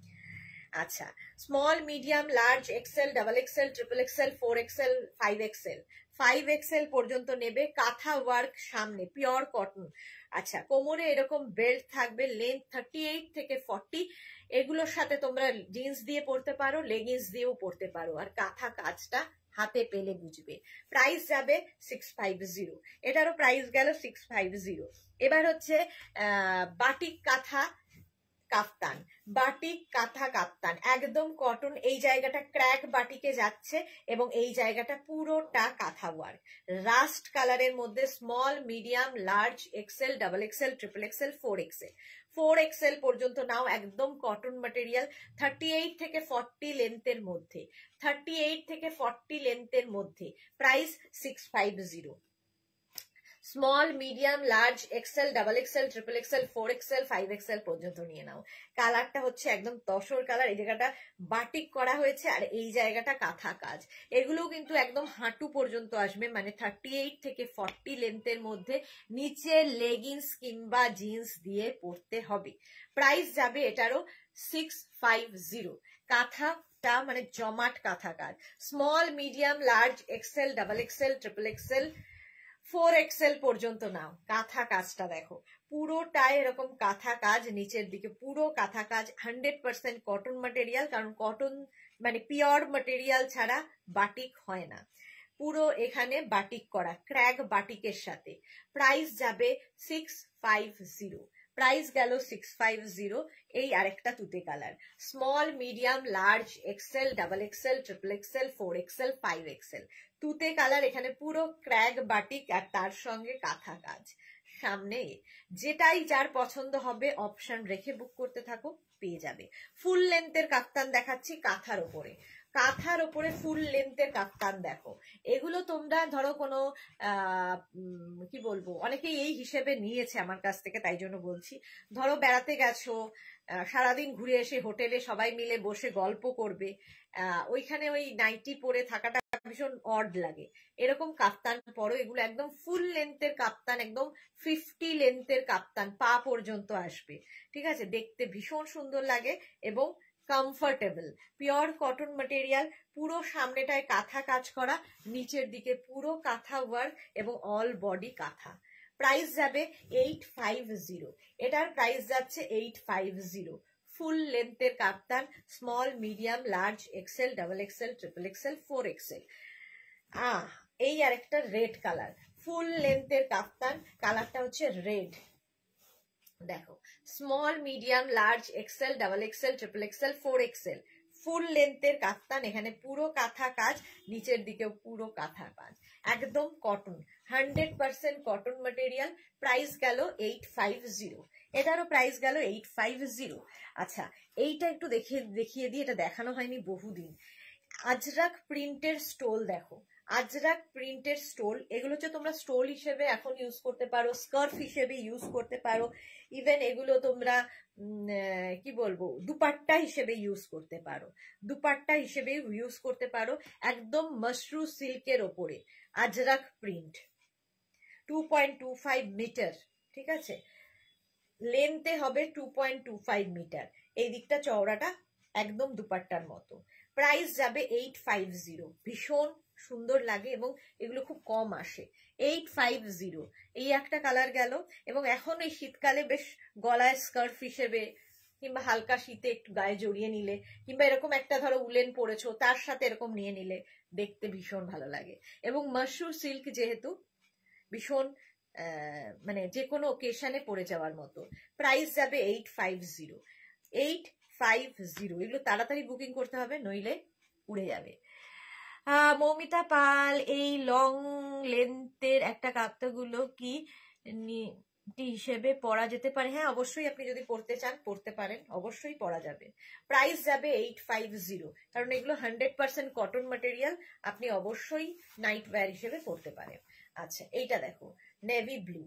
আচ্ছা, small, medium, large, XL, double XL, triple XL, four XL, five XL, five XL পর্যন্ত নেবে। কাঁথা ওয়ার্ক, সামনে পিওর কটন। আচ্ছা, কোমরে এরকম বেল্ট থাকবে, লেন্থ থার্টি এইট থেকে ফর্টি। এগুলোর সাথে তোমরা জিন্স দিয়ে পরতে পারো, লেগিংস দিয়েও পরতে পারো। আর কাঁথা কাজটা হাতে পেলে বুঝবে। প্রাইস যাবে সিক্স ফাইভ জিরো, এটারও প্রাইস গেল সিক্স ফাইভ জিরো। এবার হচ্ছে আহ বাটিক কাঁথা কাফতান, বাটিক কাঁথা কাপ্তান, একদম কটন। এই জায়গাটা ক্র্যাক বাটিকে যাচ্ছে এবং এই জায়গাটা পুরোটা কাঁথা ওয়ার্ক, রাস্ট কালারের মধ্যে। Small, medium, large, XL, double XL, triple XL, four XL, four XL পর্যন্ত নাও। একদম কটন ম্যাটেরিয়াল, থার্টি এইট থেকে ফর্টি লেন্থের মধ্যে, থার্টি এইট থেকে ফর্টি লেন্থের মধ্যে। Price six five zero. Small, medium, large, XL, double XL, triple XL, four XL, five XL পর্যন্ত নিয়ে নাও। কালারটা হচ্ছে একদম তসর কালার, এই জায়গাটা বাটিক করা হয়েছে আর এই জায়গাটা কাঁথা কাজ। এগুলো কিন্তু একদম হাঁটু পর্যন্ত আসবে, মানে থার্টি এইট থেকে ফর্টি লেন্থের মধ্যে নিচে লেগিংস কিংবা জিন্স দিয়ে পরতে হবে। প্রাইস যাবে এটারও সিক্স ফাইভ জিরো। কাঁথাটা মানে জমাট কাঁথা কাজ। Small, medium, large, XL, double XL, triple XL, four XL পর্যন্ত নাও। কাঁথা কাজটা দেখো, পুরোটাই এরকম কাঁথা কাজ, নিচের দিকে পুরো কাঁথা কাজ, হান্ড্রেড পার্সেন্ট কটন ম্যাটেরিয়াল, কারণ কটন মানে পিওর ম্যাটেরিয়াল ছাড়া বাটিক হয় না। পুরো এখানে বাটিক করা, ক্র্যাগ বাটিকের সাথে। প্রাইস যাবে সিক্স ফাইভ জিরো। প্রাইস গেল সিক্স ফাইভ জিরো। এই আরেকটা তুতে colour, small, medium, large, XL, double XL, triple XL, four XL, five XL তুতে কালার। এখানে পুরো ক্র্যাগ বাটিক আর তার সঙ্গে কাঁথা কাজ। সামনে যেটাই যার পছন্দ হবে অপশন রেখে বুক করতে থাকো, পেয়ে যাবে। ফুল লেন্থের কাপ্তান দেখাচ্ছি কাঁথার ওপরে। কাঁথার ওপরে ফুল লেন্থের কাপ্তান দেখো, এগুলো তোমরা ধরো কোনো আহ কি বলবো, অনেকেই এই হিসেবে নিয়েছে আমার কাছ থেকে, তাই জন্য বলছি। ধরো বেড়াতে গেছো, সারাদিন ঘুরে এসে হোটেলে সবাই মিলে বসে গল্প করবে, আহ ওইখানে ওই নাইটি পরে থাকাটা ভীষণ অড লাগে, এরকম কাপ্তান পরো। এগুলো একদম ফুল লেন্থের কাপ্তান, একদম ফিফটি লেন্থের কাপ্তান, পা পর্যন্ত আসবে, ঠিক আছে? দেখতে ভীষণ সুন্দর লাগে এবং কমফোর্টেবল, পিওর কটন ম্যাটেরিয়াল। পুরো সামনেটায় কাঁথা কাজ করা, নিচের দিকে পুরো কাঁথা ওয়ার্ক এবং অল বডি কাঁথা। প্রাইস যাবে এইট ফাইভ জিরো। এটার প্রাইস যাচ্ছে এইট ফাইভ জিরো। ফুল লেন্থের kaftan, small, medium, large, XL, double XL, triple XL, four XL. আহ এই আর একটা রেড কালার, ফুল লেন্থের কাপ্তান, কালারটা হচ্ছে রেড। দেখো, small, medium, large, XL, double XL, triple XL, four XL full লেন্থের কাপ্তান। এখানে পুরো কাঁথা কাজ, নিচের দিকেও পুরো কাঁথা কাজ, একদম cotton, hundred percent cotton material. Price গেল এইট ফাইভ জিরো। এটারও প্রাইস গেল এইট ফাইভ জিরো। আচ্ছা, এইটা একটু দেখিয়ে দেখিয়ে দিই, এটা দেখানো হয়নি বহুদিন। আজরাক প্রিন্টের স্টোল দেখো, আজরাক প্রিন্টের স্টোল, এগুলো হচ্ছে তোমরা স্টোল হিসেবে এখন ইউজ করতে পারো, স্কার্ফ হিসেবে ইউজ করতে পারো, ইভেন এগুলো তোমরা কি বলবো দুপাট্টা হিসেবে ইউজ করতে পারো, দুপাট্টা হিসেবে ইউজ করতে পারো। একদম মাশরু সিল্কের ওপরে ajrak print, two point two five metre, ঠিক আছে? লেন্থে হবে two point two five metre, এই দিকটা চওড়াটা একদম দুপাট্টার মতো। প্রাইস যাবে এইট ফাইভ জিরো। ভীষণ সুন্দর লাগে এবং এগুলো খুব কম আসে। Eight five zero. এই একটা কালার গেল। এবং এখন এই শীতকালে বেশ গলায় স্কার্ফ হিসেবে কিংবা হালকা শীতে একটু গায়ে জড়িয়ে নিলে, কিংবা এরকম একটা ধরো উলেন পরেছো তার সাথে এরকম নিয়ে নিলে দেখতে ভীষণ ভালো লাগে। এবং মাশরু সিল্ক যেহেতু ভীষণ মানে যে কোনো ওকেশনে পরে যাওয়ার মতো। প্রাইস যাবে eight five zero. Eight five zero. এগুলো তাড়াতাড়ি বুকিং করতে হবে, নইলে উড়ে যাবে। মৌমিতা পাল, এই লং লেন্থের একটা কাপ্তাগুলো কি হিসেবে পরা যেতে পারে? হ্যাঁ, অবশ্যই, আপনি যদি পরতে চান পরতে পারেন, অবশ্যই পরা যাবে। প্রাইস যাবে এইট ফাইভ জিরো, কারণ এগুলো হান্ড্রেড পার্সেন্ট কটন ম্যাটেরিয়াল, আপনি অবশ্যই নাইট ওয়্যার হিসেবে পরতে পারেন। আচ্ছা, এইটা দেখো, নেভি ব্লু,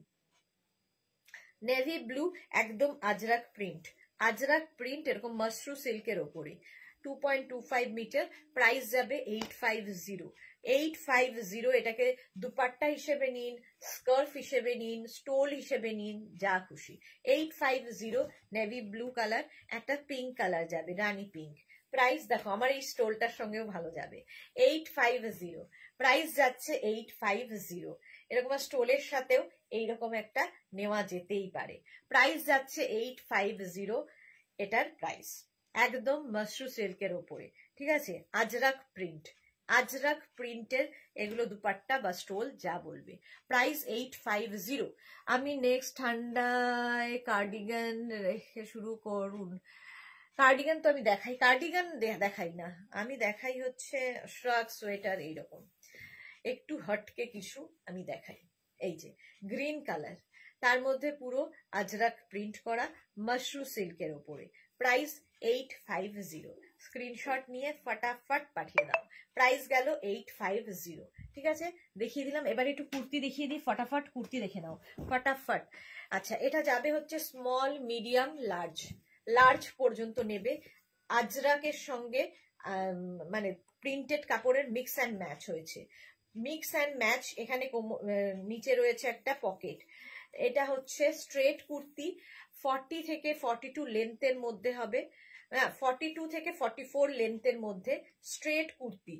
নেভি ব্লু, একদম আজরাক প্রিন্ট, আজরাক প্রিন্ট এরকম মাশরু সিল্কের ওপরে, two point two five metre. Price যাবে eight five zero. Eight five zero. এটাকে দুপাট্টা হিসেবে নিন, স্কার্ফ হিসেবে নিন, স্টোল হিসেবে নিন, যা খুশি। Eight five zero. Navy blue colour, একটা পিঙ্ক কালার যাবে, রানী পিঙ্ক। প্রাইস দেখো, আমার এই স্টোলটার সঙ্গেও ভালো যাবে। Eight five zero. প্রাইস যাচ্ছে এইট ফাইভ জিরো। এরকম স্টোলের সাথেও এইরকম একটা নেওয়া যেতেই পারে। প্রাইস যাচ্ছে এইট ফাইভ জিরো। এটার প্রাইস একদম মাশরু সিল্কের ওপরে, ঠিক আছে? আজরাক প্রিন্ট, আজরাক প্রিন্টের এগুলো দুপাট্টা বা স্টোল যা বলবে। Price eight five zero. আমি নেক্সট ঠান্ডায় কার্ডিগান রেখে শুরু করুন। কার্ডিগান তো আমি দেখাই, কার্ডিগান দেখাই না, আমি দেখাই হচ্ছে শ্রাগ, সোয়েটার, এইরকম একটু হটকে কিছু আমি দেখাই। এই যে গ্রিন কালার, তার মধ্যে পুরো আজরাক প্রিন্ট করা, মাশরু সিল্কের ওপরে। Price eight five zero. Screenshot নিয়ে ফটাফট পাঠিয়ে দাও। প্রাইস গেল এইট ফাইভ জিরো, ঠিক আছে, দেখিয়ে দিলাম। এবার একটু কুর্তি দেখিয়ে দিই, ফটাফট কুর্তি দেখে নাও ফটাফট। আচ্ছা, এটা যাবে হচ্ছে স্মল, মিডিয়াম, লার্জ, লার্জ পর্যন্ত নেবে। আজরাকের সঙ্গে মানে প্রিন্টেড কাপড়ের মিক্স অ্যান্ড ম্যাচ হয়েছে, মিক্স অ্যান্ড ম্যাচ। এখানে নিচে রয়েছে একটা পকেট। এটা হচ্ছে স্ট্রেট কুর্তি, ফর্টি থেকে ফর্টি টু লেন্থের মধ্যে হবে, হ্যাঁ ফর্টি টু থেকে ফর্টি ফোর লেন্থের মধ্যে স্ট্রেট কুর্তি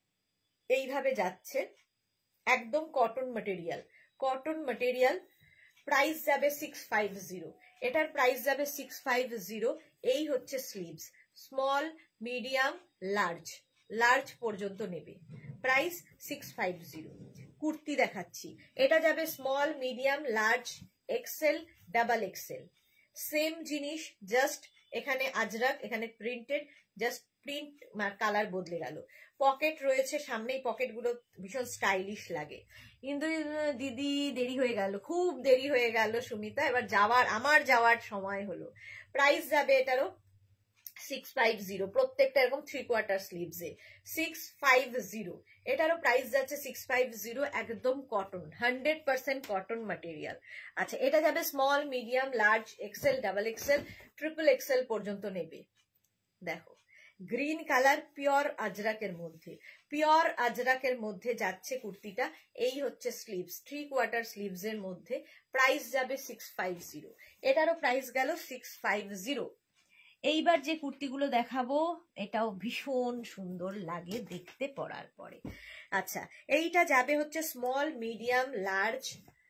এইভাবে যাচ্ছে, একদম cotton material, cotton material. Price যাবে সিক্স ফাইভ জিরো, এটার প্রাইস যাবে সিক্স ফাইভ জিরো। এই হচ্ছে sleeves, small, medium, large, large পর্যন্ত নেবে, price six five zero. Kurti দেখাচ্ছি, এটা যাবে small, medium, large, XL, double XL, same জিনিস, জাস্ট এখানে আজরাক, এখানে প্রিন্টেড, জাস্ট প্রিন্ট কালার বদলে গেল। পকেট রয়েছে সামনেই, পকেটগুলো ভীষণ স্টাইলিশ লাগে। কিন্তু দিদি দেরি হয়ে গেল, খুব দেরি হয়ে গেল সুমিতা, এবার যাওয়ার, আমার যাওয়ার সময় হলো। প্রাইস যাবে এটারও সিক্স ফাইভ জিরো, প্রত্যেকটা এরকম থ্রি কোয়ার্টার স্লিভসে সিক্স ফাইভ জিরো। এটারও প্রাইস যাচ্ছে সিক্স ফাইভ জিরো, একদম cotton, hundred percent cotton material. আচ্ছা, এটা যাবে small, medium, large, XL, double XL, triple XL পর্যন্ত নেবে। দেখো গ্রিন কালার, পিওর আজরাকের মধ্যে, পিওর আজরাকের মধ্যে যাচ্ছে কুর্তিটা। এই হচ্ছে স্লিভস, থ্রি কোয়ার্টার স্লিভস এর মধ্যে, প্রাইস যাবে সিক্স ফাইভ জিরো। এটারও প্রাইস গেল সিক্স ফাইভ জিরো। এইবার যে কুর্তিগুলো দেখাবো এটাও ভীষণ সুন্দর লাগে দেখতে পরার পরে। আচ্ছা, এইটা যাবে হচ্ছে small, medium, large,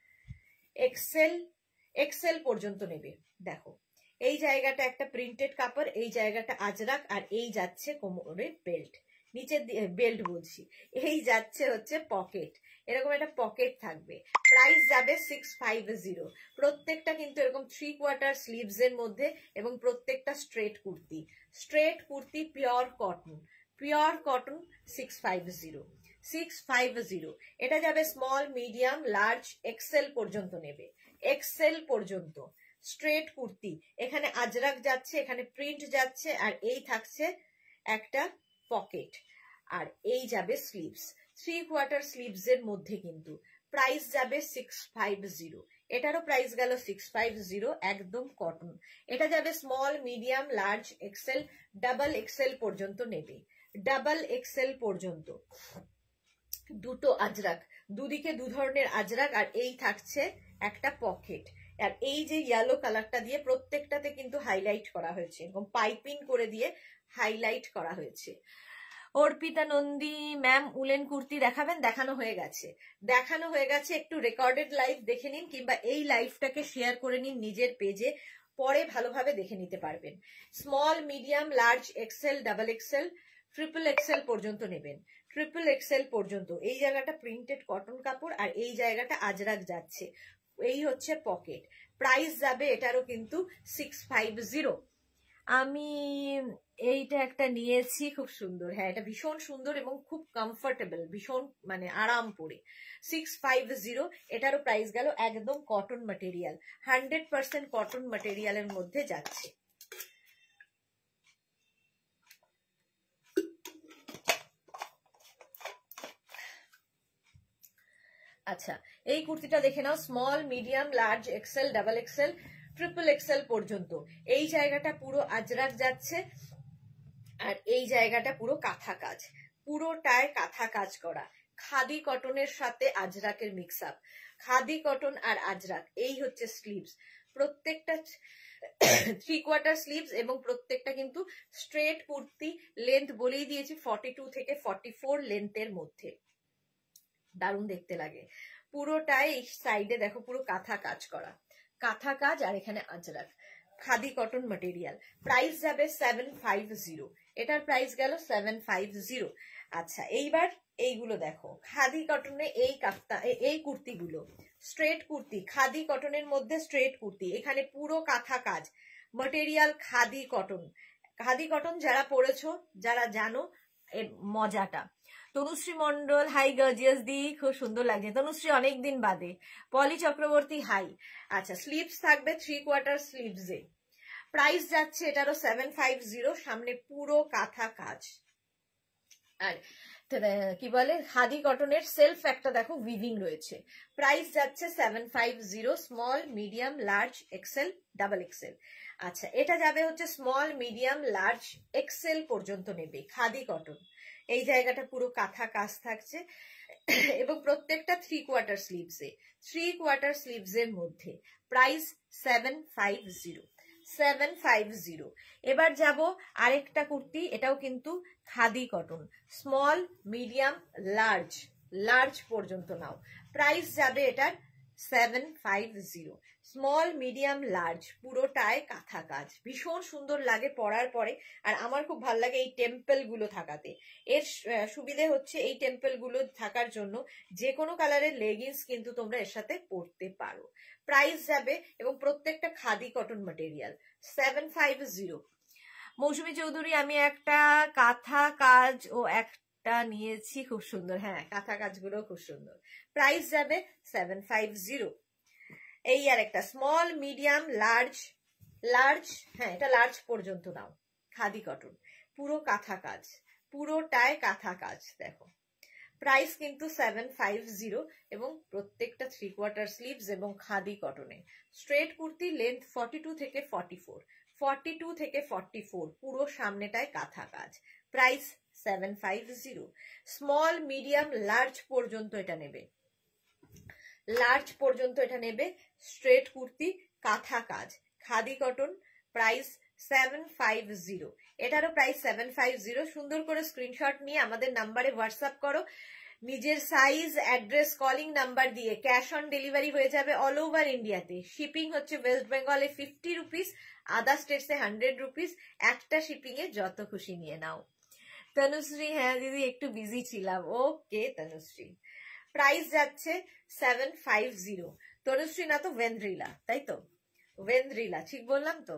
XL, XL পর্যন্ত নেবে। দেখো এই জায়গাটা একটা প্রিন্টেড কাপড়, এই জায়গাটা আজরাক, আর এই যাচ্ছে কোমরে বেল্ট, নিচে বেল্ট বলছি, এই যাচ্ছে হচ্ছে পকেট, এরকম একটা পকেট থাকবে। প্রাইস যাবে সিক্স ফাইভ জিরো। প্রত্যেকটা কিন্তু এরকম থ্রি কোয়ার্টার স্লিভস এর মধ্যে, এবং প্রত্যেকটা straight kurti, straight kurti, pure cotton, pure cotton, six five zero, six five zero. এটা যাবে স্মল, মিডিয়াম, লার্জ, এক্সেল পর্যন্ত নেবে, এক্সেল পর্যন্ত স্ট্রেট কুর্তি। এখানে আজরাক যাচ্ছে, এখানে প্রিন্ট যাচ্ছে, আর এই থাকছে একটা পকেট, আর এই যাবে স্লিভস, থ্রি কোয়ার্টার স্লিভস এর মধ্যে কিন্তু। প্রাইস যাবে সিক্স ফাইভ জিরো, এটারও প্রাইস গেল সিক্স ফাইভ জিরো, একদম কটন। এটা যাবে small, medium, large, XL, double XL পর্যন্ত নেবে, ডাবল এক্সেল পর্যন্ত। দুটো আজরাক, দুদিকে দু ধরনের আজরাক, আর এই থাকছে একটা পকেট। আর এই যে ইয়েলো কালারটা দিয়ে প্রত্যেকটাতে কিন্তু হাইলাইট করা হয়েছে, এবং পাইপিং করে দিয়ে হাইলাইট করা হয়েছে। অর্পিতা নন্দী ম্যাম উলেন কুর্তি দেখাবেন? দেখানো হয়ে গেছে, দেখানো হয়ে গেছে। একটু রেকর্ডেড লাইভ দেখে নিন, কিংবা এই লাইভটাকে শেয়ার করে নিন নিজের পেজে, পরে ভালোভাবে দেখে নিতে পারবেন। Small, medium, large, XL, double XL, triple XL পর্যন্ত নেবেন, ট্রিপল এক্সেল পর্যন্ত। এই জায়গাটা প্রিন্টেড কটন কাপড়, আর এই জায়গাটা আজরাক যাচ্ছে, এই হচ্ছে পকেট। প্রাইস যাবে এটারও কিন্তু সিক্স ফাইভ জিরো। আমি এইটা একটা নিয়েছি, খুব সুন্দর, হ্যাঁ এটা ভীষণ সুন্দর এবং খুব কমফোর্টেবল, ভীষণ মানে আরাম পরে, সিক্স ফাইভ জিরো। এটারও প্রাইস গেল, একদম cotton material, hundred percent cotton ম্যাটেরিয়ালের মধ্যে যাচ্ছে। আচ্ছা, এই কুর্তিটা দেখে নাও, small, medium, large, XL, double XL, triple XL পর্যন্ত। এই জায়গাটা পুরো আজরাক যাচ্ছে, আর এই জায়গাটা পুরো কাঁথা কাজ, পুরোটায় কাঁথা কাজ করা, খাদি কটনের সাথে আজরাকের মিক্স আপ, খাদি কটন আর আজরাক। এই হচ্ছে স্লিভস, প্রত্যেকটা থ্রি কোয়ার্টার স্লিভস, এবং প্রত্যেকটা কিন্তু স্ট্রেট কুর্তি। লেন্থ বলেই দিয়েছি ফর্টি টু থেকে ফর্টি ফোর লেন্থের মধ্যে, দারুণ দেখতে লাগে। পুরোটাই এই সাইডে দেখো পুরো কাঁথা কাজ করা, কাঁথা কাজ, আর এখানে Ajrakh, khadi cotton material. Price যাবে সেভেন ফাইভ জিরো, এটার প্রাইস গেল সেভেন ফাইভ জিরো। আচ্ছা, এইবার এইগুলো দেখো, খাদি কটনে এই কাফতা, এই কুর্তিগুলো স্ট্রেট কুর্তি, খাদি কটনের মধ্যে স্ট্রেট কুর্তি, এখানে পুরো কাঁথা কাজ, material khadi cotton. Khadi cotton যারা পরেছো, যারা জানো এর মজাটা। তনুশ্রী মন্ডল হাই, গর্জিয়াস দি, খুব সুন্দর লাগছে তনুশ্রী, অনেকদিন বাদে। পলি চক্রবর্তী হাই। আচ্ছা, স্লিভস থাকবে থ্রি কোয়ার্টার স্লিভসে, প্রাইস যাচ্ছে এটারও সেভেন ফাইভ জিরো, সামনে পুরো কাঁথা কাজ, আর কি বলে খাদি কটনের সেলফ একটা দেখো উইভিং রয়েছে। প্রাইস যাচ্ছে seven five zero, small medium large XL double XL. আচ্ছা, এটা যাবে হচ্ছে স্মল মিডিয়াম লার্জ এক্সেল পর্যন্ত নেবে খাদি কটন। এই জায়গাটা পুরো কাঁথা কাজ থাকছে এবং প্রত্যেকটা থ্রি কোয়ার্টার স্লিভসে থ্রি কোয়ার্টার স্লিভস এর মধ্যে। Price seven five zero, seven five zero. এবার যাব আরেকটা কুর্তি, এটাও কিন্তু khadi cotton, small medium large large পর্যন্ত নাও। প্রাইস যাবে এটার seven five zero, small medium large, পুরোটায় কাঁথা কাজ, ভীষণ সুন্দর লাগে পরার পরে। আর আমার খুব ভালো লাগে এই টেম্পল গুলো থাকাতে। এর সুবিধে হচ্ছে এই টেম্পল গুলো থাকার জন্য যে কোনো কালারের লেগিংস কিন্তু তোমরা এর সাথে পরতে পারো। প্রাইস যাবে এবং প্রত্যেকটা khadi cotton material, seven five zero. Mousumi Chowdhury, আমি একটা কাঁথা কাজ ও একটা নিয়েছি, খুব সুন্দর। হ্যাঁ, কাঁথা কাজগুলো খুব সুন্দর। প্রাইস যাবে সেভেন ফাইভ জিরো। এই আর একটা স্মল মিডিয়াম লার্জ লার্জ, হ্যাঁ এটা লার্জ পর্যন্ত নাও, খাদি কটন, পুরো কাঁথা কাজ, পুরোটায় কাঁথা কাজ দেখো। প্রাইস কিন্তু সেভেন ফাইভ জিরো এবং প্রত্যেকটা থ্রি কোয়ার্টার স্লিভস এবং খাদি কটনে। Straight kurti length forty two থেকে ফর্টি ফোর, ফর্টি টু থেকে ফর্টি ফোর, পুরো সামনেটায় কাঁথা কাজ। Price seven five zero. Small medium large পর্যন্ত এটা নেবে, লার্জ পর্যন্ত এটা নেবে। স্ট্রেট কুর্তি কাঁথা কাজ khadi cotton. Price seven five zero, এটারও প্রাইস সেভেন ফাইভ জিরো। সুন্দর করে স্ক্রিনশট নিয়ে আমাদের নাম্বারে হোয়াটসঅ্যাপ করো, নিজের সাইজ অ্যাড্রেস কলিং নাম্বার দিয়ে। ক্যাশ অন ডেলিভারি হয়ে যাবে অল ওভার ইন্ডিয়াতে। শিপিং হচ্ছে ওয়েস্ট বেঙ্গলে ফিফটি রুপিস, আদার স্টেটসে হান্ড্রেড রুপিস। একটা শিপিং এ যত খুশি নিয়ে নাও। তনুশ্রী, হ্যাঁ দিদি একটু বিজি ছিলাম। ওকে তনুশ্রী, প্রাইস যাচ্ছে সেভেন ফাইভ জিরো। তনুশ্রী না তো ওয়েন্দ্রিলা, তাই তো? ওয়েন্দ্রিলা ঠিক বললাম তো?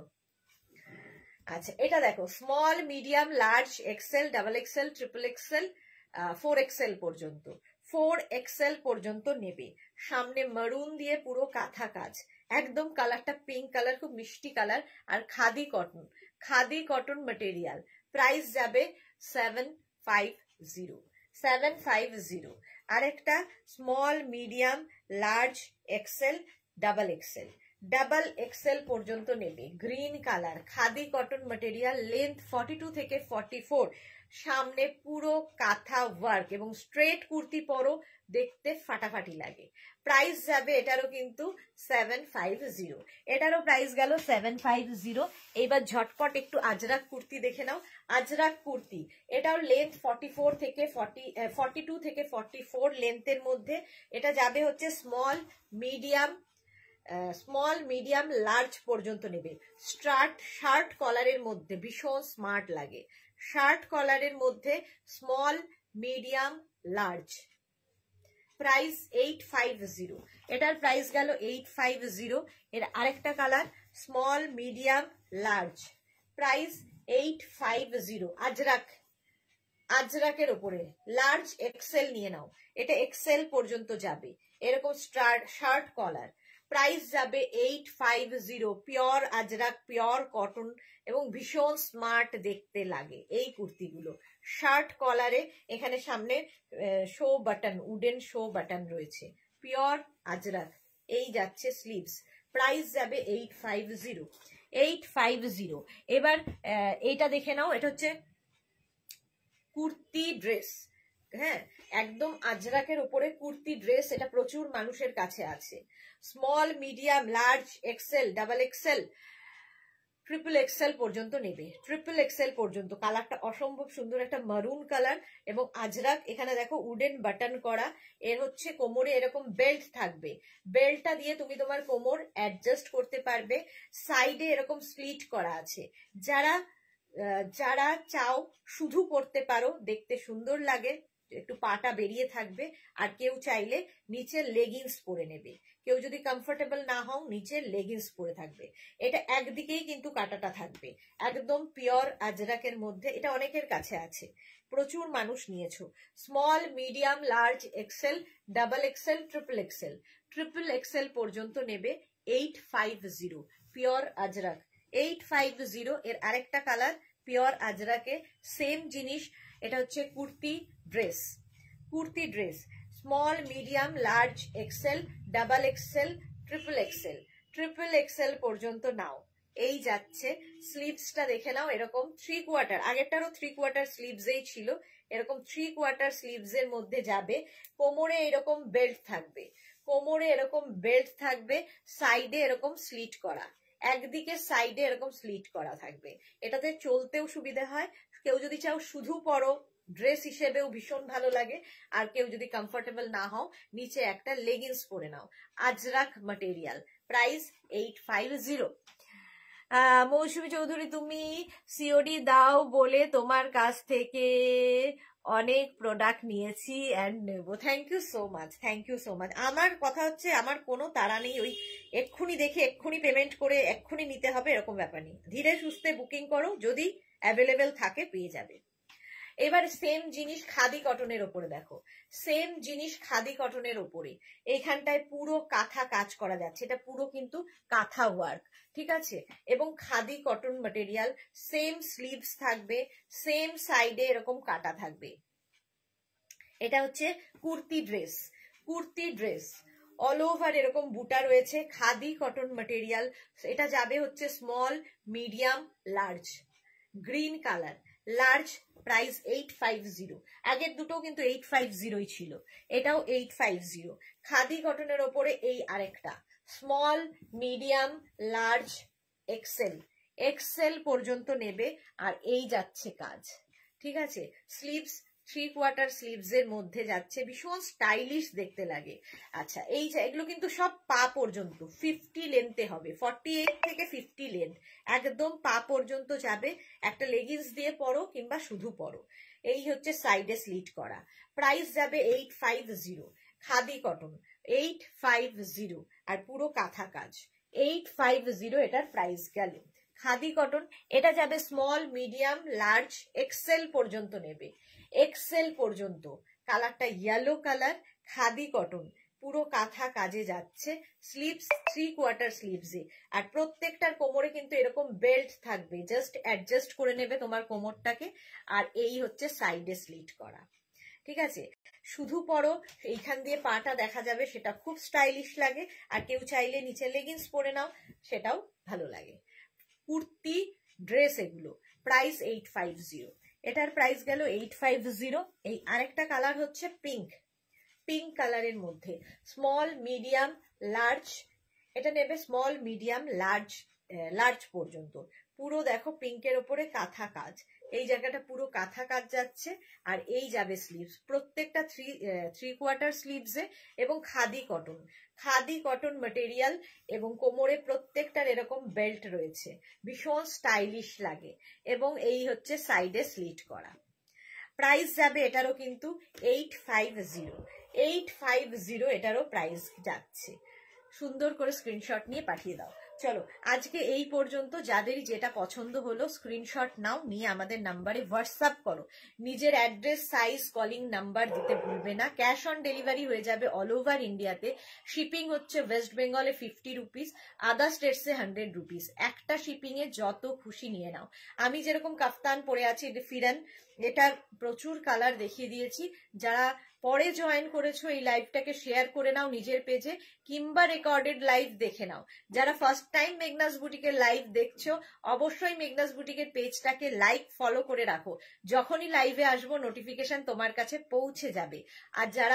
আচ্ছা, এটা দেখো small medium large XL double XL triple XL four XL পর্যন্ত, ফোর এক্সেল পর্যন্ত নেবে। সামনে মারুন দিয়ে পুরো কাঁথা কাজ, একদম কালারটা পিঙ্ক কালার, খুব মিষ্টি কালার, আর khadi cotton, khadi cotton material. Price যাবে seven five zero, seven five zero. আরেকটা small medium large XL double XL, double XL পর্যন্ত নেবে। Green colour khadi cotton material, length forty two থেকে ফর্টি ফোর, সামনে পুরো কাঁথা ওয়ার্ক এবং স্ট্রেট কুর্তি পরো, দেখতে ফাটাফাটি লাগে। প্রাইস যাবে এটারও কিন্তু সেভেন ফাইভ জিরো, এটারও প্রাইস গেল সেভেন ফাইভ জিরো। এইবার ঝটপট একটু আজরাক কুর্তি দেখে নাও। আজরাক কুর্তি, এটাও লেন্থ ফর্টি ফোর থেকে ফর্টি ফর্টি টু থেকে ফর্টি ফোর লেন্থের মধ্যে। এটা যাবে হচ্ছে small medium small medium large পর্যন্ত নেবে। স্টার্ট শার্ট কলারের মধ্যে ভীষণ স্মার্ট লাগে, শার্ট কলারের মধ্যে small medium large. Price eight five zero, এটার প্রাইস গেল এইট ফাইভ জিরো। এর আরেকটা colour small medium large, price eight five zero. Ajrakh, আজরাকের উপরে লার্জ এক্সেল নিয়ে নাও, এটা এক্সেল পর্যন্ত যাবে। এরকম স্টার্ট শার্ট কলার, প্রাইস যাবে eight five zero. Pure Ajrakh, pure cotton এবং ভীষণ স্মার্ট দেখতে লাগে এই কুর্তিগুলো। শার্ট কলারে এখানে সামনে show button, wooden show button রয়েছে, পিওর আজরাক। এই যাচ্ছে স্লিভস, প্রাইস যাবে eight five zero, eight five zero. এবার এইটা দেখে নাও, এটা হচ্ছে কুর্তি ড্রেস। হ্যাঁ, একদম আজরাকের উপরে কুর্তি ড্রেস, এটা প্রচুর মানুষের কাছে আছে। Small medium large XL double XL triple XL পর্যন্ত নেবে, ট্রিপল এক্সেল পর্যন্ত। কালারটা অসম্ভব সুন্দর, একটা মারুন কালার এবং আজরাক। এখানে দেখো উডেন বাটন করা, এর হচ্ছে কোমরে এরকম বেল্ট থাকবে, বেল্টটা দিয়ে তুমি তোমার কোমর অ্যাডজাস্ট করতে পারবে। সাইডে এরকম স্লিট করা আছে। যারা যারা চাও শুধু পরতে পারো, দেখতে সুন্দর লাগে, একটু পাটা বেরিয়ে থাকবে। আর কেউ চাইলে নিচে লেগিংস পরে নেবে, কেউ যদি কমফোর্টেবল না হও নিচে লেগিংস পরে থাকবে। এটা একদিকেই কিন্তু কাটাটা থাকবে, একদম পিওর আজরাকের মধ্যে। এটা অনেকের কাছে আছে, প্রচুর মানুষ নিয়েছো। Small medium large XL double XL triple XL, triple XL পর্যন্ত নেবে। Eight five zero, pure Ajrakh, eight five zero. এর আরেকটা কালার পিওর আজরাকে, সেম জিনিস। এটা হচ্ছে kurti dress, kurti dress small, medium, large, XL, double XL, triple XL, triple XL পর্যন্ত নাও। এই যাচ্ছে স্লিভসটা দেখে নাও, এরকম থ্রি কোয়ার্টার, আগেরটারও থ্রি কোয়ার্টার স্লিভসেই ছিল, এরকম থ্রি কোয়ার্টার স্লিভস এর মধ্যে যাবে। কোমরে এরকম বেল্ট থাকবে, কোমরে এরকম বেল্ট থাকবে, সাইডে এরকম স্লিট করা, একদিকে সাইডে এরকম স্লিট করা থাকবে। এটাতে চলতেও সুবিধা হয়, কেউ যদি চাও শুধু পরো ড্রেস হিসেবেও ভীষণ ভালো লাগে, আর কেউ যদি কমফোর্টেবল না হও নিচে একটা লেগিংস পরে নাও। Ajrakh material, price eight five zero. Mousumi Chowdhury, তুমি সিওডি দাও বলে তোমার কাছ থেকে অনেক প্রোডাক্ট নিয়েছি অ্যান্ড নেব। Thank you so much, thank you so much. আমার কথা হচ্ছে আমার কোনো তাড়া নেই, ওই এক্ষুনি দেখে এক্ষুনি পেমেন্ট করে এক্ষুনি নিতে হবে এরকম ব্যাপার নেই। ধীরে সুস্থে বুকিং করো, যদি অ্যাভেলেবেল থাকে পেয়ে যাবে। এবার সেম জিনিস খাদি কটনের ওপরে দেখো, সেম জিনিস খাদি কটনের ওপরে এইখানটায় পুরো কাঁথা কাজ করা যাচ্ছে, এটা পুরো কিন্তু কাঁথা ওয়ার্ক, ঠিক আছে? এবং khadi cotton material, same sleeves থাকবে, সেম সাইডে এরকম কাটা থাকবে। এটা হচ্ছে kurti dress, kurti dress all over এরকম বুটা রয়েছে, খাদি কটন ম্যাটেরিয়াল। এটা যাবে হচ্ছে small, medium, large, green colour, large, price eight five zero. আগের দুটো কিন্তু এইট ফাইভ জিরোই ছিল, এটাও এইট ফাইভ জিরো। খাদি কটনের ওপরে এই আরেকটা small, medium, large, XL, XL পর্যন্ত নেবে। আর এই যাচ্ছে কাজ, ঠিক আছে? স্লিভস থ্রি কোয়ার্টার স্লিভস এর মধ্যে যাচ্ছে, ভীষণ স্টাইলিশ দেখতে লাগে। আচ্ছা, এই এগুলো কিন্তু সব পা পর্যন্ত, ফিফটি লেন্থে হবে, ফর্টি এইট থেকে ফিফটি লেন্থ, একদম পা পর্যন্ত যাবে। একটা লেগিংস দিয়ে পরো কিংবা শুধু পরো। এই হচ্ছে সাইডে স্লিট করা, প্রাইস যাবে eight five zero. Khadi cotton eight five zero, আর পুরো কাঁথা কাজ এইট ফাইভ জিরো, এটার প্রাইস গেল। খাদি কটন এটা যাবে স্মল, মিডিয়াম, লার্জ, এক্সেল পর্যন্ত নেবে, এক্সেল পর্যন্ত। কালারটা ইয়েলো কালার, খাদি কটন, পুরো কাঁথা কাজে যাচ্ছে, স্লিভস থ্রি কোয়ার্টার স্লিভসে। আর প্রত্যেকটার কোমরে কিন্তু এরকম বেল্ট থাকবে, জাস্ট অ্যাডজাস্ট করে নেবে তোমার কোমরটাকে। আর এই হচ্ছে সাইডে স্লিট করা, ঠিক আছে? শুধু পরো, এইখান দিয়ে পাটা দেখা যাবে, সেটা খুব স্টাইলিশ লাগে। আর কেউ চাইলে নিচে লেগিংস পরে নাও, সেটাও ভালো লাগে। কুর্তি ড্রেস এগুলো, প্রাইস এইট ফাইভ জিরো। এটার প্রাইস গেল এইট ফাইভ জিরো। এই আরেকটা কালার হচ্ছে পিঙ্ক, পিঙ্ক কালারের মধ্যে স্মল, মিডিয়াম, লার্জ, এটা নেবে স্মল, মিডিয়াম, লার্জ, লার্জ পর্যন্ত। পুরো দেখো পিঙ্কের ওপরে কাঁথা কাজ, এই জায়গাটা পুরো কাঁথা কাজ যাচ্ছে। আর এই যাবে স্লিভস, প্রত্যেকটা থ্রি থ্রি কোয়ার্টার স্লিভসে, এবং khadi cotton, khadi cotton material, এবং কোমরে প্রত্যেকটার এরকম বেল্ট রয়েছে, ভীষণ স্টাইলিশ লাগে। এবং এই হচ্ছে সাইডে স্লিট করা। প্রাইস যাবে এটারও কিন্তু eight five zero, eight five zero এটারও প্রাইস যাচ্ছে। সুন্দর করে স্ক্রিনশট নিয়ে পাঠিয়ে দাও। চলো আজকে এই পর্যন্ত। যাদেরই যেটা পছন্দ হলো স্ক্রিনশট নাও, নিয়ে আমাদের নাম্বারে হোয়াটসঅ্যাপ করো। নিজের অ্যাড্রেস, সাইজ, কলিং নাম্বার দিতে ভুলবে না। ক্যাশ অন ডেলিভারি হয়ে যাবে অল ওভার ইন্ডিয়াতে। শিপিং হচ্ছে ওয়েস্ট বেঙ্গলে ফিফটি রুপিস, আদার স্টেটসে হান্ড্রেড রুপিস। একটা শিপিং এ যত খুশি নিয়ে নাও। আমি যেরকম কাফতান পরে আছি, ফিরান, এটার প্রচুর কালার দেখিয়ে দিয়েছি। যারা পরে জয়েন করেছো এই লাইভটাকে শেয়ার করে নাও নিজের পেজে, কিংবা রেকর্ডেড লাইভ দেখে নাও। যারা ফার্স্ট টাইম মেঘনাস বুটিকের লাইভ দেখছো, অবশ্যই মেঘনাস বুটিকের পেজটাকে লাইক, ফলো করে রাখো। যখনই লাইভে আসবো নোটিফিকেশন তোমার কাছে পৌঁছে যাবে। আর যারা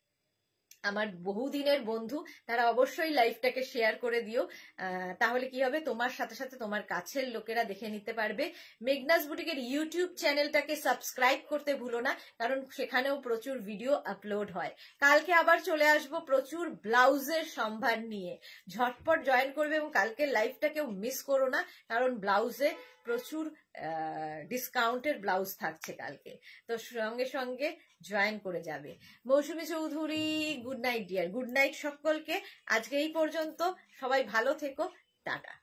আমার বহুদিনের বন্ধু, তারা অবশ্যই লাইভটাকে শেয়ার করে দিও। তাহলে কি হবে, তোমার সাথে সাথে তোমার কাছের লোকেরা দেখে নিতে পারবে। মেঘনাস বুটিকের ইউটিউব চ্যানেলটাকে সাবস্ক্রাইব করতে ভুলো না, কারণ সেখানেও প্রচুর ভিডিও আপলোড হয়। কালকে আবার চলে আসবো প্রচুর ব্লাউজের সম্ভার নিয়ে। ঝটপট জয়েন করবে, এবং কালকের লাইভটাকেও মিস করো না, কারণ ব্লাউজে প্রচুর ডিসকাউন্টের ব্লাউজ থাকছে কালকে। তো সঙ্গে সঙ্গে জয়েন করে যাবে। Mousumi Chowdhury, good night dear, good night সকলকে। আজকে এই পর্যন্ত, সবাই ভালো থেকো, টাটা।